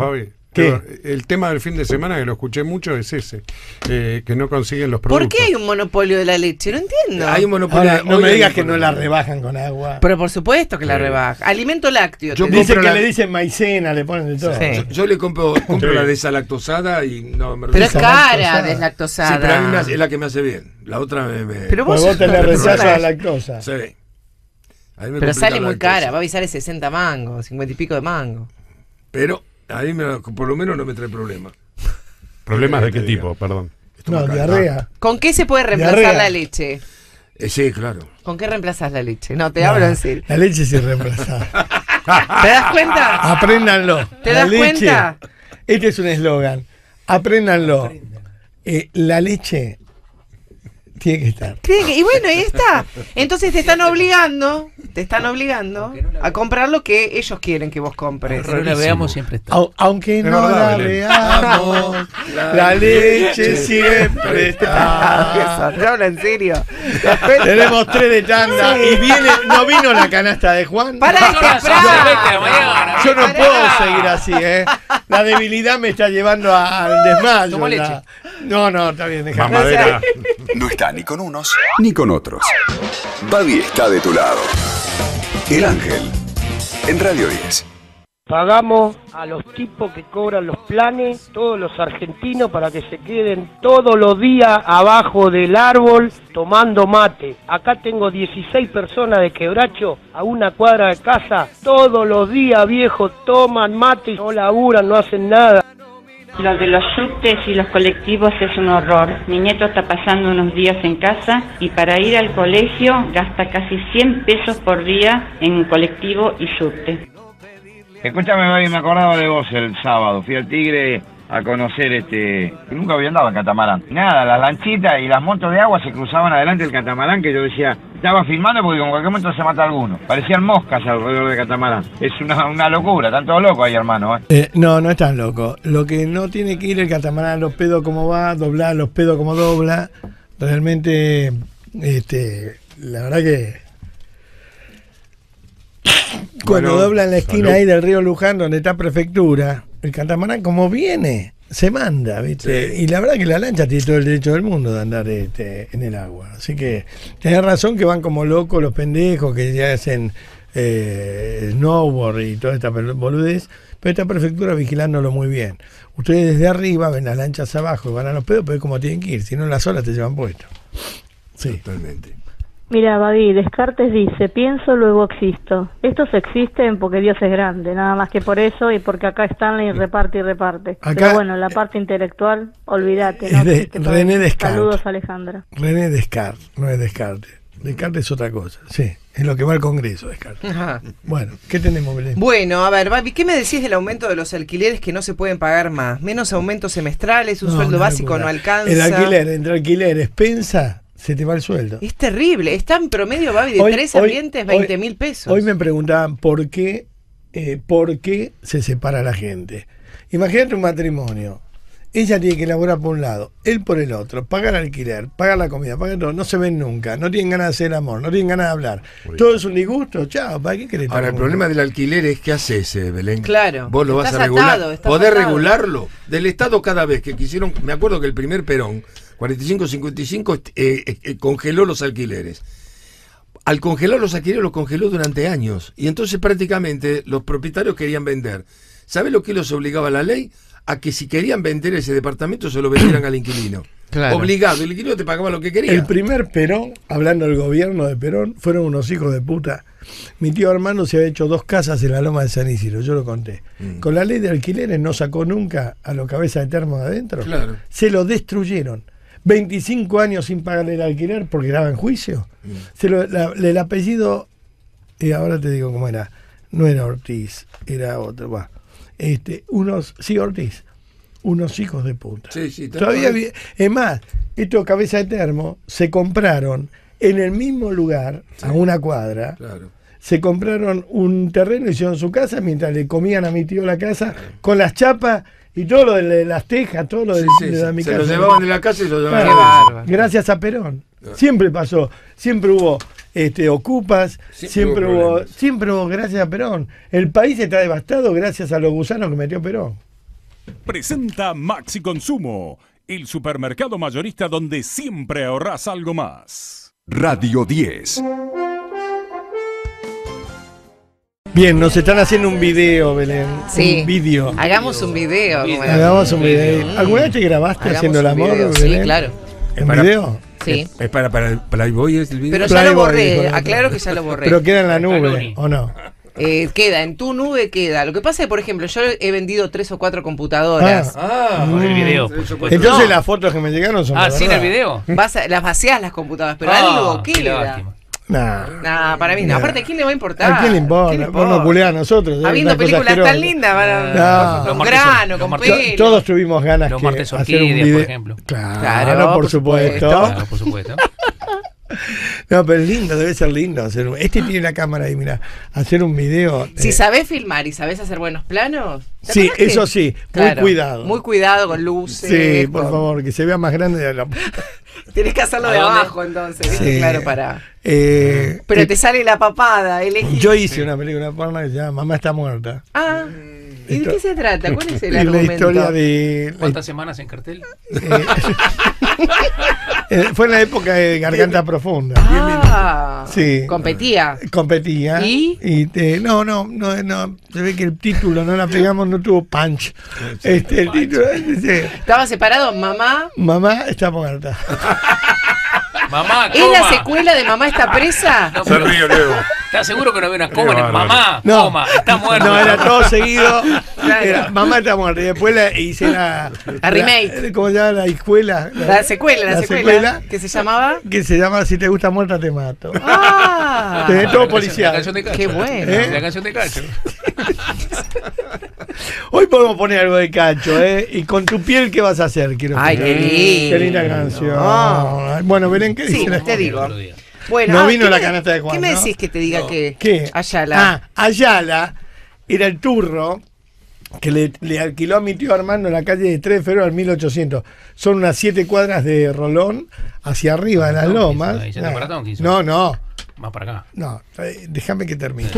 Pero el tema del fin de semana, que lo escuché mucho, es ese, eh, que no consiguen los productos. ¿Por qué hay un monopolio de la leche? No entiendo. Hay un monopolio. Ahora, no hoy me hay digas un que no la monopolio. rebajan con agua. Pero por supuesto que la Sí. rebaja. Alimento lácteo. Yo te Dice compro que la- le dicen maicena, le ponen de todo. Sí. Yo, yo le compro, compro Sí. la desalactosada y no me Pero es resulta- cara Deslactosada. deslactosada. Sí, pero a mí me hace- es la que me hace bien. La otra me. me- Pero Pues vos, vos te le pero rechazas sale- la lactosa. Sí. A mí me Pero complica sale la muy lactosa. cara. Va a sale sesenta mangos, cincuenta y pico de mango. Pero a mí me, por lo menos no me trae problema. ¿Problemas de qué Te diga. tipo? Perdón. No, Estomacal. diarrea. ¿Con qué se puede reemplazar Diarrea. la leche? Eh, sí, claro. ¿Con qué reemplazas la leche? No, te hablo en serio. La leche es irreemplazable. ¿Te das cuenta? Apréndanlo. ¿Te La das leche- cuenta? Este es un eslogan. Apréndanlo. Eh, la leche tiene que estar. Tiene que- Y bueno, ahí está. Entonces te están obligando, te están obligando a comprar lo que ellos quieren que vos compres. Pero la veamos siempre está. Au- aunque Es no verdad, la Belén. veamos, la leche siempre está. Yo hablo en serio. Tenemos tres de tanda y viene, no vino la canasta de Juan. Para Son las once de la mañana. Yo no Pará. puedo seguir así, ¿eh? La debilidad me está llevando a- al desmayo. Tomó leche. la- No, no, está bien, dejá. Mamadera. No está ni con unos ni con otros. Babi está de tu lado. El Ángel, en Radio diez. Pagamos a los tipos que cobran los planes, todos los argentinos, para que se queden todos los días abajo del árbol tomando mate. Acá tengo dieciséis personas de Quebracho a una cuadra de casa. Todos los días, viejos, toman mate, no laburan, no hacen nada. Lo de los subtes y los colectivos es un horror. Mi nieto está pasando unos días en casa y para ir al colegio gasta casi cien pesos por día en colectivo y subte. Escúchame, Babi, me acordaba de vos el sábado. Fui al Tigre a conocer este... Nunca había andado en catamarán. Nada, las lanchitas y las motos de agua se cruzaban adelante del catamarán, que yo decía... Estaba filmando porque en cualquier momento se mata alguno. Parecían moscas alrededor del catamarán. Es una, una locura, están todos locos ahí, hermano. ¿eh? Eh, no, no es tan loco. Lo que no tiene que ir el catamarán a los pedos como va, doblar los pedos como dobla. Realmente, este, la verdad que cuando Bueno, dobla en la esquina salud. ahí del río Luján, donde está prefectura, el catamarán como viene, se manda, ¿viste? Sí. Y la verdad que la lancha tiene todo el derecho del mundo de andar este, en el agua. Así que tenés razón que van como locos los pendejos que ya hacen eh, snowboard y toda esta pel- boludez, pero esta prefectura vigilándolo muy bien. Ustedes desde arriba ven las lanchas abajo y van a los pedos, pero es como tienen que ir, si no en las olas te llevan puesto. Sí. Totalmente. Mira, Babi, Descartes dice, pienso, luego existo. Estos existen porque Dios es grande, nada más que por eso y porque acá Stanley reparte y reparte. Acá- Pero bueno, la parte intelectual, olvídate, no Es de existe todo René eso. Descartes. Saludos, Alejandra. René Descartes, no es Descartes. Descartes es otra cosa, sí, es lo que va al Congreso, Descartes. Ajá. Bueno, ¿qué tenemos, Belén? Bueno, a ver, Babi, ¿qué me decís del aumento de los alquileres que no se pueden pagar más? Menos aumentos semestrales, un No, sueldo una básico locura. no alcanza. El alquiler, entre alquiler, expensa, se te va el sueldo. Es terrible. Está en promedio, Babi, de Hoy- tres hoy- ambientes, veinte hoy- mil pesos. Hoy me preguntaban por qué, eh, por qué se separa la gente. Imagínate un matrimonio. Ella tiene que elaborar por un lado, él por el otro, pagar alquiler, pagar la comida, pagar todo, no se ven nunca, no tienen ganas de hacer amor, no tienen ganas de hablar. Todo es un disgusto, chao, ¿para qué querés? Ahora, el todo problema junto? del alquiler es que haces, eh, Belén. Claro. Vos lo vas Estás a regular. atado, estás Podés atado. regularlo. Del Estado cada vez que quisieron. Me acuerdo que el primer Perón, cuarenta y cinco cincuenta y cinco, eh, eh, eh, congeló los alquileres. Al congelar los alquileres, los congeló durante años. Y entonces prácticamente los propietarios querían vender. ¿Sabés lo que los obligaba la ley? A que si querían vender ese departamento se lo vendieran al inquilino. Claro. Obligado. El inquilino te pagaba lo que quería. El primer Perón, hablando del gobierno de Perón, fueron unos hijos de puta. Mi tío Armando se había hecho dos casas en la loma de San Isidro, yo lo conté. Mm. Con la ley de alquileres no sacó nunca a los cabezas de termo de adentro. Claro. Se lo destruyeron. veinticinco años sin pagarle el alquiler porque estaba en juicio. Mm. Se lo- la- el apellido, y ahora te digo cómo era, no era Ortiz, era otro. Va. Este, unos, sí, Ortiz, unos hijos de puta. Sí, sí, tal Todavía cual. había- es más, estos cabezas de termo se compraron en el mismo lugar, a una cuadra, Claro. se compraron un terreno, hicieron su casa mientras le comían a mi tío la casa con las chapas y todo lo de las tejas, todo lo de, Sí, sí, de sí. la- mi Se casa. lo llevaban de la casa y lo llevaban Claro. a la bárbaro. Gracias a Perón. Siempre pasó, siempre hubo este ocupas, Siempre siempre, hubo hubo, problemas. siempre hubo gracias a Perón. El país está devastado gracias a los gusanos que metió Perón. presenta Maxi Consumo, el supermercado mayorista donde siempre ahorrás algo más. Radio diez. Bien, nos están haciendo un video, Belén. Sí. Un video. Hagamos un video. como era. Hagamos un video. ¿Alguna vez te grabaste Hagamos haciendo el un amor, video, Belén? sí, claro. ¿En Para- video? Sí. ¿Es para, para el Playboy es el video? Pero ya lo Playboy, borré, dijo. aclaro que ya lo borré. Pero queda en la nube, ¿o no? Eh, queda, en tu nube queda. Lo que pasa es que, por ejemplo, yo he vendido tres o cuatro computadoras. Ah, Mm. el video. por supuesto. Entonces No. las fotos que me llegaron son Ah, de ¿sin el verdad. video? Vas a- las vaciás las computadoras, pero Ah, algo qué queda. lástima. Nah. Nah, para mí no. Nah. Aparte, ¿a quién le va a importar? ¿A quién le importa? ¿Quién le Vos nos culés a nosotros. Habiendo es una cosa películas tan asquerosa. lindas, van a- No. con Los grano, martes- con los To- pelo. Todos tuvimos ganas Los que martes hacer un orquídeas, video. por ejemplo. Claro, Claro, por por supuesto. Claro, por supuesto. No, pero es lindo, debe ser lindo hacer un... Este tiene la cámara ahí, mira, hacer un video. Si eh, sabés filmar y sabés hacer buenos planos. ¿te Sí, acordás que- eso sí, muy Claro, cuidado. Muy cuidado con luces. Sí, por con- favor, que se vea más grande de la... Tenés que hacerlo ¿A de dónde? abajo entonces, ¿viste? Sí. Claro, para. Eh, Pero eh, te sale la papada, elegí. Yo hice una película porno que se llama Mamá está muerta. Ah, ¿y de Esto- qué se trata? ¿Cuál es el Es la argumento? historia de... la- ¿Cuántas semanas en cartel? eh, fue en la época de Garganta Profunda. Ah, Sí. competía. Competía. ¿Y? te- no, no, no, no. Se ve que el título no la pegamos, no tuvo punch. Este, el título dice, Estaba separado, mamá. Mamá está muerta. Mamá, ¿Es coma. la secuela de Mamá está presa? No, Se pero- ríe, Leo. ¿Estás seguro que no había una Qué coma? en el- bárbaro. Mamá, No. coma, está muerta. No, era todo seguido. Era, mamá está muerta. Y después la, hice la, La remake. ¿Cómo se llama? La escuela. La secuela, la, secuela, Que se llamaba. Que se llama Si te gusta muerta, te mato. Ah, Tenés todo La canción- policial. La canción de Cacho. Qué bueno. ¿Eh? La canción de Cacho. Hoy podemos poner algo de Cacho, ¿eh? Y con tu piel, ¿qué vas a hacer? Quiero Ay, saber. qué lindo. Qué linda canción. Ah. Bueno, Belén, ¿qué Sí, dice la te digo. Otro día. Bueno, No ah, vino ¿qué la me- canasta de Juan, ¿Qué me ¿no? decís que te diga que ¿Qué? Ayala? Ah, Ayala era el turro que le, le alquiló a mi tío Armando en la calle de tres de febrero al mil ochocientos. Son unas siete cuadras de Rolón hacia arriba de las Tonkins, lomas. ahí, ya Nah. te para Tonkins. No, no, Más para acá. no. eh, Déjame que termine.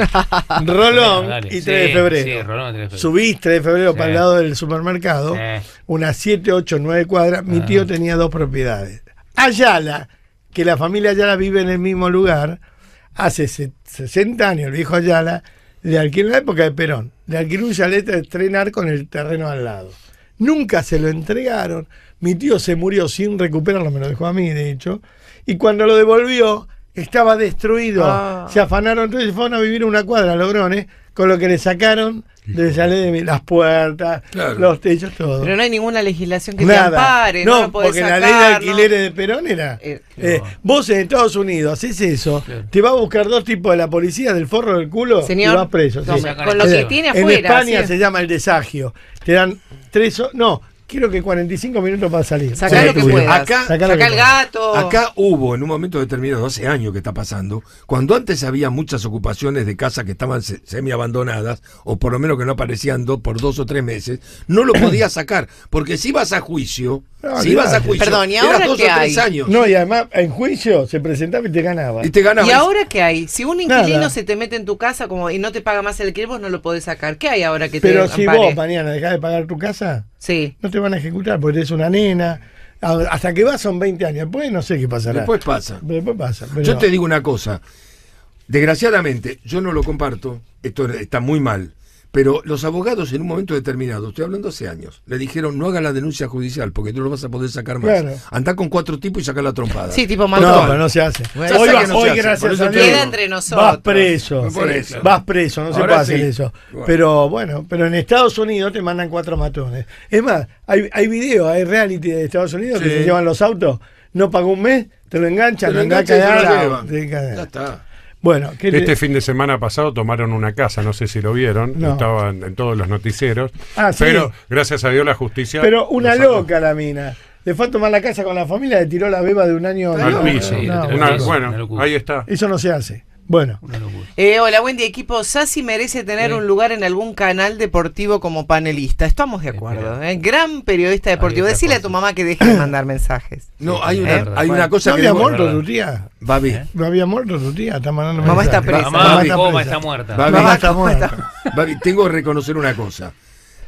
Rolón Dale, y sí, tres de febrero. Sí, Rolón y tres de febrero. Subís tres de febrero Sí. para el lado del supermercado, Sí. unas siete, ocho, nueve cuadras. Mi Ah. tío tenía dos propiedades. Ayala, que la familia Ayala vive en el mismo lugar, hace se- sesenta años, el viejo Ayala, le alquiló en la época de Perón, le alquiló un chalet de estrenar con el terreno al lado. Nunca se lo entregaron. Mi tío se murió sin recuperarlo, me lo dejó a mí, de hecho. Y cuando lo devolvió, estaba destruido. Ah. Se afanaron, entonces fueron a vivir una cuadra, Logrones, con lo que le sacaron del chalet de mi- las puertas, Claro. los techos, todo. Pero no hay ninguna legislación que te Nada. ampare, no, no, lo podés porque sacar, la ley de ¿no? alquileres de Perón era. Eh, eh, vos en Estados Unidos haces eso, Claro. te va a buscar dos tipos de la policía del forro del culo Señor, y vas preso. no, sí. me- con lo que Eh, tiene En afuera. España sí. se llama el desagio. Te dan tres o- no, quiero que cuarenta y cinco minutos para salir. Sacá Sí, lo que tuyo. puedas. Acá- Sacá lo Sacá que el puedas. gato. Acá hubo en un momento determinado, hace años que está pasando, cuando antes había muchas ocupaciones de casas que estaban se- semi abandonadas, o por lo menos que no aparecían do- por dos o tres meses, no lo podías sacar, porque si ibas a juicio, No, si ibas a olvidate. juicio, Perdón, ¿y eras ahora dos qué o tres hay? años. No, y además en juicio se presentaba y te ganaba. Y te ganabas. ¿Y ahora qué hay? Si un inquilino Nada. se te mete en tu casa como y no te paga más el alquiler, vos no lo podés sacar. ¿Qué hay ahora que Pero te si ampare? vos mañana dejás de pagar tu casa, Sí. no te van a ejecutar porque eres una nena. A- Hasta que vas son veinte años. Después no sé qué pasará. Después pasa. Pero después pasa. pero Yo no. te digo una cosa, desgraciadamente, yo no lo comparto, esto está muy mal, pero los abogados en un momento determinado, estoy hablando hace años, le dijeron no haga la denuncia judicial porque tú no lo vas a poder sacar más. Claro. Andá con cuatro tipos y sacar la trompada. Sí, tipo No, Matón. pero no se hace. Bueno, hoy ya sé vas- que no hoy se hace, por gracias eso a te Dios, digo. Queda entre nosotros. vas preso. Por eso. Vas preso, no se Ahora puede hacer sí. eso. Bueno. Pero bueno, pero en Estados Unidos te mandan cuatro matones. Es más, hay, hay videos, hay reality de Estados Unidos que Sí. se llevan los autos, no pagó un mes, te lo enganchan, Te lo andá a enganchan y se lo cagar, llevan. te cagan. Ya está. Bueno, ¿qué te- Este fin de semana pasado tomaron una casa, no sé si lo vieron, No. estaban en todos los noticieros, Ah, sí. pero gracias a Dios la justicia... pero una lo sacó. loca la mina. Le fue a tomar la casa con la familia, le tiró la beba de un año Al no, piso. no, Sí, no, le tiró Una- al piso. bueno, una locura. ahí está. eso no se hace. Bueno, Una locura. Eh, hola, buen día equipo. Sassi merece tener Sí. un lugar en algún canal deportivo como panelista. Estamos de acuerdo. ¿eh? Gran periodista deportivo. Ahí está Decile a cosa. tu mamá que deje de mandar mensajes. No, hay Eh, una, hay bueno. una cosa ¿no que había debo- muerto verdad. tu tía? Babi, No había muerto tu tía, está mandando Mamá está mensajes. presa. Mamá, Babi, coma presa. está muerta. Babi, Mamá está muerta. Babi, tengo que reconocer una cosa.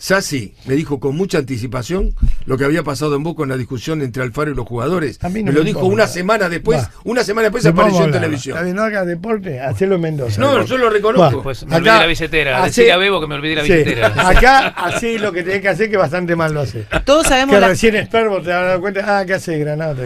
Sassi me dijo con mucha anticipación lo que había pasado en Boca en la discusión entre Alfaro y los jugadores. A mí no me me lo dijo importa. una semana después. Va. Una semana después No apareció vamos a en hablar. televisión. Está bien, no hagas deporte, hacelo en Mendoza. No, yo lo reconozco. Va. Pues me Acá- olvidé la billetera. hace- Decirle a Bebo que me olvidé la Sí. billetera. Acá así lo que tenés que hacer, que bastante mal lo hace. Todos sabemos Que la- recién Esperbo te has dado cuenta. Ah, ¿qué hace Granate?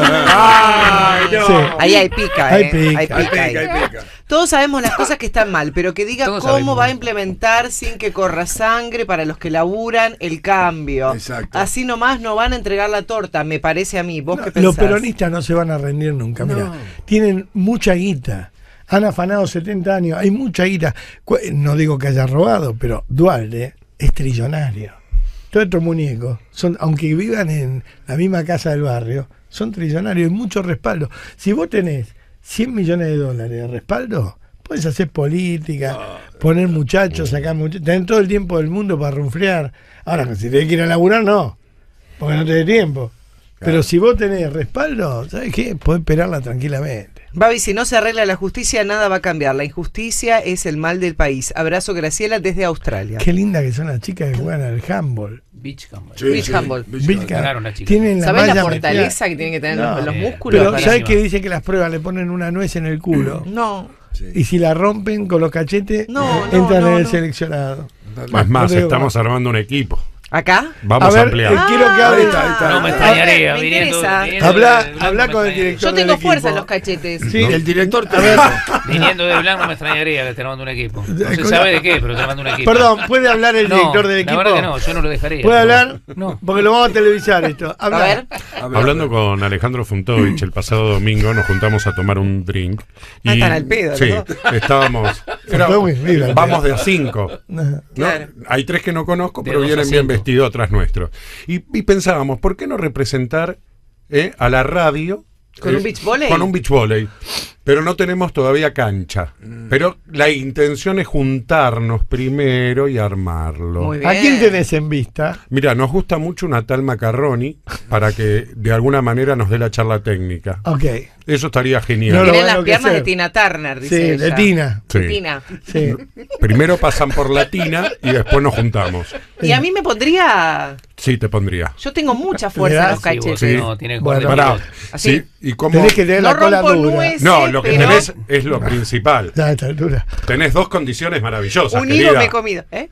Ay, no. Sí. Ahí hay pica, Hay ¿eh? pica. Hay pica, Hay pica, ahí. hay pica. Todos sabemos las cosas que están mal, pero que diga Todos cómo sabemos. va a implementar sin que corra sangre para los que laburan el cambio. Exacto. Así nomás no van a entregar la torta, me parece a mí. ¿Vos qué Los pensás? peronistas no se van a rendir nunca. Mira, No. tienen mucha guita. Han afanado setenta años. Hay mucha guita. Cu- No digo que haya robado, pero Dualde es trillonario. Todos estos muñecos, son, aunque vivan en la misma casa del barrio, son trillonarios y mucho respaldo. Si vos tenés cien millones de dólares de respaldo, puedes hacer política, poner muchachos, sacar muchachos, tener todo el tiempo del mundo para runflear. Ahora, si tenés que ir a laburar, no, porque no tenés tiempo. Pero si vos tenés respaldo, ¿sabes qué? Podés esperarla tranquilamente. Babi, si no se arregla la justicia, nada va a cambiar. La injusticia es el mal del país. Abrazo, Graciela, desde Australia. Qué linda que son las chicas que juegan al handball. Beach Handball. Sí, Beach sí, handball. Beach Beach handball. Ganaron las chicas. Tienen la ¿Sabés la malla fortaleza metida. que tienen que tener No. los, los Eh, músculos? Pero para- ¿sabes qué dice que las pruebas le ponen una nuez en el culo? No. Sí. Y si la rompen con los cachetes, No, no, entran no, en el no. seleccionado. Más más, No te digo estamos armando un equipo. ¿Acá? Vamos A ver, a ampliar. eh, quiero que hable. Ahí está, ahí está. No me Ah, extrañaría. me viniendo, interesa. viniendo Habla, de Blanco habla me con el extrañaría. director Yo tengo del fuerza equipo. en los cachetes. Sí, El director te A ver. Viniendo de Blanco me extrañaría que esté armando un equipo. No se Escucha. sabe de qué, pero te mando un equipo. Perdón, ¿puede hablar el No, director del la equipo? verdad que no, yo no lo dejaría. ¿Puede pero- hablar? No. Porque lo vamos a televisar esto. Habla. A ver. Hablando con Alejandro Funtovich el pasado domingo, nos juntamos a tomar un drink. Ah, están al pedo, Sí, ¿no? estábamos. Era- Funtovich, mira, vamos de a cinco. No. ¿no? Claro. Hay tres que no conozco, De pero dos a vienen bien cinco. vestidos atrás nuestros. Y, y pensábamos, ¿por qué no representar eh, a la radio ¿Con eh, un beach volley? Con un beach volley. Pero no tenemos todavía cancha. Pero la intención es juntarnos primero y armarlo. Muy bien. ¿A quién tenés en vista? Mira, nos gusta mucho una tal Macarroni para que de alguna manera nos dé la charla técnica. Ok. Eso estaría genial. No lo Tienen van a las piernas de enloquecer. Tina Turner, dice Sí, ella. de Tina. Sí. De Tina. Sí. Primero pasan por la tina y después nos juntamos. Y a mí me pondría... Sí, te pondría. Yo tengo mucha fuerza en los Sí, vos, cachetes. Sí. no, tiene que Bueno, jugar de Pará. pivot. Así. Sí, y cómo. Tenés que tener No la cola rompo dura. nueces, No, lo que pero tenés es lo principal. Ya, a esta altura. Tenés dos condiciones maravillosas, un higo querida. me he comido. ¿Eh?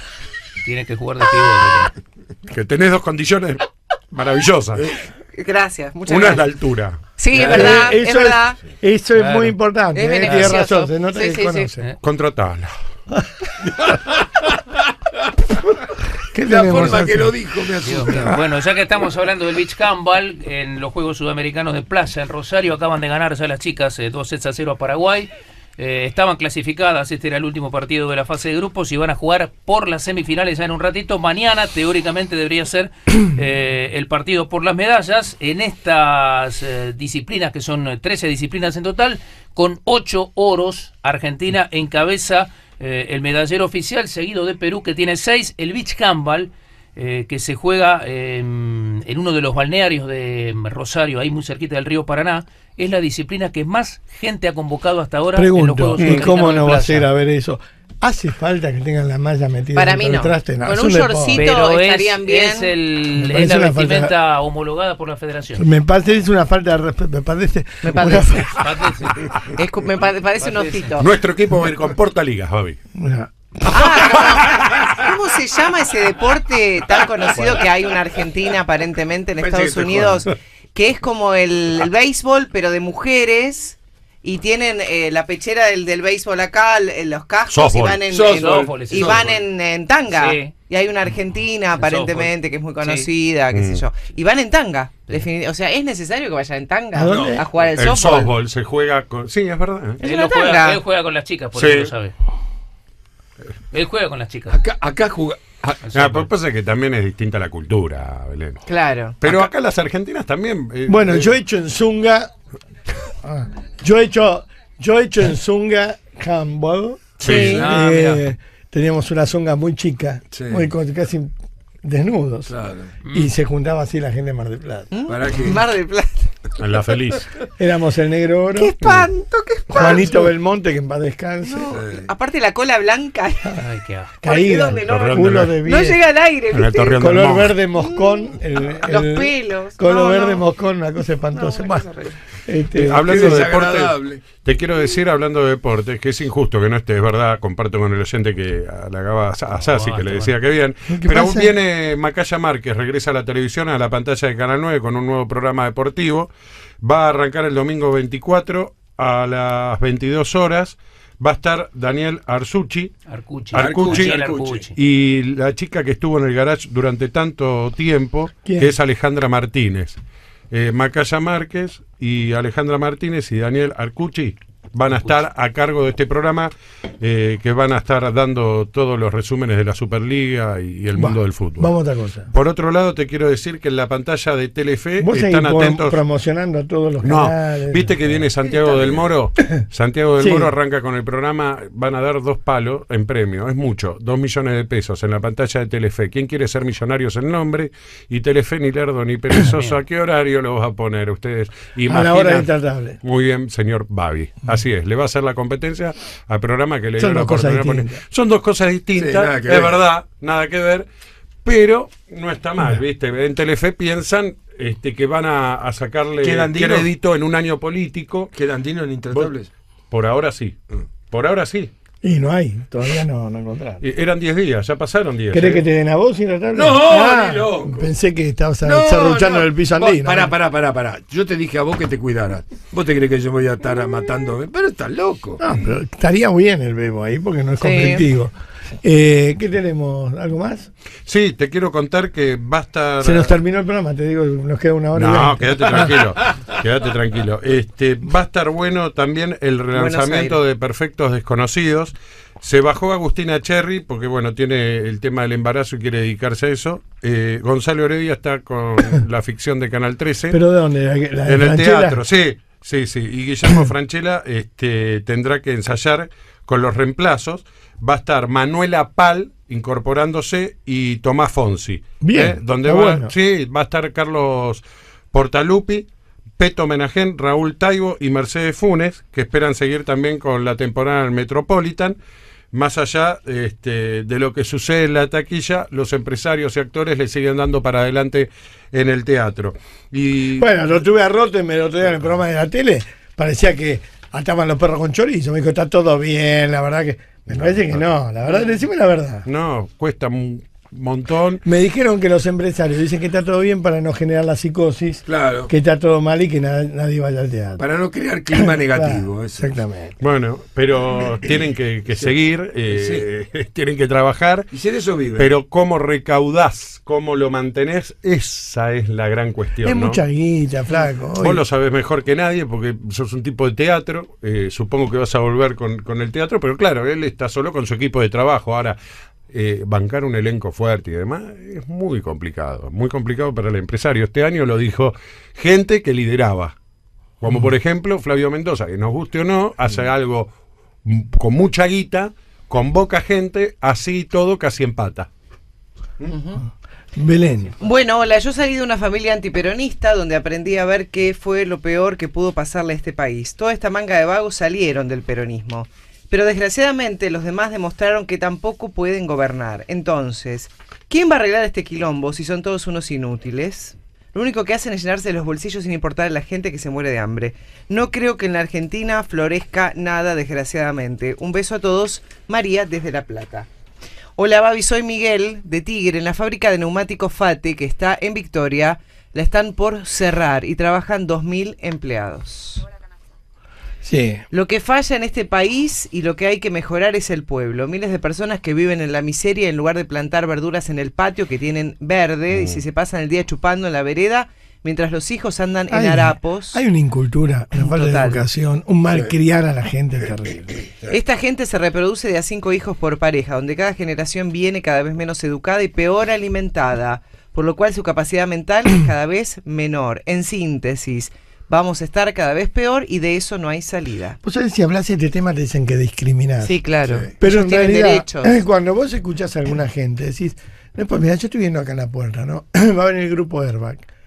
Tiene que jugar de pivot. Que tenés dos condiciones maravillosas. Gracias, muchas Una es la gracias. altura. Sí, es verdad, Eh, es eso verdad. Eso Claro. es muy importante. Es eh, Tienes beneficioso. razón, se nota Sí, que sí, sí. conoce. ¿Eh? Contratala. ¿Qué La tenemos forma así? que lo dijo me Dios mío. asusta. Bueno, ya que estamos hablando del beach handball, en los Juegos Sudamericanos de Plaza en Rosario acaban de ganar ya las chicas eh, dos sets a cero a Paraguay. Eh, estaban clasificadas, este era el último partido de la fase de grupos y van a jugar por las semifinales ya en un ratito. Mañana teóricamente debería ser eh, el partido por las medallas en estas eh, disciplinas, que son trece disciplinas en total, con ocho oros. Argentina encabeza eh, el medallero oficial, seguido de Perú, que tiene seis. El beach handball, eh, que se juega eh, en uno de los balnearios de Rosario, ahí muy cerquita del río Paraná, es la disciplina que más gente ha convocado hasta ahora en los Pregunto, Juegos ¿y Sudamericanos cómo de no va a Plaza. ser a ver eso? ¿Hace falta que tengan la malla metida Para dentro mí del no. traste? No, Con es un deporte. shortcito Pero es, estarían bien. es, el, Me es parece la una falta- vestimenta homologada por la federación. Me parece una falta de respeto. Me parece. Me una- parece. Parece. Es cu- me pa- parece un osito. Nuestro equipo va a ir con portaligas, Babi. una- Ah, ¿cómo, cómo se llama ese deporte tan conocido que hay una Argentina aparentemente en Pensé Estados que te Unidos? jodas. Que es como el, el béisbol, pero de mujeres. Y tienen eh, la pechera del, del béisbol acá, el- los cascos, Softball. y van en, Softball. en- Softball, ese y softball. van en, en tanga. Sí. Y hay una argentina aparentemente que es muy conocida, qué sé Mm. yo. Y van en tanga. defini- O sea, ¿es necesario que vayan en tanga ¿A dónde? a jugar el, El softball? softball se juega con. Sí, es verdad. ¿eh? Es Él, una lo juega, tanga. él juega con las chicas, por Sí. eso lo sabe. Él juega con las chicas. Acá, acá juga- ah, Ah, pero pasa que también es distinta la cultura, Belén. Claro. Pero acá, las argentinas también. eh, Bueno, eh, yo he hecho en Zunga. Ah, yo he hecho. Yo he hecho en Zunga handball. Sí. Ah, Eh, mirá. teníamos una zunga muy chica, Sí. muy co- casi desnudos. Claro. Y se juntaba así la gente de Mar del Plata. ¿Mm? Para que Mar del Plata. En La Feliz. Éramos el Negro Oro. ¡Qué espanto, qué espanto! Juanito Belmonte, que en paz descanse. No, aparte la cola blanca. Ay, qué asco. Caída. Donde no, Torreón Culo de la- de no bien. llega al aire, En el ¿viste? Torreón del Color Monte. verde moscón. El, Los el- pelos. Color No, verde no. moscón, una cosa espantosa. No, Bah, una cosa este, Eh, hablando qué de deporte, desagradable. te quiero decir, hablando de deportes, que es injusto que no esté, es verdad, comparto con el oyente que halagaba a a Sassi, que le decía que bien, ¿Qué pero pasa? viene Macaya Márquez, regresa a la televisión, a la pantalla de Canal nueve con un nuevo programa deportivo, va a arrancar el domingo veinticuatro a las veintidós horas, va a estar Daniel Arzucci, Arcucci. Arcucci, Daniel Arcucci. y la chica que estuvo en el garage durante tanto tiempo, ¿Quién? que es Alejandra Martínez. Eh, Macaya Márquez y Alejandra Martínez y Daniel Arcucci van a estar a cargo de este programa, eh, que van a estar dando todos los resúmenes de la Superliga y, y el mundo Va, del fútbol. Vamos a otra cosa. Por otro lado, te quiero decir que en la pantalla de Telefe Vos seguís están por- atentos. promocionando a todos los No, canales. viste que viene Santiago del Moro. Santiago del Sí. Moro arranca con el programa, van a dar dos palos en premio, es mucho, dos millones de pesos en la pantalla de Telefe. ¿Quién quiere ser millonario es el nombre? Y Telefe ni lerdo ni perezoso, ¿a qué horario lo vas a poner ustedes? A la hora Imaginan- intratable. Muy bien, señor Babi. Así es, le va a hacer la competencia al programa que le Son dio la dos cosas oportunidad de poner. distintas. Son dos cosas distintas, Sí, nada que es ver. verdad, nada que ver, pero no está mal, ¿viste? En Telefe piensan este, que van a, a sacarle ¿Quedan Dino? crédito en un año político. ¿Quedan Dino en Intratables? Por ahora sí, por ahora sí. Y no hay, todavía no, no encontraron. Eh, Eran diez días, ya pasaron diez. ¿Querés ¿eh? que te den a vos intratable? No, Ah, ni loco. Pensé que estabas No, serruchando no. en el piso Vos- andino. Pará, pará, pará, pará. Yo te dije a vos que te cuidaras. ¿Vos te crees que yo voy a estar matándome? Pero estás loco. No, pero estaría bien el Bebo ahí porque no es Sí. conflictivo. Eh, ¿Qué tenemos? ¿Algo más? Sí, te quiero contar que va a estar... Se nos terminó el programa, te digo, nos queda una hora y No, veinte. quédate tranquilo, quédate tranquilo. Este, va a estar bueno también el relanzamiento Aires. de Perfectos Desconocidos. Se bajó Agustina Cherry porque bueno, tiene el tema del embarazo y quiere dedicarse a eso. Eh, Gonzalo Heredia está con la ficción de Canal trece. ¿Pero de dónde? ¿La, la de en el Franchella? teatro, sí, sí, sí. Y Guillermo Franchella este, tendrá que ensayar con los reemplazos. Va a estar Manuela Pal incorporándose y Tomás Fonsi. Bien, ¿eh? Donde está va, bueno. sí, va a estar Carlos Portalupi, Peto Menajén, Raúl Taibo y Mercedes Funes, que esperan seguir también con la temporada del Metropolitan. Más allá este, de lo que sucede en la taquilla, los empresarios y actores le siguen dando para adelante en el teatro. Y Bueno, lo tuve a Rotten, lo tuve en el programa de la tele. Parecía que ataban los perros con chorizo. Me dijo, está todo bien, la verdad que. Me parece que no, la verdad, decime la verdad. no, cuesta un montón. Me dijeron que los empresarios dicen que está todo bien para no generar la psicosis, Claro. que está todo mal y que na- nadie vaya al teatro. Para no crear clima negativo. Claro, eso. exactamente. Bueno, pero tienen que, que seguir, eh, tienen que trabajar. Y si de eso vive. Pero cómo recaudás, cómo lo mantenés, esa es la gran cuestión. Es ¿no? mucha guita, flaco. Hoy- Vos lo sabés mejor que nadie porque sos un tipo de teatro, eh, supongo que vas a volver con, con el teatro, pero claro, él está solo con su equipo de trabajo. Ahora, eh, bancar un elenco fuerte y demás es muy complicado, muy complicado para el empresario. Este año lo dijo gente que lideraba, como por ejemplo Flavio Mendoza, que nos guste o no, hace algo mm, con mucha guita, convoca gente, así y todo casi empata. Belén. Bueno, hola, yo salí de una familia antiperonista donde aprendí a ver qué fue lo peor que pudo pasarle a este país. Toda esta manga de vagos salieron del peronismo. Pero desgraciadamente los demás demostraron que tampoco pueden gobernar. Entonces, ¿quién va a arreglar este quilombo si son todos unos inútiles? Lo único que hacen es llenarse los bolsillos sin importar a la gente que se muere de hambre. No creo que en la Argentina florezca nada, desgraciadamente. Un beso a todos. María desde La Plata. Hola Babi, soy Miguel de Tigre. En la fábrica de neumáticos Fate, que está en Victoria, la están por cerrar y trabajan dos mil empleados. Sí. Lo que falla en este país y lo que hay que mejorar es el pueblo. Miles de personas que viven en la miseria en lugar de plantar verduras en el patio que tienen verde y si se pasan el día chupando en la vereda mientras los hijos andan en Hay- harapos. Hay una incultura, una falta de Total. educación, un mal criar a la gente terrible. Esta gente se reproduce de a cinco hijos por pareja, donde cada generación viene cada vez menos educada y peor alimentada, por lo cual su capacidad mental es cada vez menor. En síntesis, vamos a estar cada vez peor y de eso no hay salida. Vos sabés, si hablas de este tema te dicen que discriminás. Sí, claro. Pero Ellos en tienen realidad, derechos. eh, cuando vos escuchás a alguna gente, decís, no, pues mira, yo estoy viendo acá en la puerta, ¿no? Va a venir el grupo Airbag.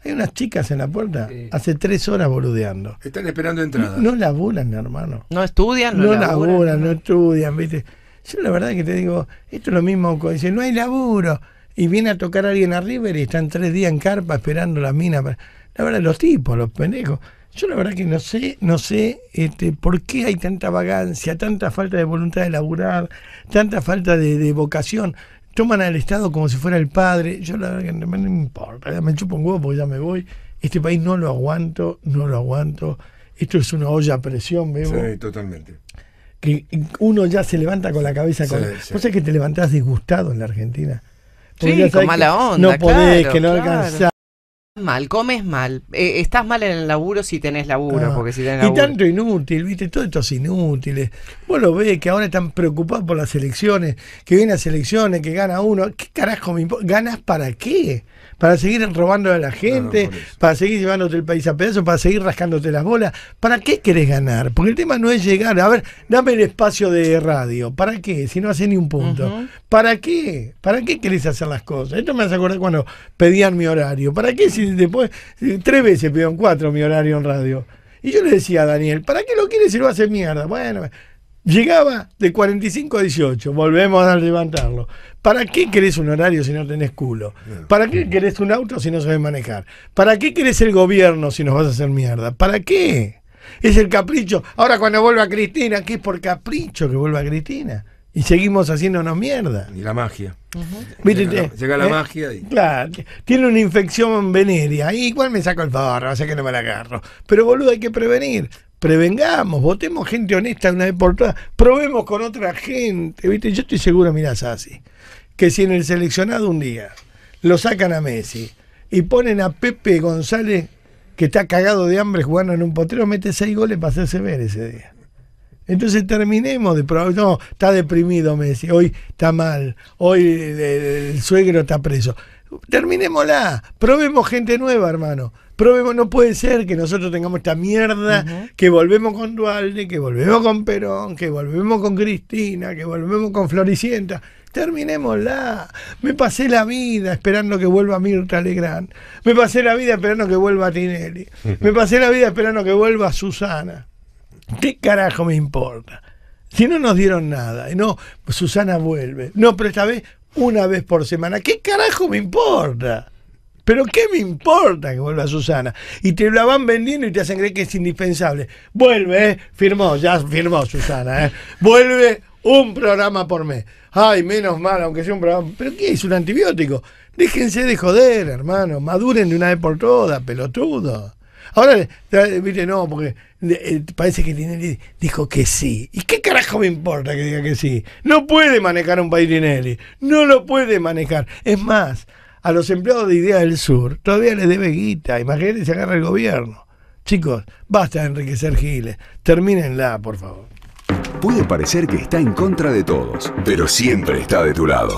Hay unas chicas en la puerta hace tres horas boludeando. Están esperando entradas. No, no laburan, hermano. No estudian, no, No laburan. laburan, no estudian, ¿viste? Yo la verdad que te digo, esto es lo mismo que dice, no hay laburo. Y viene a tocar a alguien a River y están tres días en carpa esperando la mina. La verdad, los tipos, los pendejos. Yo la verdad que no sé, no sé este, por qué hay tanta vagancia, tanta falta de voluntad de laburar, tanta falta de, de vocación. Toman al Estado como si fuera el padre. Yo la verdad que no me, no me importa, ya me chupo un huevo porque ya me voy. Este país no lo aguanto, no lo aguanto. Esto es una olla a presión, Bebo. Sí, totalmente. Que uno ya se levanta con la cabeza. Con... Sí, sí. ¿Vos sabés que te levantás disgustado en la Argentina? Porque Sí, ya sabés con mala que onda, no podés, claro, que no claro. alcanzás. Mal, comes mal. Eh, estás mal en el laburo si tenés laburo, Ah, porque si tenés y laburo. tanto inútil, viste, todo esto es inútil. Vos lo ves que ahora están preocupados por las elecciones, que vienen las elecciones, que gana uno. ¿Qué carajo me importa? ¿Ganas para qué? ¿Para seguir robando a la gente? No, no, ¿Para seguir llevándote el país a pedazos? ¿Para seguir rascándote las bolas? ¿Para qué querés ganar? Porque el tema no es llegar. A ver, dame el espacio de radio. ¿Para qué? Si no hace ni un punto. Ujú. ¿Para qué? ¿Para qué querés hacer las cosas? Esto me hace acordar cuando pedían mi horario. ¿Para qué si después, si tres veces pidieron cuatro mi horario en radio? Y yo le decía a Daniel, ¿para qué lo quieres si lo hace mierda? Bueno, llegaba de cuarenta y cinco a dieciocho, volvemos a levantarlo. ¿Para qué querés un horario si no tenés culo? ¿Para qué querés un auto si no sabés manejar? ¿Para qué querés el gobierno si nos vas a hacer mierda? ¿Para qué? Es el capricho. Ahora cuando vuelva Cristina, ¿qué es por capricho que vuelva Cristina? Y seguimos haciéndonos mierda. Y la magia. ¿Viste? Llega la, llega la ¿Eh? magia y... Claro, tiene una infección venérea. Igual me saco el forro, o sea que no me la agarro. Pero boludo, hay que prevenir. Prevengamos, votemos gente honesta una vez por todas. Probemos con otra gente. ¿Viste? Yo estoy seguro, mirá, Sassi, que si en el seleccionado un día lo sacan a Messi y ponen a Pepe González, que está cagado de hambre jugando en un potrero, mete seis goles para hacerse ver ese día. Entonces terminemos de probar. No, está deprimido Messi, hoy está mal, hoy el, el suegro está preso. Terminémosla, probemos gente nueva, hermano. Probemos, no puede ser que nosotros tengamos esta mierda, uh-huh. que volvemos con Dualde, que volvemos con Perón, que volvemos con Cristina, que volvemos con Floricienta. Terminémosla. Me pasé la vida esperando que vuelva Mirta Legrand. Me pasé la vida esperando que vuelva Tinelli. Me pasé la vida esperando que vuelva Susana. ¿Qué carajo me importa? Si no nos dieron nada, y no, Susana vuelve. No, pero esta vez, una vez por semana. ¿Qué carajo me importa? ¿Pero qué me importa que vuelva Susana? Y te la van vendiendo y te hacen creer que es indispensable. Vuelve, ¿eh? Firmó, ya firmó Susana, ¿eh? Vuelve un programa por mes. Ay, menos mal, aunque sea un programa. ¿Pero qué es? ¿Un antibiótico? Déjense de joder, hermano. Maduren de una vez por todas, pelotudo. Ahora, viste, no, porque eh, parece que Tinelli dijo que sí. ¿Y qué carajo me importa que diga que sí? No puede manejar un país Tinelli. No lo puede manejar. Es más, a los empleados de Idea del Sur todavía les debe guita. Imagínate, se agarra el gobierno. Chicos, basta de enriquecer giles. Termínenla, por favor. Puede parecer que está en contra de todos, pero siempre está de tu lado.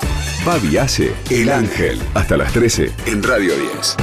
Babi hace El Ángel, hasta las trece en Radio diez.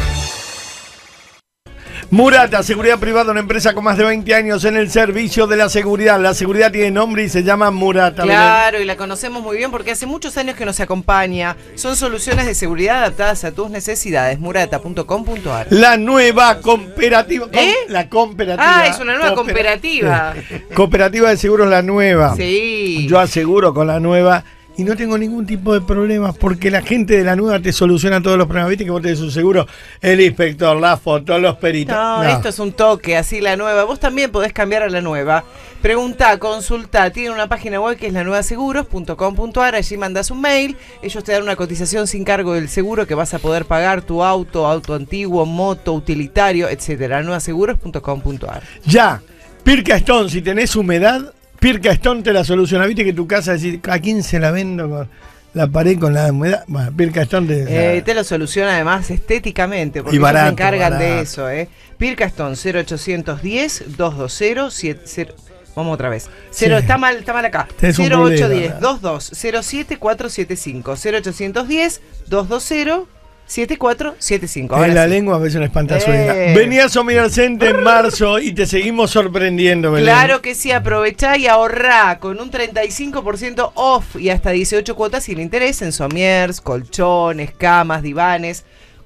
Murata, seguridad privada, una empresa con más de veinte años en el servicio de la seguridad. La seguridad tiene nombre y se llama Murata. Claro, y la conocemos muy bien porque hace muchos años que nos acompaña. Son soluciones de seguridad adaptadas a tus necesidades. Murata punto com punto ar. La nueva cooperativa. ¿Eh? La cooperativa. Ah, es una nueva cooperativa. Cooperativa de seguros La Nueva. Sí. Yo aseguro con La Nueva. Y no tengo ningún tipo de problemas porque la gente de La Nueva te soluciona todos los problemas. ¿Viste que vos tenés un seguro? El inspector, la foto, los peritos. No, no, esto es un toque, así La Nueva. Vos también podés cambiar a La Nueva. Preguntá, consultá. Tiene una página web que es la nueva seguros punto com punto ar. Allí mandás un mail. Ellos te dan una cotización sin cargo del seguro que vas a poder pagar tu auto, auto antiguo, moto, utilitario, etcétera. la nueva seguros punto com punto ar. Ya. Pirca Stone, si tenés humedad, Pirca Stone te la soluciona. Viste que tu casa, ¿a quién se la vendo con la pared con la humedad? Bueno, Pirca Stone te, eh, te lo soluciona además estéticamente, porque y barato, ellos se encargan barato. de eso. ¿eh? Pirca Stone, cero ochocientos diez, doscientos veinte, setenta. Vamos otra vez. Cero, sí. está, mal, está mal acá. cero ochocientos diez, veintidos, cero siete cuatrocientos setenta y cinco. cero ochocientos diez, doscientos veinte, setenta y cuatro setenta y cinco. En la sí. lengua a veces una espantazuela. Eh. Venías a Mirar Center en marzo y te seguimos sorprendiendo, Belén. Claro que sí, aprovechá y ahorrá con un treinta y cinco por ciento off y hasta dieciocho cuotas sin interés en somiers, colchones, camas, divanes.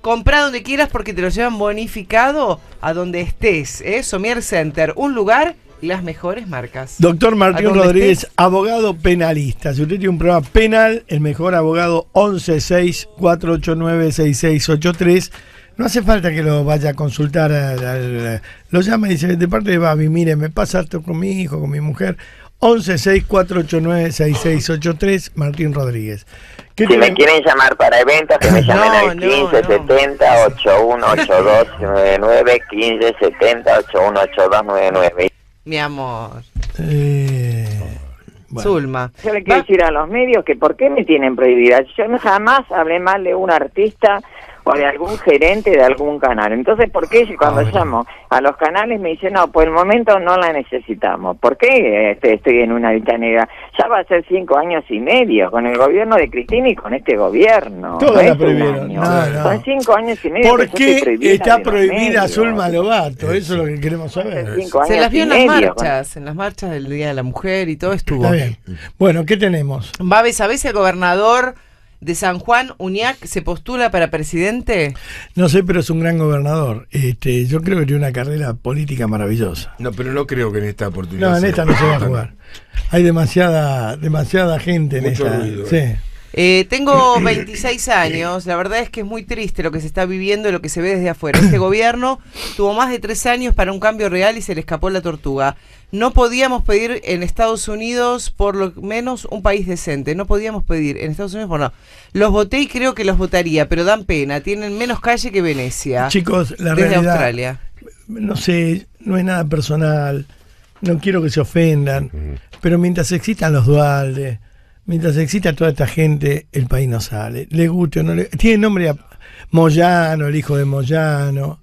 Comprá donde quieras porque te lo llevan bonificado a donde estés. ¿eh? Somier Center, un lugar y las mejores marcas. Doctor Martín ¿A dónde Rodríguez, estés? abogado penalista. Si usted tiene un problema penal, el mejor abogado, once seis cuatro ocho nueve seis seis ocho tres. No hace falta que lo vaya a consultar. Al, al- lo llama y dice, de parte de Babi, mire, me pasa esto con mi hijo, con mi mujer. once seis cuatro ocho nueve seis seis ocho tres, Martín Rodríguez. ¿Qué Si tiene- me quieren llamar para eventos, que me llamen No, al no, quince setenta ocho uno ocho dos nueve nueve, quince setenta ocho uno ocho dos nueve nueve. Mi amor. Eh, Zulma. Yo le quiero decir a los medios que por qué me tienen prohibida. Yo no- jamás hablé mal de un artista o de algún gerente de algún canal. Entonces, ¿por qué yo cuando llamo a los canales me dicen, no, por el momento no la necesitamos? ¿Por qué este, estoy en una lista negra? Ya va a ser cinco años y medio con el gobierno de Cristina y con este gobierno. Todos No la es un prohibieron. año. No, no. Son cinco años y medio. ¿Por que yo estoy qué prohibida está de los prohibida medios. Zulma Lobato? Eso es lo que queremos saber. Cinco Se años las vio y en las medio, marchas, en las marchas del Día de la Mujer y todo estuvo. Está bien. Bueno, ¿qué tenemos? Babe, ¿sabés si el gobernador de San Juan, Uñac, se postula para presidente? No sé, pero es un gran gobernador. Este, yo creo que tiene una carrera política maravillosa. No, pero no creo que en esta oportunidad. No, en se- esta no se va a jugar. Hay demasiada, demasiada gente en Mucho esta. ruido, Sí. Eh, tengo veintiséis años, la verdad es que es muy triste lo que se está viviendo y lo que se ve desde afuera. Este gobierno tuvo más de tres años para un cambio real y se le escapó la tortuga. No podíamos pedir en Estados Unidos por lo menos un país decente, no podíamos pedir en Estados Unidos por no. Los voté y creo que los votaría, pero dan pena, tienen menos calle que Venecia. Chicos, la desde realidad, Australia. no sé, no es nada personal, no quiero que se ofendan, pero mientras existan los Dualde, mientras exista toda esta gente, el país no sale. Le guste o no le... Tiene nombre a Moyano, el hijo de Moyano,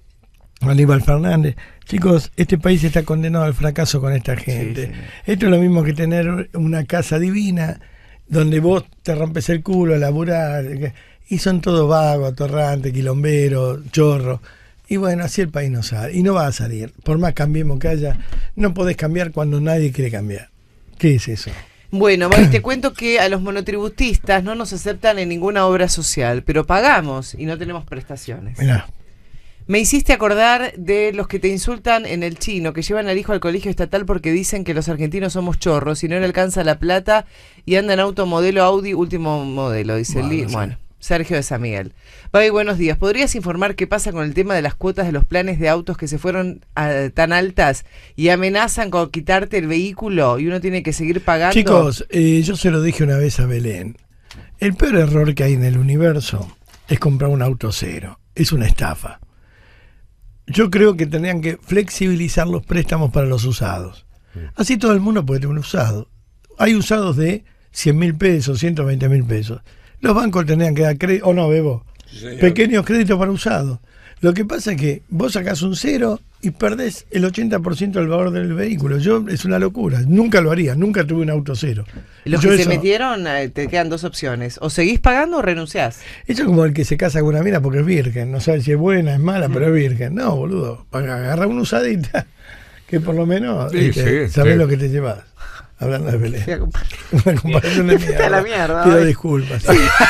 Aníbal Fernández. Chicos, este país está condenado al fracaso con esta gente. Sí, sí. Esto es lo mismo que tener una casa divina donde vos te rompes el culo a laburar, que- y son todos vagos, atorrantes, quilomberos, chorros. Y bueno, así el país no sale. Y no va a salir. Por más cambiemos que haya, no podés cambiar cuando nadie quiere cambiar. ¿Qué es eso? Bueno, Babi, te cuento que a los monotributistas no nos aceptan en ninguna obra social, pero pagamos y no tenemos prestaciones. Mirá. Me hiciste acordar de los que te insultan en el chino, que llevan al hijo al colegio estatal porque dicen que los argentinos somos chorros y no le alcanza la plata y andan auto modelo Audi último modelo, dice Bueno, Li- sí. bueno, Sergio de San Miguel. Babi, buenos días. ¿Podrías informar qué pasa con el tema de las cuotas de los planes de autos que se fueron a- tan altas y amenazan con quitarte el vehículo y uno tiene que seguir pagando? Chicos, eh, yo se lo dije una vez a Belén. El peor error que hay en el universo es comprar un auto cero. Es una estafa. Yo creo que tendrían que flexibilizar los préstamos para los usados. Así todo el mundo puede tener un usado. Hay usados de cien mil pesos, ciento veinte mil pesos. Los bancos tendrían que dar crédito, o no, Bebo, señor. pequeños créditos para usados. Lo que pasa es que vos sacás un cero y perdés el ochenta por ciento del valor del vehículo. Yo es una locura. Nunca lo haría. Nunca tuve un auto cero. Los Yo que se eso- metieron, eh, te quedan dos opciones. O seguís pagando o renunciás. Eso es como el que se casa con una mina porque es virgen. No sabe si es buena, es mala, pero es virgen. No, boludo. Agarra una usadita que por lo menos Sí, este, sí, sabés sí. lo que te llevas. Hablando de pelea. Fui a comprar. Una comparación de Está la mierda, Pido ay. disculpas.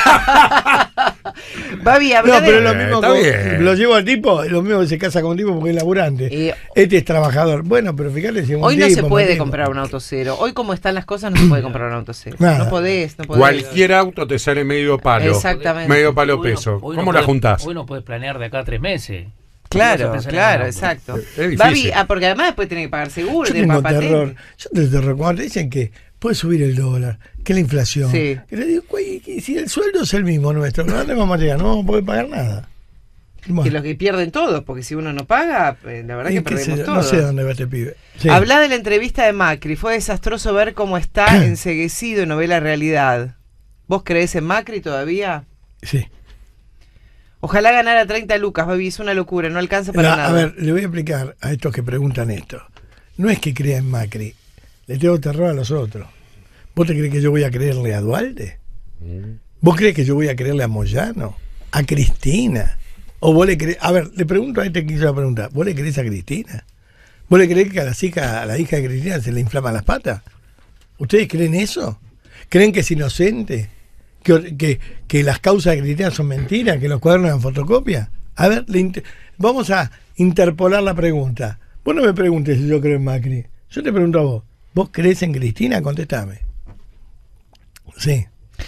Babi, habla No, pero es de... lo mismo Está que bien. lo llevo al tipo, lo mismo que se casa con un tipo porque es laburante. Eh, Este es trabajador. Bueno, pero fíjate si es un Hoy no tipo, se puede Martín. comprar un auto cero. Hoy como están las cosas no se puede comprar un auto cero. Nada. No podés, no podés. Cualquier auto te sale medio palo. Exactamente. Medio palo Hoy no- peso. hoy no ¿Cómo la podés- juntás? Hoy no puedes planear de acá a tres meses. Claro, Vas a pensar en claro, el auto. exacto. Es difícil. Babi, ah, porque además después tenés que pagar seguro, Yo tenés que tengo pagar terror. patente. Yo tengo terror. Cuando te dicen que puede subir el dólar, que la inflación. Sí. Que le digo, güey, que si el sueldo es el mismo nuestro, ¿no dónde vamos a llegar? No vamos a poder pagar nada. Bueno, Que los que pierden todos, porque si uno no paga, eh, la verdad y que qué sé perdemos yo, todo. no sé dónde va este pibe. Sí. Habla de la entrevista de Macri. Fue desastroso ver cómo está enceguecido en Novela Realidad. ¿Vos creés en Macri todavía? Sí. Ojalá ganara treinta lucas, Babi. Es una locura, no alcanza para La- nada. a ver, le voy a explicar a estos que preguntan esto. No es que crea en Macri, le tengo terror a los otros. ¿Vos te crees que yo voy a creerle a Dualde? ¿Vos crees que yo voy a creerle a Moyano? ¿A Cristina? ¿O vos le crees? A ver, le pregunto a este que hizo la pregunta. ¿Vos le crees a Cristina? ¿Vos le crees que a, las hijas, a la hija de Cristina se le inflaman las patas? ¿Ustedes creen eso? ¿Creen que es inocente? que, que, que las causas de Cristina son mentiras, que los cuadernos eran fotocopia. A ver, le inter- vamos a interpolar la pregunta. Vos no me preguntes si yo creo en Macri. Yo te pregunto a vos. ¿Vos crees en Cristina? Contestame. Sí.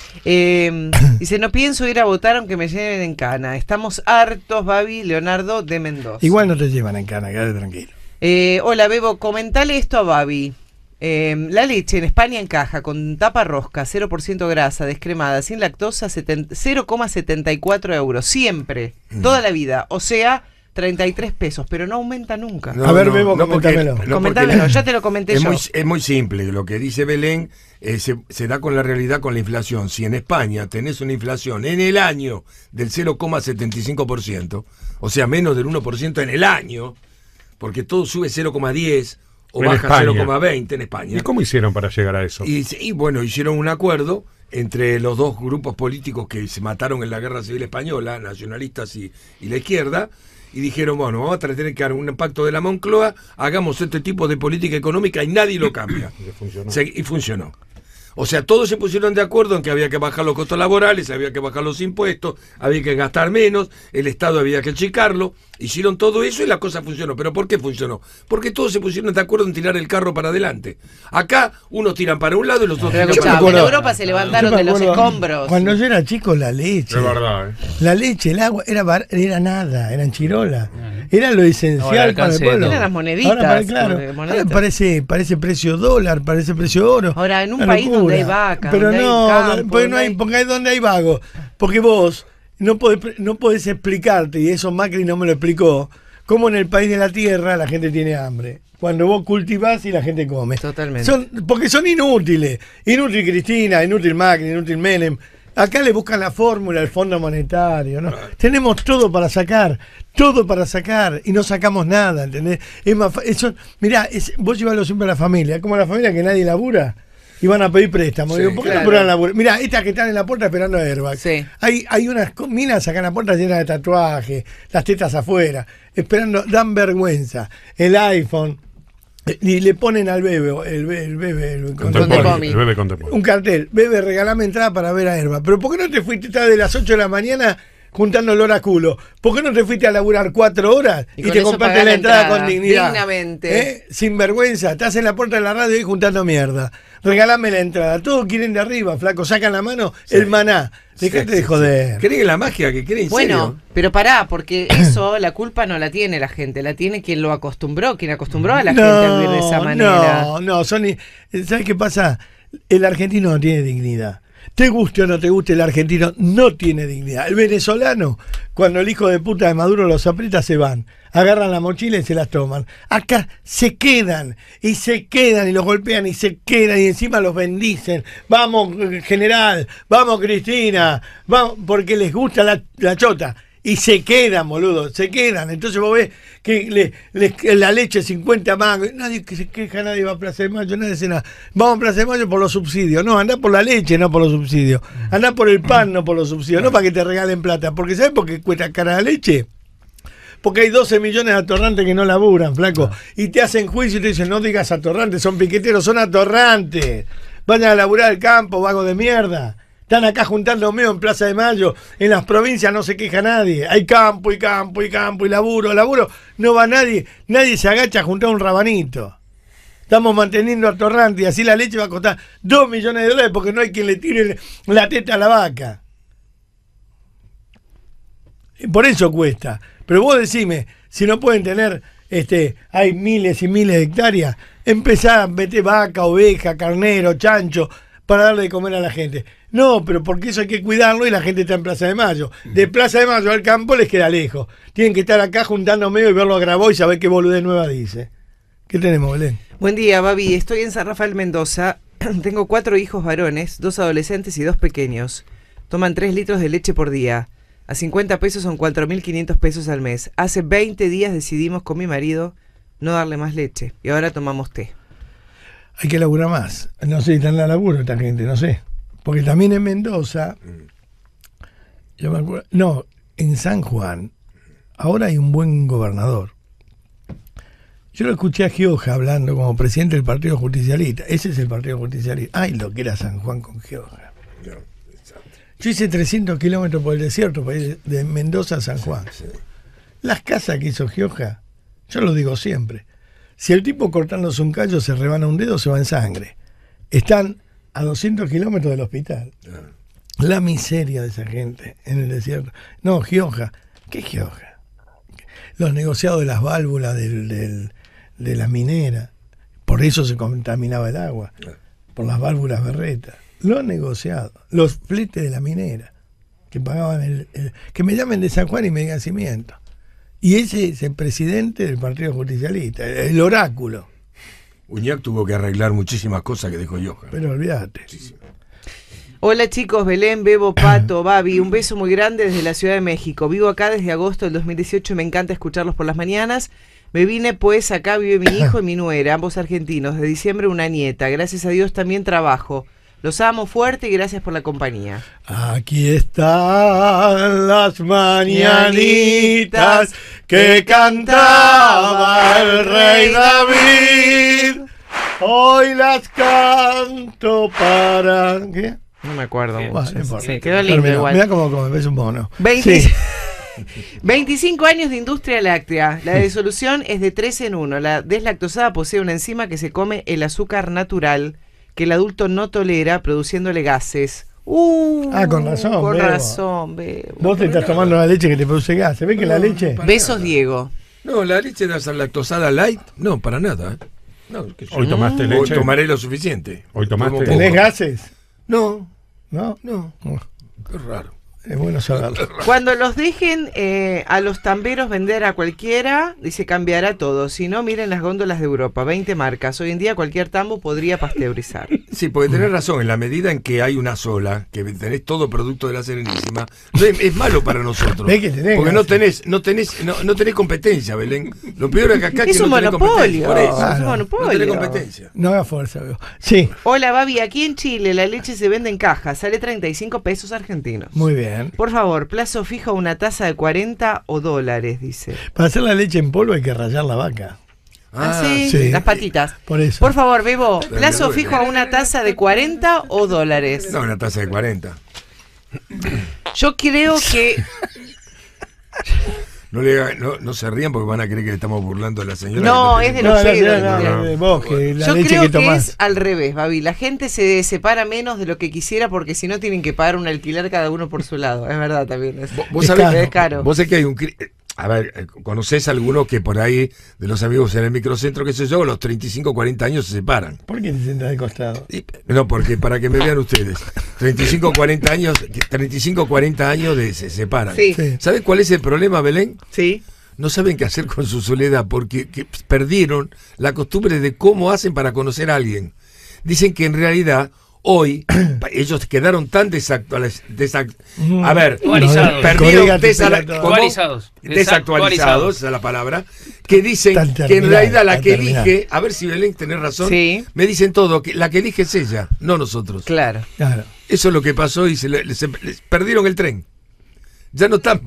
Eh, dice, no pienso ir a votar aunque me lleven en cana. Estamos hartos, Babi, Leonardo de Mendoza. Igual no te llevan en cana, quédate tranquilo. Eh, hola, Bebo, comentale esto a Babi. Eh, la leche en España en caja, con tapa rosca, cero por ciento grasa, descremada, sin lactosa, cero coma setenta y cuatro euros. Siempre, mm. toda la vida. O sea, treinta y tres pesos, pero no aumenta nunca. No, a ver, no, Bebo, no comentámelo. No comentámelo, ya te lo comenté es yo. Muy, es muy simple, lo que dice Belén eh, se, se da con la realidad con la inflación. Si en España tenés una inflación en el año del cero coma setenta y cinco por ciento, o sea, menos del uno por ciento en el año, porque todo sube cero coma diez o en baja España. cero coma veinte en España. ¿Y cómo hicieron para llegar a eso? Y, y bueno, hicieron un acuerdo entre los dos grupos políticos que se mataron en la Guerra Civil Española, nacionalistas y, y la izquierda, y dijeron, bueno, vamos a tener que dar un pacto de la Moncloa, hagamos este tipo de política económica y nadie lo cambia. Y funcionó. Se, y funcionó. O sea, todos se pusieron de acuerdo en que había que bajar los costos laborales, había que bajar los impuestos, había que gastar menos, el Estado había que achicarlo, hicieron todo eso y la cosa funcionó. ¿Pero por qué funcionó? Porque todos se pusieron de acuerdo en tirar el carro para adelante. Acá unos tiran para un lado y los otros tiran para el otro. En Europa se levantaron de los escombros. Cuando yo era chico, la leche. Es verdad, ¿eh? La leche, el agua, era, bar, era nada, eran chirolas. Era lo esencial para el pueblo. Eran las moneditas. Ahora, para, claro, ahora parece, parece precio dólar, parece precio oro. Ahora, en un Una país locura. donde hay vaca, pero donde no, hay campo, porque no hay, hay... porque hay donde hay vagos. Porque vos no podés, no podés explicarte, y eso Macri no me lo explicó, cómo en el país de la tierra la gente tiene hambre. Cuando vos cultivás y la gente come. Totalmente. Son, porque son inútiles. Inútil Cristina, inútil Macri, inútil Menem. Acá le buscan la fórmula, el Fondo Monetario, ¿no? Tenemos todo para sacar, todo para sacar, y no sacamos nada, ¿entendés? Es más, eso, mirá, es, vos llevalo siempre a la familia, como la familia que nadie labura, y van a pedir préstamos. Sí, Digo, ¿por qué claro. no ponen laburo? Mirá, estas que están en la puerta esperando airbag. Sí. Hay, hay unas minas acá en la puerta llenas de tatuajes, las tetas afuera, esperando, dan vergüenza. El iPhone. Y le ponen al bebé, el bebé, el bebé, el Contempomi. El bebé Contempomi. un cartel, bebé, regalame entrada para ver a Herba. Pero ¿por qué no te fuiste de las ocho de la mañana juntando olor a culo? ¿Por qué no te fuiste a laburar cuatro horas y, Y y te compraste la entrada, entrada con dignidad? Dignamente. ¿Eh? Sin vergüenza, estás en la puerta de la radio y juntando mierda. Regalame la entrada. Todos quieren de arriba, flaco, sacan la mano, sí. El maná. Dejate sí, de joder. Sí. ¿Creen en la magia? ¿Que creen en Bueno, serio? pero pará, porque eso, la culpa no la tiene la gente, la tiene quien lo acostumbró, quien acostumbró a la no, gente a vivir de esa manera. No, no, son, ¿sabes qué pasa? El argentino no tiene dignidad. Te guste o no te guste, el argentino no tiene dignidad. El venezolano, cuando el hijo de puta de Maduro los aprieta, se van. Agarran la mochila y se las toman. Acá se quedan, y se quedan, y los golpean, y se quedan, y encima los bendicen. Vamos, general, vamos, Cristina, vamos, porque les gusta la, la chota. Y se quedan, boludo, se quedan. Entonces vos ves que le, le, la leche cincuenta mangos. Nadie que se queja, nadie va a Plaza de Mayo, nadie dice nada. Vamos a Plaza de Mayo por los subsidios. No, andá por la leche, no por los subsidios. Andá por el pan, no por los subsidios. No para que te regalen plata. Porque ¿sabes por qué cuesta cara la leche? Porque hay doce millones de atorrantes que no laburan, flaco. Y te hacen juicio y te dicen, no digas atorrantes, son piqueteros, son atorrantes. Vayan a laburar el campo, vago de mierda. Están acá juntando medio en Plaza de Mayo. En las provincias no se queja nadie. Hay campo y campo y campo y laburo, laburo. No va nadie. Nadie se agacha a juntar un rabanito. Estamos manteniendo a Torrante y así la leche va a costar dos millones de dólares porque no hay quien le tire la teta a la vaca. Por eso cuesta. Pero vos decime, si no pueden tener, este, hay miles y miles de hectáreas, empezá a meter vaca, oveja, carnero, chancho, para darle de comer a la gente. No, pero porque eso hay que cuidarlo y la gente está en Plaza de Mayo. De Plaza de Mayo al campo les queda lejos. Tienen que estar acá juntando medio y verlo a Grabó y saber qué boludez nueva dice. ¿Qué tenemos, Belén? Buen día, Babi. Estoy en San Rafael, Mendoza. Tengo cuatro hijos varones, dos adolescentes y dos pequeños. Toman tres litros de leche por día. A cincuenta pesos son cuatro mil quinientos pesos al mes. Hace veinte días decidimos con mi marido no darle más leche. Y ahora tomamos té. Hay que laburar más. No sé si están en laburo esta gente, no sé. Porque también en Mendoza, yo me acuerdo, no, en San Juan, ahora hay un buen gobernador. Yo lo escuché a Gioja hablando como presidente del Partido Justicialista. Ese es el Partido Justicialista. Ay, lo que era San Juan con Gioja. Yo hice trescientos kilómetros por el desierto, para ir de Mendoza a San Juan. Sí. Las casas que hizo Gioja, yo lo digo siempre, si el tipo cortándose un callo se rebana un dedo, se va en sangre. Están a doscientos kilómetros del hospital. La miseria de esa gente en el desierto. No, Gioja. ¿Qué Gioja? Los negociados de las válvulas del, del, de las mineras. Por eso se contaminaba el agua. Por las válvulas berretas. Los negociados. Los fletes de la minera. Que pagaban el, el... Que me llamen de San Juan y me digan cimiento. Y ese es el presidente del Partido Justicialista. El, el oráculo. Uñac tuvo que arreglar muchísimas cosas que dejó Gioja. Pero olvídate. Muchísimo. Hola chicos, Belén, Bebo, Pato, Babi, un beso muy grande desde la Ciudad de México. Vivo acá desde agosto del dos mil dieciocho y me encanta escucharlos por las mañanas. Me vine pues acá, vive mi hijo y mi nuera, ambos argentinos. De diciembre una nieta. Gracias a Dios también trabajo. Los amo fuerte y gracias por la compañía. Aquí están las mañanitas que cantaba el rey David. Hoy las canto para... ¿Qué? No me acuerdo Bueno, mucho. no importa. Sí, quedó lindo Terminó. igual. Mirá cómo come, ves un mono. veinte Sí. veinticinco años de industria láctea. La disolución es de tres en uno. La deslactosada posee una enzima que se come el azúcar natural que el adulto no tolera, produciéndole gases. Uh, Ah, con razón, Con Bebo. razón, Bebo. Vos te estás tomando la leche que te produce gas. ¿Se ve que la leche? Besos, Diego. No, la leche de la lactosada light, no, para nada. ¿eh? No, que yo- Hoy tomaste Hoy leche. tomaré lo suficiente. Hoy tomaste Tomo ¿Tenés poco. gases? No, ¿No? no, Oh, qué raro. es bueno saberlo. Cuando los dejen eh, a los tamberos vender a cualquiera, dice, cambiará todo. Si no, miren las góndolas de Europa, veinte marcas. Hoy en día cualquier tambo podría pasteurizar. Sí, porque tenés razón, en la medida en que hay una sola, que tenés todo producto de la Serenísima, no es, es malo para nosotros. Ve que tenés Porque no gases. tenés, no tenés, no, no tenés competencia, Belén. Lo peor es que acá Es que un no tenés competencia. monopolio. Por eso, Es un no monopolio. tenés competencia. No haga fuerza, veo. Sí, Hola, Babi, aquí en Chile la leche se vende en caja, sale treinta y cinco pesos argentinos. muy bien. Por favor, plazo fijo una tasa de cuarenta o dólares, dice. Para hacer la leche en polvo hay que rayar la vaca. Ah, sí, sí. las patitas. Por eso. Por favor, Bebo, Dale, plazo dale. fijo a una tasa de cuarenta o dólares. No, una tasa de cuarenta. Yo creo que... No, le, haga- no, no se rían porque van a creer que le estamos burlando a la señora. No, que es de No, los la pedos. señora, no, no. de vos, que la Yo leche creo que que, tomás. es al revés, Babi. La gente se separa menos de lo que quisiera porque si no tienen que pagar un alquiler cada uno por su lado. Es verdad también. Es, Vos, vos Es sabés, caro. es caro. Vos sabés que hay un... cri- A ver, eh, ¿conocés algunos que por ahí, de los amigos en el microcentro, qué sé yo, a los treinta y cinco, cuarenta años se separan? ¿Por qué te sientas de costado? Y- no, porque para que me vean ustedes, treinta y cinco, cuarenta años, treinta y cinco, cuarenta años de, se separan. Sí. Sí. ¿Sabes cuál es el problema, Belén? Sí. No saben qué hacer con su soledad porque que perdieron la costumbre de cómo hacen para conocer a alguien. Dicen que en realidad hoy ellos quedaron tan desactualizados. A ver, Actualizados. perdieron Colega, te desala- pega todo. ¿cómo? Actualizados. Desactualizados, esa es la palabra. Que dicen Están que en terminados, realidad la están que terminados. elige, a ver si Belén tenés razón, Sí. me dicen todo, que la que elige es ella, no nosotros. Claro. Claro. Eso es lo que pasó y se, le- se- les perdieron el tren. Ya no están.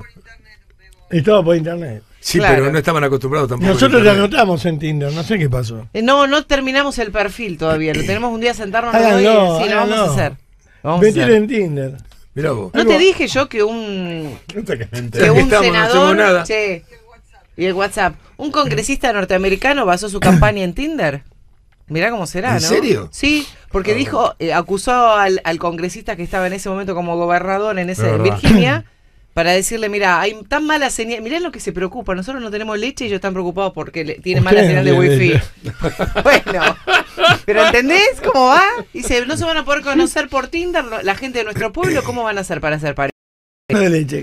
Es todo por internet. Sí, Claro. pero no estaban acostumbrados tampoco. Nosotros a ya internet. anotamos en Tinder, no sé qué pasó. Eh, No, no terminamos el perfil todavía. Lo tenemos un día a sentarnos los Háganlo, dos y sí, lo vamos a háganlo. hacer. Lo vamos a Meter hacer. en Tinder. Mirá vos. ¿No te dije yo que un Ya que que un estamos, no senador, hacemos nada. che, y el WhatsApp, un congresista norteamericano basó su campaña en Tinder? Mirá cómo será, ¿En ¿no? serio? Sí, porque Oh. dijo, eh, acusó al, al congresista que estaba en ese momento como gobernador en ese Es en verdad. Virginia para decirle, mira, hay tan mala señal, mirá lo que se preocupa, nosotros no tenemos leche y ellos están preocupados porque le- tienen mala Ustedes señal de no tienen wifi. leche. Bueno, pero ¿entendés cómo va? Dice, no se van a poder conocer por Tinder lo- la gente de nuestro pueblo, ¿cómo van a hacer para hacer pareja? De leche.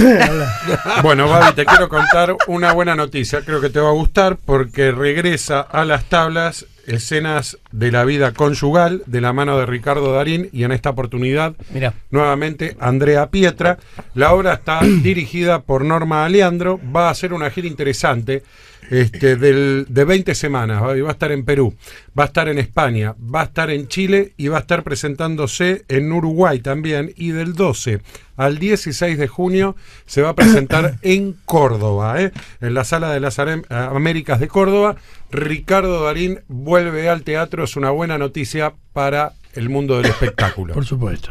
Bueno, Babi, te quiero contar una buena noticia. Creo que te va a gustar porque regresa a las tablas escenas de la vida conyugal de la mano de Ricardo Darín y en esta oportunidad Mirá. nuevamente Andrea Pietra. La obra está dirigida por Norma Aleandro. Va a ser una gira interesante este, del, de veinte semanas. Va, y va a estar en Perú, va a estar en España, va a estar en Chile y va a estar presentándose en Uruguay también. Y del doce al dieciséis de junio se va a presentar en Córdoba, ¿eh? en la Sala de las Are- Américas de Córdoba. Ricardo Darín vuelve al teatro. Es una buena noticia para el mundo del espectáculo. Por supuesto.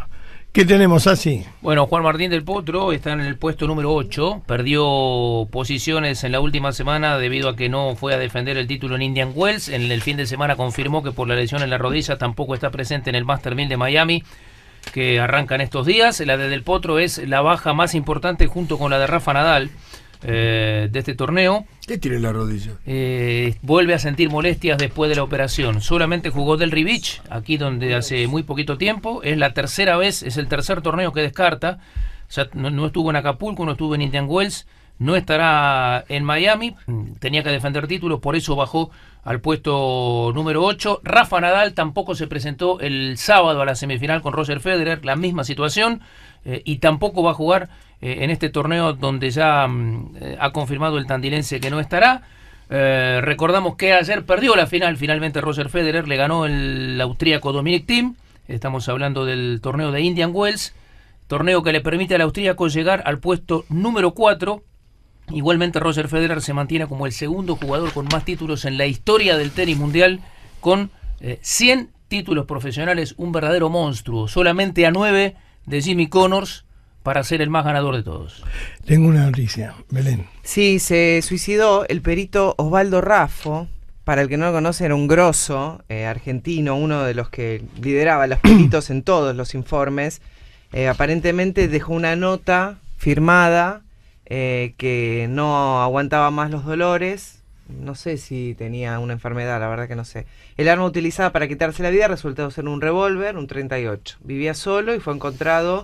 ¿Qué tenemos así? Bueno, Juan Martín del Potro está en el puesto número ocho, perdió posiciones en la última semana debido a que no fue a defender el título en Indian Wells. En el fin de semana confirmó que por la lesión en la rodilla tampoco está presente en el Master mil de Miami, que arranca en estos días. La de Del Potro es la baja más importante junto con la de Rafa Nadal eh, de este torneo. ¿Qué tiene en la rodilla? Eh, vuelve a sentir molestias después de la operación. Solamente jugó Delray Beach, aquí donde hace muy poquito tiempo. Es la tercera vez, es el tercer torneo que descarta. O sea, no, no estuvo en Acapulco, no estuvo en Indian Wells, no estará en Miami. Tenía que defender títulos, por eso bajó al puesto número ocho. Rafa Nadal tampoco se presentó el sábado a la semifinal con Roger Federer, la misma situación, eh, y tampoco va a jugar eh, en este torneo donde ya eh, ha confirmado el tandilense que no estará. Eh, recordamos que ayer perdió la final, finalmente Roger Federer le ganó el austríaco Dominic Thiem. Estamos hablando del torneo de Indian Wells, torneo que le permite al austríaco llegar al puesto número cuatro. Igualmente Roger Federer se mantiene como el segundo jugador con más títulos en la historia del tenis mundial, con eh, cien títulos profesionales, un verdadero monstruo, solamente a nueve de Jimmy Connors para ser el más ganador de todos. Tengo una noticia, Belén. Sí, se suicidó el perito Osvaldo Raffo. Para el que no lo conoce, era un grosso eh, argentino, uno de los que lideraba los peritos en todos los informes. Eh, aparentemente dejó una nota firmada eh, que no aguantaba más los dolores. No sé si tenía una enfermedad, la verdad que no sé. El arma utilizada para quitarse la vida resultó ser un revólver, un treinta y ocho. Vivía solo y fue encontrado,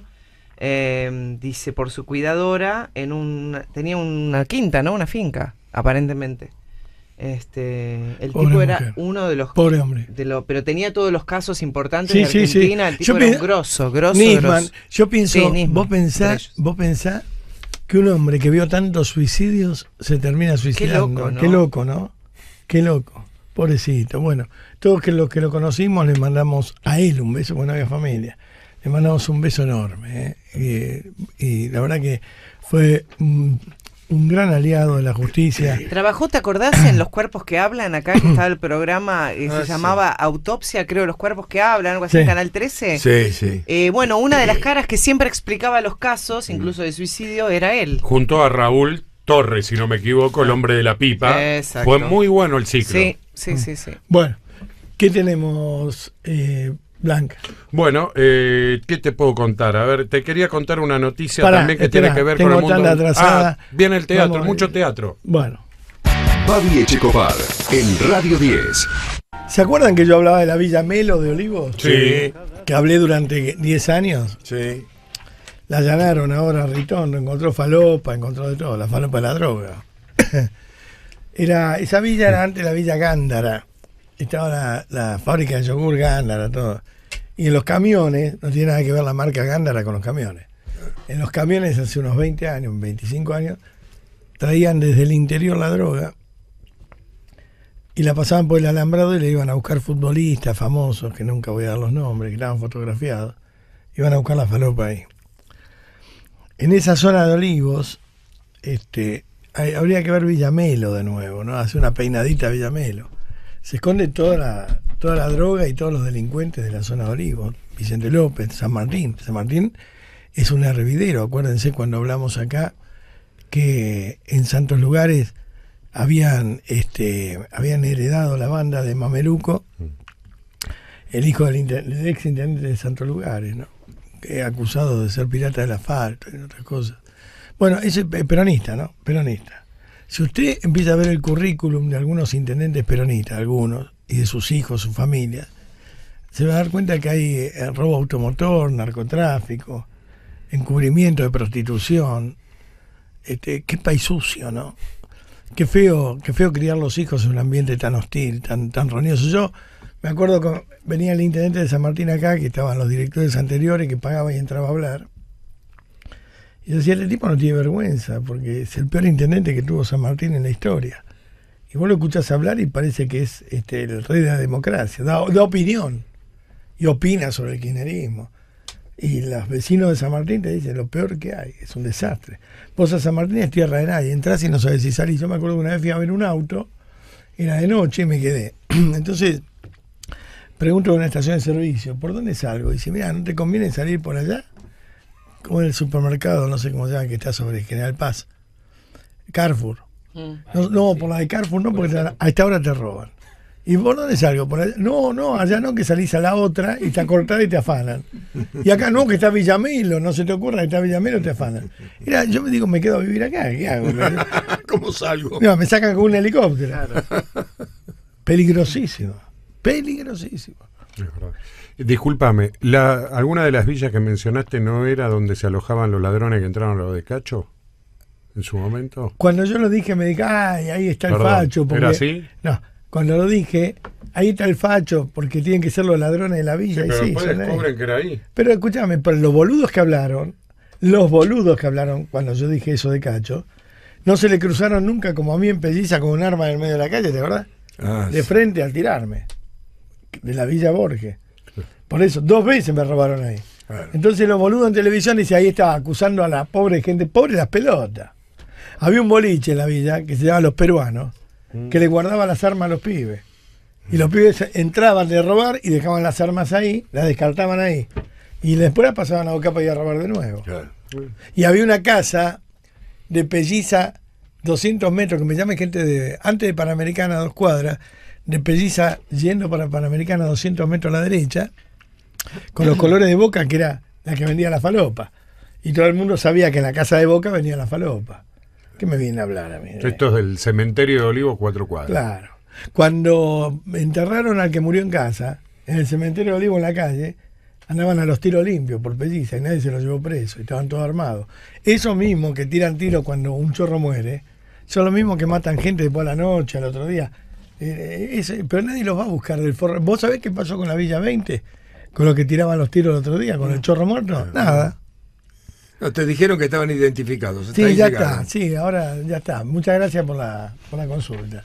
eh, dice, por su cuidadora, en un tenía una quinta, ¿no? Una finca, aparentemente. Este, el Pobre tipo era mujer. uno de los Pobre hombre. de lo, pero tenía todos los casos importantes Sí, de sí, sí. Argentina. El tipo Yo era un pi- grosso, grosso, Nisman, grosso. yo pienso, Sí, Nisman, vos pensás, vos pensás que un hombre que vio tantos suicidios se termina suicidando. loco, ¿no? Qué loco, ¿no? Qué loco. Pobrecito. Bueno, todos que los que lo conocimos le mandamos a él un beso, porque no había familia. Le mandamos un beso enorme. ¿eh? Y, y la verdad que fue un, un gran aliado de la justicia. Trabajó, ¿te acordás en Los Cuerpos que Hablan? Acá que estaba el programa, eh, Ah, se sí. llamaba Autopsia, creo, Los Cuerpos que Hablan, algo así, Sí. en Canal trece. Sí, sí. Eh, bueno, una de las caras que siempre explicaba los casos, incluso de suicidio, era él. Junto a Raúl Torres, si no me equivoco, el hombre de la pipa. Exacto. Fue muy bueno el ciclo. Sí, sí, sí, sí. Bueno, ¿qué tenemos, eh, Blanca? Bueno, eh, ¿qué te puedo contar? A ver, te quería contar una noticia Pará, también que espera, tiene que ver tengo con el mundo. tanda atrasada. Ah, viene el teatro, Vamos, mucho eh, teatro. Bueno. Babi Echecopar en Radio diez. ¿Se acuerdan que yo hablaba de la Villa Melo de Olivos? Sí. Que hablé durante diez años. Sí. La allanaron ahora a Ritondo, encontró falopa, encontró de todo, la falopa de la droga. Era, esa villa era antes la Villa Gándara. Estaba la, la fábrica de yogur Gándara, todo. Y en los camiones, no tiene nada que ver la marca Gándara con los camiones. En los camiones hace unos veinte años, veinticinco años, traían desde el interior la droga y la pasaban por el alambrado y le iban a buscar futbolistas famosos, que nunca voy a dar los nombres, que estaban fotografiados. Iban a buscar la falopa ahí. En esa zona de Olivos, este, hay- habría que ver Villamelo de nuevo, ¿no? Hace una peinadita a Villamelo. Se esconde toda la, toda la droga y todos los delincuentes de la zona de Olivos. Vicente López, San Martín. San Martín es un hervidero. Acuérdense cuando hablamos acá que en santos lugares habían, este, habían heredado la banda de Mameluco, el hijo del, inter- del ex intendente de Santos Lugares, ¿no? Que es acusado de ser pirata del asfalto y otras cosas. Bueno, ese es peronista, ¿no? Peronista. Si usted empieza a ver el currículum de algunos intendentes peronistas, algunos, y de sus hijos, su familia, se va a dar cuenta que hay eh, robo automotor, narcotráfico, encubrimiento de prostitución. Este, qué país sucio, ¿no? Qué feo, qué feo criar los hijos en un ambiente tan hostil, tan, tan roñoso. Yo me acuerdo que venía el intendente de San Martín acá, que estaban los directores anteriores, que pagaba y entraba a hablar. Y yo decía, este tipo no tiene vergüenza, porque es el peor intendente que tuvo San Martín en la historia. Y vos lo escuchás hablar y parece que es este, el rey de la democracia, da, da opinión, y opina sobre el kirchnerismo. Y los vecinos de San Martín te dicen, lo peor que hay, es un desastre. Vos a San Martín es tierra de nadie, entrás y no sabés si salís. Yo me acuerdo que una vez fui a ver un auto, era de noche y me quedé. Entonces, pregunto en una estación de servicio, ¿por dónde salgo? Y dice, mira, ¿no te conviene salir por allá? como el supermercado, no sé cómo se llama, que está sobre General Paz. Carrefour. Mm. No, no, por la de Carrefour no, porque te- a esta hora te roban. ¿Y por dónde salgo? Por allá. No, no, allá no, que salís a la otra y está cortada y te afanan. Y acá no, que está Villamelo, no se te ocurra que está Villamelo, te afanan. Mira, yo me digo, me quedo a vivir acá, ¿qué hago? ¿Cómo salgo? No, me sacan con un helicóptero. Peligrosísimo, peligrosísimo. Es verdad. Discúlpame, la, ¿alguna de las villas que mencionaste no era donde se alojaban los ladrones que entraron a los de Cacho? ¿En su momento? Cuando yo lo dije, me dije, ay, ahí está el Perdón, facho. Porque, ¿era así? No, cuando lo dije, ahí está el facho, porque tienen que ser los ladrones de la villa. Sí, y pero sí, después son ahí. descubren que era ahí. Pero escúchame, pero los boludos que hablaron, los boludos que hablaron cuando yo dije eso de Cacho, no se le cruzaron nunca como a mí en Pelliza con un arma en el medio de la calle, ¿te acordás? Ah, De sí. frente al tirarme, de la Villa Borges. Por eso, dos veces me robaron ahí. Claro. Entonces los boludos en televisión dicen, ahí estaba acusando a la pobre gente, pobre las pelotas. Había un boliche en la villa que se llamaba Los Peruanos, que le guardaba las armas a los pibes. Y los pibes entraban de robar y dejaban las armas ahí, las descartaban ahí. Y después las pasaban a boca para ir a robar de nuevo. Claro. Y había una casa de Pelliza, doscientos metros, que me llama gente de, antes de Panamericana, dos cuadras, de Pelliza yendo para Panamericana, doscientos metros a la derecha, con los colores de Boca, que era la que vendía la falopa. Y todo el mundo sabía que en la casa de Boca venía la falopa. ¿Qué me viene a hablar a mí? Esto es del cementerio de Olivos, cuatro cuadras. Claro. Cuando enterraron al que murió en casa, en el cementerio de Olivo en la calle, andaban a los tiros limpios por Pelliza y nadie se los llevó preso y estaban todos armados. Esos mismos que tiran tiros cuando un chorro muere, son los mismos que matan gente después a la noche, al otro día. Eh, ese- pero nadie los va a buscar del forro. ¿Vos sabés qué pasó con la Villa veinte? Con los que tiraban los tiros el otro día, con el chorro muerto. Nada. No, te dijeron que estaban identificados. hasta Sí, ahí ya llegaron. está. Sí, ahora ya está. Muchas gracias por la, por la consulta.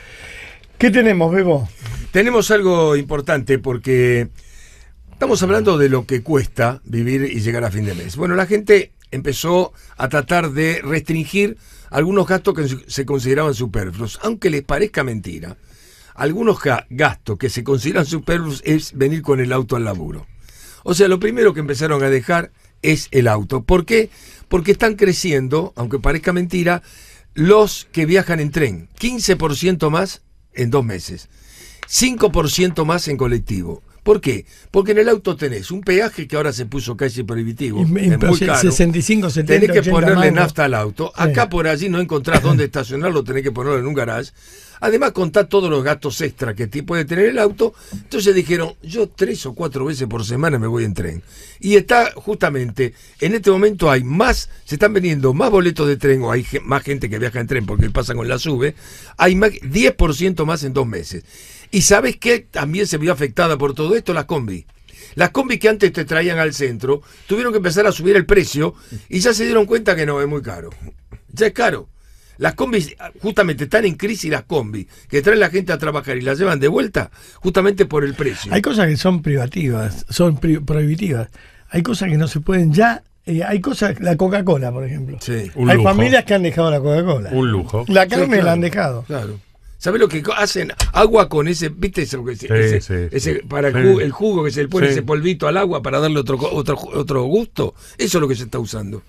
¿Qué tenemos, Bebo? Tenemos algo importante porque estamos hablando de lo que cuesta vivir y llegar a fin de mes. Bueno, la gente empezó a tratar de restringir algunos gastos que se consideraban superfluos, aunque les parezca mentira. Algunos ga- gastos que se consideran superfluos es venir con el auto al laburo. O sea, lo primero que empezaron a dejar es el auto. ¿Por qué? Porque están creciendo, aunque parezca mentira, los que viajan en tren. quince por ciento más en dos meses. cinco por ciento más en colectivo. ¿Por qué? Porque en el auto tenés un peaje que ahora se puso casi prohibitivo. Y- y- es muy caro. sesenta y cinco, setenta, Tenés que ochenta ponerle mangos. nafta al auto. Sí. Acá por allí no encontrás dónde estacionarlo, tenés que ponerlo en un garage. Además, contá todos los gastos extra que te puede tener el auto. Entonces dijeron, yo tres o cuatro veces por semana me voy en tren. Y está justamente, en este momento hay más, se están vendiendo más boletos de tren, o hay ge- más gente que viaja en tren porque pasa con la SUBE, hay más, diez por ciento más en dos meses. ¿Y sabes qué también se vio afectada por todo esto? Las combi. Las combi que antes te traían al centro, tuvieron que empezar a subir el precio y ya se dieron cuenta que no, es muy caro. Ya es caro. Las combis, justamente están en crisis las combis, que traen la gente a trabajar y las llevan de vuelta, justamente por el precio. Hay cosas que son privativas, son pri- prohibitivas. Hay cosas que no se pueden ya. eh, hay cosas, la Coca-Cola, por ejemplo. Sí. Un Hay lujo. familias que han dejado la Coca-Cola. Un lujo. La Sí, carne claro, la han dejado. Claro. ¿Sabes lo que co- hacen? Agua con ese, ¿viste eso? Que Sí, ese, sí, ese- sí. para el Sí. jugo, el jugo que se le pone Sí. ese polvito al agua para darle otro, co- otro, otro gusto. Eso es lo que se está usando.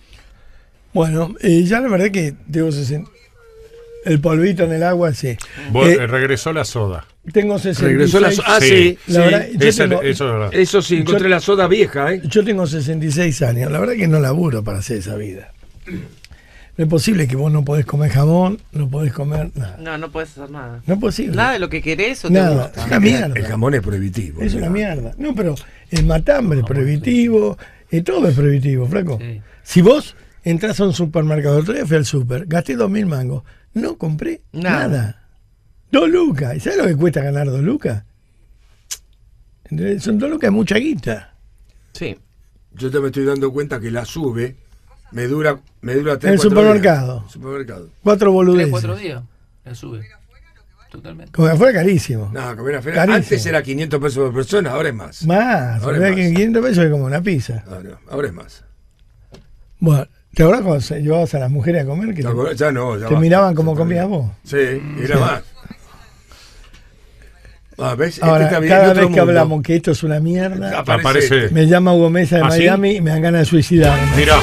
Bueno, eh, ya la verdad que tengo sesenta el polvito en el agua, sí. Vos- Eh, eh, regresó la soda. tengo sesenta y seis. Regresó la so- ah, sí, La sí. verdad, yo Ese- tengo- eso es verdad. Eso sí, encontré Yo- la soda vieja, ¿eh? Yo tengo sesenta y seis años. La verdad que no laburo para hacer esa vida. No es posible que vos no podés comer jamón, no podés comer nada. No, no puedes hacer nada. No es posible. Nada de lo que querés o te Nada. gusta. Es una mierda. El jamón es prohibitivo. Es una mira. mierda. No, pero el matambre es prohibitivo, eh, todo es prohibitivo, flaco. Sí. Si vos entras a un supermercado, el otro día fui al super, gasté dos mil mangos, no compré Nada. nada. Dos lucas. ¿Y sabes lo que cuesta ganar dos lucas? ¿Entendés? Son dos lucas, es mucha guita. Sí. Yo te me estoy dando cuenta que la sube, me dura, me dura tres, En el cuatro supermercado. días. Supermercado. Cuatro Tres, boludeces. cuatro días. La sube. Totalmente. Como que fuera carísimo. No, comer afuera. Carísimo. Antes era quinientos pesos por persona, ahora es más. Más, Ahora ¿verdad es que más. quinientos pesos es como una pizza. Ahora, ahora es más. Bueno, ¿te acuerdas cuando se- llevabas a las mujeres a comer? Que ¿Te te, acordás? Ya no, ya te basta. miraban como Se comías perdió. vos. Sí, era más. Ah, ¿ves? Este Ahora, está bien, cada otro vez que mundo. hablamos que esto es una mierda, Aparece. me llama Hugo Mesa de ¿Ah, sí? Miami y me dan ganas de suicidarme. Mirá.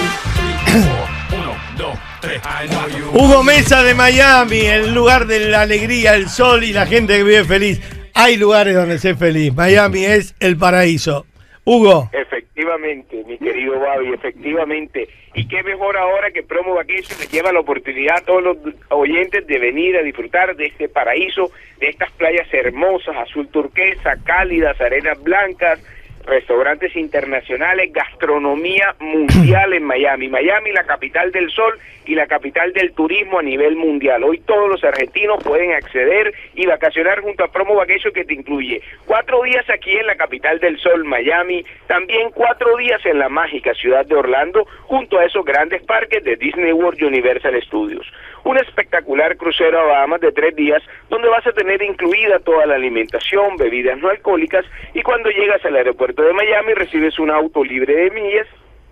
Hugo Mesa de Miami, el lugar de la alegría, el sol y la gente que vive feliz. Hay lugares donde ser feliz. Miami es el paraíso. Hugo. Efectivamente, mi querido Babi, efectivamente. Y qué mejor ahora que Promo Vacation les lleva la oportunidad a todos los oyentes de venir a disfrutar de este paraíso, de estas playas hermosas, azul turquesa, cálidas, arenas blancas, restaurantes internacionales, gastronomía mundial en Miami. Miami, la capital del sol y la capital del turismo a nivel mundial. Hoy todos los argentinos pueden acceder y vacacionar junto a Promo Vacation, que te incluye cuatro días aquí en la capital del sol, Miami, también cuatro días en la mágica ciudad de Orlando, junto a esos grandes parques de Disney World y Universal Studios. Un espectacular crucero a Bahamas de tres días, donde vas a tener incluida toda la alimentación, bebidas no alcohólicas, y cuando llegas al aeropuerto de Miami recibes un auto libre de millas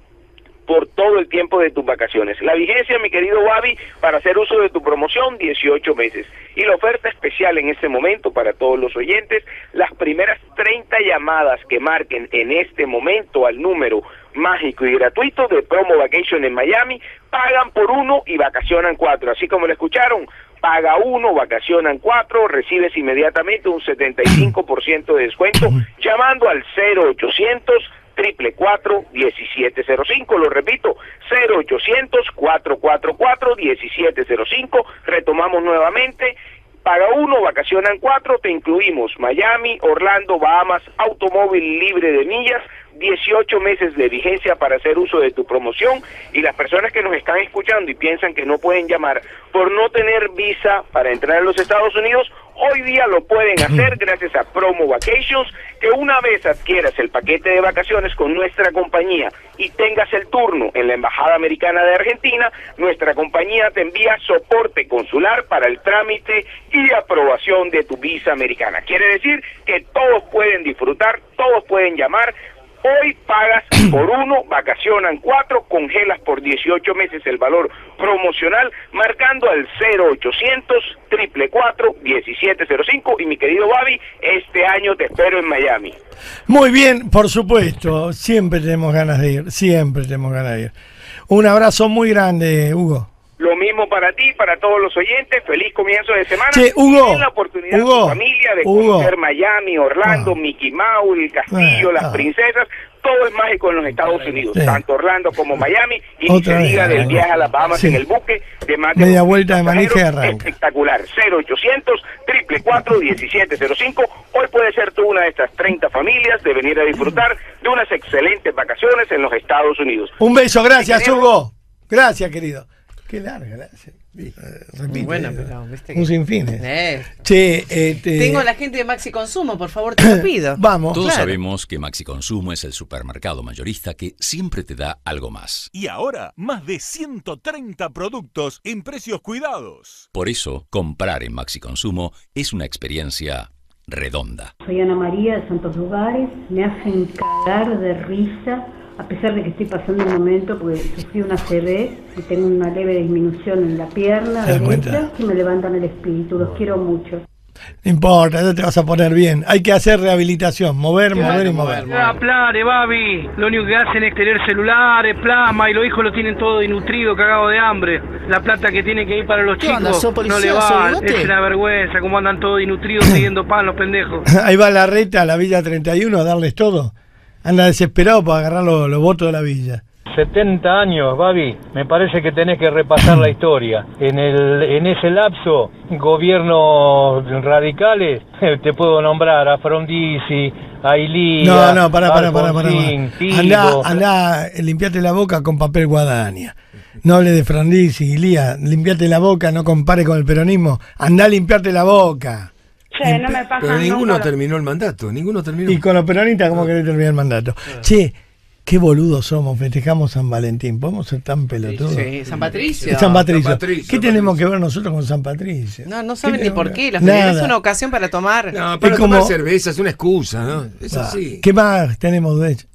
por todo el tiempo de tus vacaciones. La vigencia, mi querido Babi, para hacer uso de tu promoción, dieciocho meses. Y la oferta especial en este momento para todos los oyentes, las primeras treinta llamadas que marquen en este momento al número mágico y gratuito de Promo Vacation en Miami, pagan por uno y vacacionan cuatro. Así como lo escucharon, paga uno, vacacionan cuatro, recibes inmediatamente un setenta y cinco por ciento de descuento llamando al cero ochocientos, cuatro cuatro cuatro, diecisiete cero cinco. Lo repito, cero ochocientos, cuatro cuatro cuatro, diecisiete cero cinco. Retomamos nuevamente. Paga uno, vacacionan cuatro, te incluimos Miami, Orlando, Bahamas, automóvil libre de millas, dieciocho meses de vigencia para hacer uso de tu promoción. Y las personas que nos están escuchando y piensan que no pueden llamar por no tener visa para entrar a los Estados Unidos, hoy día lo pueden hacer gracias a Promo Vacations, que una vez adquieras el paquete de vacaciones con nuestra compañía y tengas el turno en la Embajada Americana de Argentina, nuestra compañía te envía soporte consular para el trámite y aprobación de tu visa americana. Quiere decir que todos pueden disfrutar, todos pueden llamar. Hoy pagas por uno, vacacionan cuatro, congelas por dieciocho meses el valor promocional, marcando al cero ochocientos, cuatro cuatro cuatro, diecisiete cero cinco. Y mi querido Babi, este año te espero en Miami. Muy bien, por supuesto. Siempre tenemos ganas de ir. Siempre tenemos ganas de ir. Un abrazo muy grande, Hugo. Lo mismo para ti, para todos los oyentes. Feliz comienzo de semana. Che, Hugo, Ten la oportunidad Hugo, tu familia de Hugo. conocer Miami, Orlando, Ah. Mickey Mouse, el castillo, Ah, las ah. princesas. Todo es mágico en los Estados Unidos, Sí. tanto Orlando como Miami. Y ni Otra se vez, diga del ah, viaje a las Bahamas sí. en el buque de más de Media dos mil vuelta de manija y pasajeros. arranca. Espectacular. cero ochocientos, cuatro cuatro cuatro, diecisiete cero cinco. Hoy puede ser tú una de estas treinta familias de venir a disfrutar de unas excelentes vacaciones en los Estados Unidos. Un beso, gracias, Querido- Hugo. Gracias, querido. Qué larga, gracias. Eh, repite, Bueno, eh, pero, viste un que- sinfín. Eh. Che, este, Tengo a la gente de Maxi Consumo, por favor, te lo pido. Vamos. Todos Claro. sabemos que Maxi Consumo es el supermercado mayorista que siempre te da algo más. Y ahora, más de ciento treinta productos en precios cuidados. Por eso, comprar en Maxi Consumo es una experiencia redonda. Soy Ana María de Santos Lugares, me hacen cagar de risa, a pesar de que estoy pasando un momento porque sufrí una C V y tengo una leve disminución en la pierna ¿Te das derecha, cuenta? que me levantan el espíritu, los quiero mucho. No importa, ya te vas a poner bien. Hay que hacer rehabilitación, mover, mover y mover. Ah, plane, Babi. Lo único que hacen es tener celulares, plasma y los hijos lo tienen todo desnutrido, cagado de hambre. La plata que tiene que ir para los ¿Qué chicos onda, sos no le policía, va. sos bigote? Es una vergüenza cómo andan todos desnutridos siguiendo pan los pendejos. Ahí va la reta a la Villa treinta y uno a darles todo. Anda desesperado para agarrar los, los votos de la villa. setenta años, Babi, me parece que tenés que repasar la historia. En el en ese lapso, gobiernos radicales, te puedo nombrar a Frondizi, a Ilía, No, no, pará, pará, pará, pará. Alfonsín, Tilo. Andá, andá, eh, limpiate la boca con papel guadaña. No hable de Frondizi, Ilía, limpiate la boca, no compare con el peronismo. Andá a limpiarte la boca. Che, no me pasan Pero ninguno nunca los- terminó el mandato, ninguno terminó. Y con los peronistas, ¿cómo querés terminar el mandato? Che, qué boludos somos, festejamos San Valentín. ¿Podemos ser tan pelotudos? Sí, San Patricio. San Patricio. San Patricio, ¿Qué San tenemos que ver nosotros con San Patricio? No, no ¿Qué saben ni tenemos por que- qué. La feria es Nada. una ocasión para tomar. No, para Es tomar como- cerveza es una excusa, ¿no? Es Ah, así. ¿Qué más tenemos de hecho?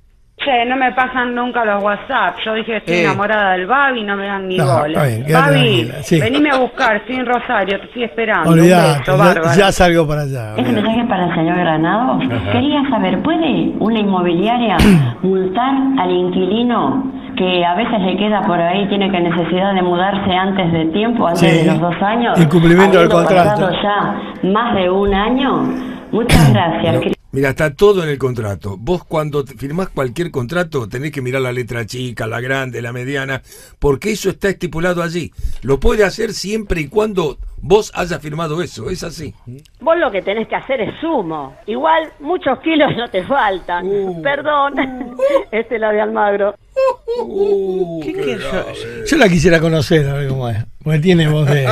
Che, no me pasan nunca los WhatsApp. Yo dije que estoy Eh. enamorada del Babi, no me dan ni No, bola. está bien, quédate Babi, tranquila, sí. venime a buscar, estoy en Rosario, te estoy esperando. Olvidate, Un beso, ya, bárbaro. ya salgo para allá. Este mensaje para el señor Granado. Quería saber, ¿puede una inmobiliaria multar al inquilino que a veces le queda por ahí, tiene que necesidad de mudarse antes de tiempo, antes Sí, de los dos años? incumplimiento del habiendo contrato. pasado ya más de un año. Muchas gracias. Mira, está todo en el contrato. Vos cuando te- firmás cualquier contrato tenés que mirar la letra chica, la grande, la mediana, porque eso está estipulado allí. Lo puede hacer siempre y cuando vos hayas firmado eso, es así. Vos lo que tenés que hacer es sumo. Igual muchos kilos no te faltan. Perdón. Este es la de Almagro. ¿Qué, qué yo- Yo la quisiera conocer, a ver cómo es. Porque tiene voz de.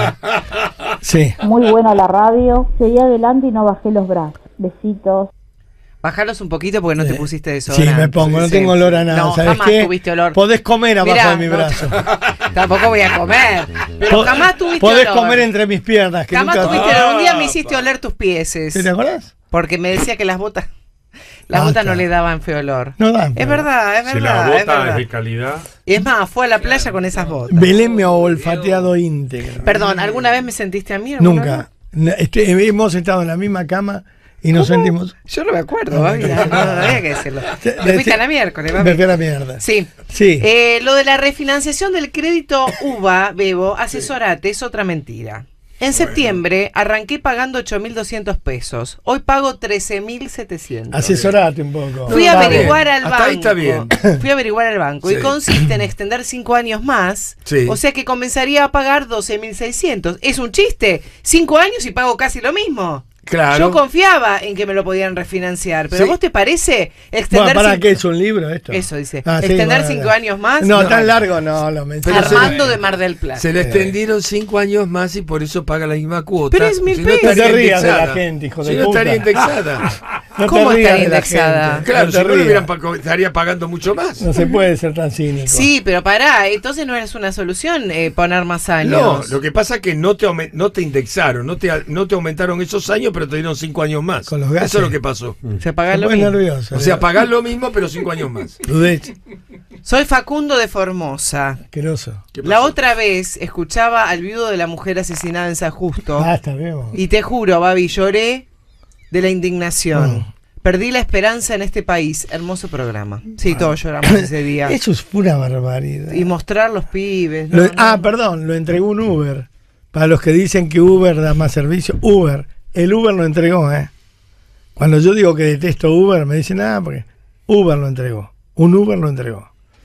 Sí. Muy buena la radio. Seguí adelante y no bajé los brazos. Besitos. Bajalos un poquito porque no te pusiste Sí, desodorante. me pongo, no Sí, tengo sí. olor a nada. No, ¿Sabes jamás qué? tuviste olor. Podés comer abajo Mirá, de mi no, brazo. Tampoco voy a comer. Pero Po- jamás tuviste Podés olor. comer entre mis piernas. Que Jamás nunca- tuviste olor. Un día me hiciste oler tus pieses. ¿Sí, te acordás? Porque me decía que las botas. Las Basta. botas no le daban feo olor. No dan. Es verdad, es verdad. Si la es bota es, verdad. de calidad. Y es más, fue a la playa con esas botas. Belén me ha olfateado íntegro. Perdón, ¿alguna vez me sentiste a mí? algún olor? Nunca. No, este, hemos estado en la misma cama y nos sentimos. Yo no me acuerdo, Babi, no, no, no había que decirlo. Te de- fuiste a la miércoles, Babi. Me fui a la mierda. Sí. Sí. Eh, lo de la refinanciación del crédito U B A, Bebo, asesorate, es otra mentira. En septiembre arranqué pagando ocho mil doscientos pesos. Hoy pago trece mil setecientos. Asesorate un poco. Fui a Está averiguar bien. al Hasta banco. ahí está bien. Fui a averiguar al banco y Sí. consiste en extender cinco años más. Sí. O sea que comenzaría a pagar doce mil seiscientos. Es un chiste. Cinco años y pago casi lo mismo. Claro. Yo confiaba en que me lo podían refinanciar. Pero Sí. ¿vos te parece extender Bueno, ¿para cinco- qué es un libro esto? Eso dice. Ah, sí, extender bueno, cinco no. años más. No, tan largo no, lo mencioné. Armando de Mar del Plata. Se le extendieron cinco años más y por eso paga la misma cuota. Pero es mil Si pesos. No estaría No te rías de indexada. la gente, hijo de Si no puta. estaría indexada. No te ¿Cómo rías estaría de la indexada? gente. Claro, No si te no le rías. hubieran pa- estaría pagando mucho más. No se puede ser tan cínico. Sí, pero pará, entonces no es una solución eh, poner más años. No, lo que pasa es que no te, aume- no te indexaron, no te, no te aumentaron esos años, pero te dieron cinco años más. Con los gases. Eso es lo que pasó. Se paga Se lo pone mismo. nervioso. O sea, pagás lo mismo, pero cinco años más. Dudech. Soy Facundo de Formosa. Asqueroso. La otra vez escuchaba al viudo de la mujer asesinada en San Justo. Basta, veo. Y te juro, Babi, lloré de la indignación. Mm. Perdí la esperanza en este país. Hermoso programa. Sí, todos lloramos ese día. Eso es pura barbaridad. Y mostrar los pibes. Lo- no, no. Ah, perdón, lo entregó un Uber. Para los que dicen que Uber da más servicio, Uber. El Uber lo entregó, ¿eh? Cuando yo digo que detesto Uber, me dicen, ah, porque Uber lo entregó. Un Uber lo entregó.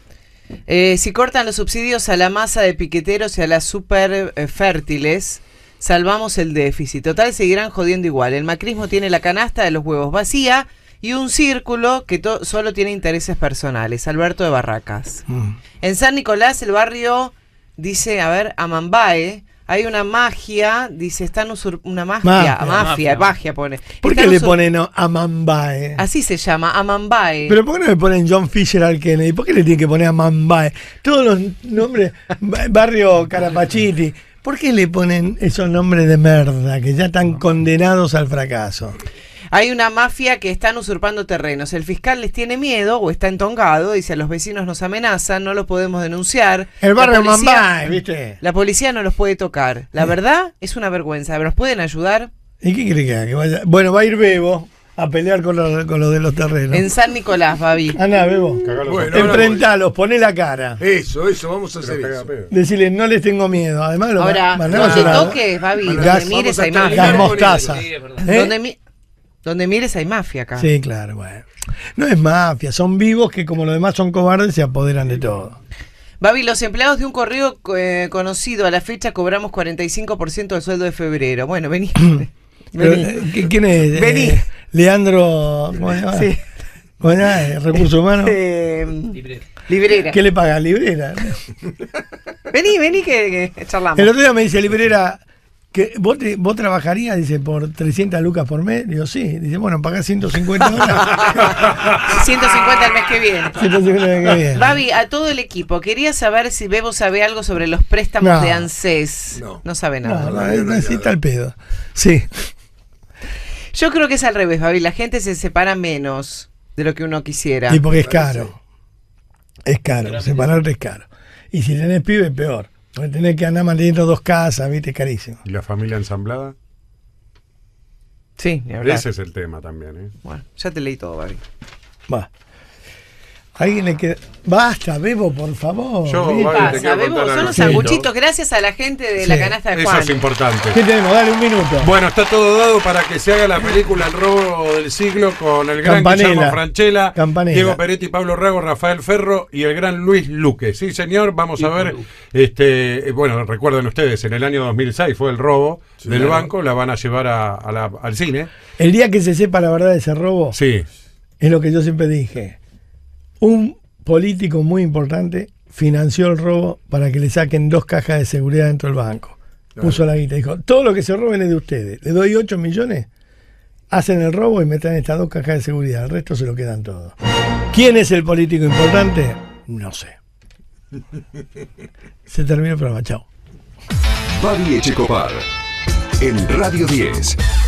Eh, si cortan los subsidios a la masa de piqueteros y a las super eh, fértiles, salvamos el déficit. Total, seguirán jodiendo igual. El macrismo tiene la canasta de los huevos vacía y un círculo que to- solo tiene intereses personales. Alberto de Barracas. En San Nicolás, el barrio, dice, a ver, Amambae, hay una magia, dice, están usur una mafia, Mafia. mafia, magia, Mafia. pone. ¿Por qué Están le usur- ponen no, a Mambae? Así se llama, Amambae. Pero ¿por qué no le ponen John Fisher al Kennedy? ¿Por qué le tienen que poner a Mambae? Todos los nombres, ba- barrio Carapachiti. ¿Por qué le ponen esos nombres de merda que ya están condenados al fracaso? Hay una mafia que están usurpando terrenos. El fiscal les tiene miedo o está entongado. Dice, a los vecinos nos amenazan, no lo podemos denunciar. El barrio La policía- Mambae, ¿viste? La policía no los puede tocar. La verdad es una vergüenza. ¿Nos pueden ayudar? ¿Y qué cree que haga? Que vaya? Bueno, va a ir Bebo a pelear con los con los de los terrenos. En San Nicolás, Babi. Andá, Bebo. Bueno, Enfrentalos, poné la cara. Eso, eso, vamos a hacer eso. Decirles, no les tengo miedo. Además, lo Ahora, mandamos donde a la- toques, Babi, donde gas, mires hay gas mafia. mostaza. ¿Eh? Donde, mi- donde mires hay mafia acá. Sí, claro, bueno. No es mafia, son vivos que como los demás son cobardes se apoderan de todo. Babi, los empleados de un correo eh, conocido a la fecha cobramos cuarenta y cinco por ciento del sueldo de febrero. Bueno, vení. Pero, Vení. eh, ¿qui- ¿Quién es? Vení. Eh, Leandro, ¿cómo se llama? Sí. ¿Cómo se llama? Eh, ¿Recursos humanos? Eh, Librera. ¿Qué le paga? Librera. Vení, vení que, que charlamos. El otro día me dice Librera, que ¿vos, te- vos trabajarías, dice, por trescientas lucas por mes? Digo, sí. Dice, bueno, pagás ciento cincuenta horas. ciento cincuenta el mes que viene. ciento cincuenta el mes que viene. Babi, a todo el equipo, quería saber si Bebo sabe algo sobre los préstamos No. de ANSES. No, sabe nada. No, no, necesita el pedo. Sí. Yo creo que es al revés, Babi. La gente se separa menos de lo que uno quisiera. Y porque es caro. Es caro, separarte es caro. Y si tenés pibe, peor. Porque tenés que andar manteniendo dos casas, viste, carísimo. ¿Y la familia ensamblada? Sí, ni hablar. Ese es el tema también, ¿eh? Bueno, ya te leí todo, Babi. Va. ¿Alguien le queda? Basta, Bebo, por favor. Yo, Bien. Babi, te Pasa, quiero Bebo, contar son algo. los sanguchitos, gracias a la gente de Sí, la canasta de Eso Juan. es importante. ¿Qué tenemos? Dale un minuto. Bueno, está todo dado para que se haga la película El robo del siglo con el gran Campanella. Guillermo Francella, Campanella. Diego Peretti, Pablo Rago, Rafael Ferro y el gran Luis Luque. Sí, señor, vamos a ver. este Bueno, recuerden ustedes, en el año dos mil seis fue el robo Sí, del claro. banco, la van a llevar a, a la- al cine. El día que se sepa la verdad de ese robo, Sí. es lo que yo siempre dije. Un político muy importante financió el robo para que le saquen dos cajas de seguridad dentro del banco. Claro. Puso la guita, dijo, todo lo que se roben es de ustedes. Le doy ocho millones, hacen el robo y me traen estas dos cajas de seguridad. El resto se lo quedan todo. ¿Quién es el político importante? No sé. Se terminó el programa, chao. Babi Echecopar en Radio diez.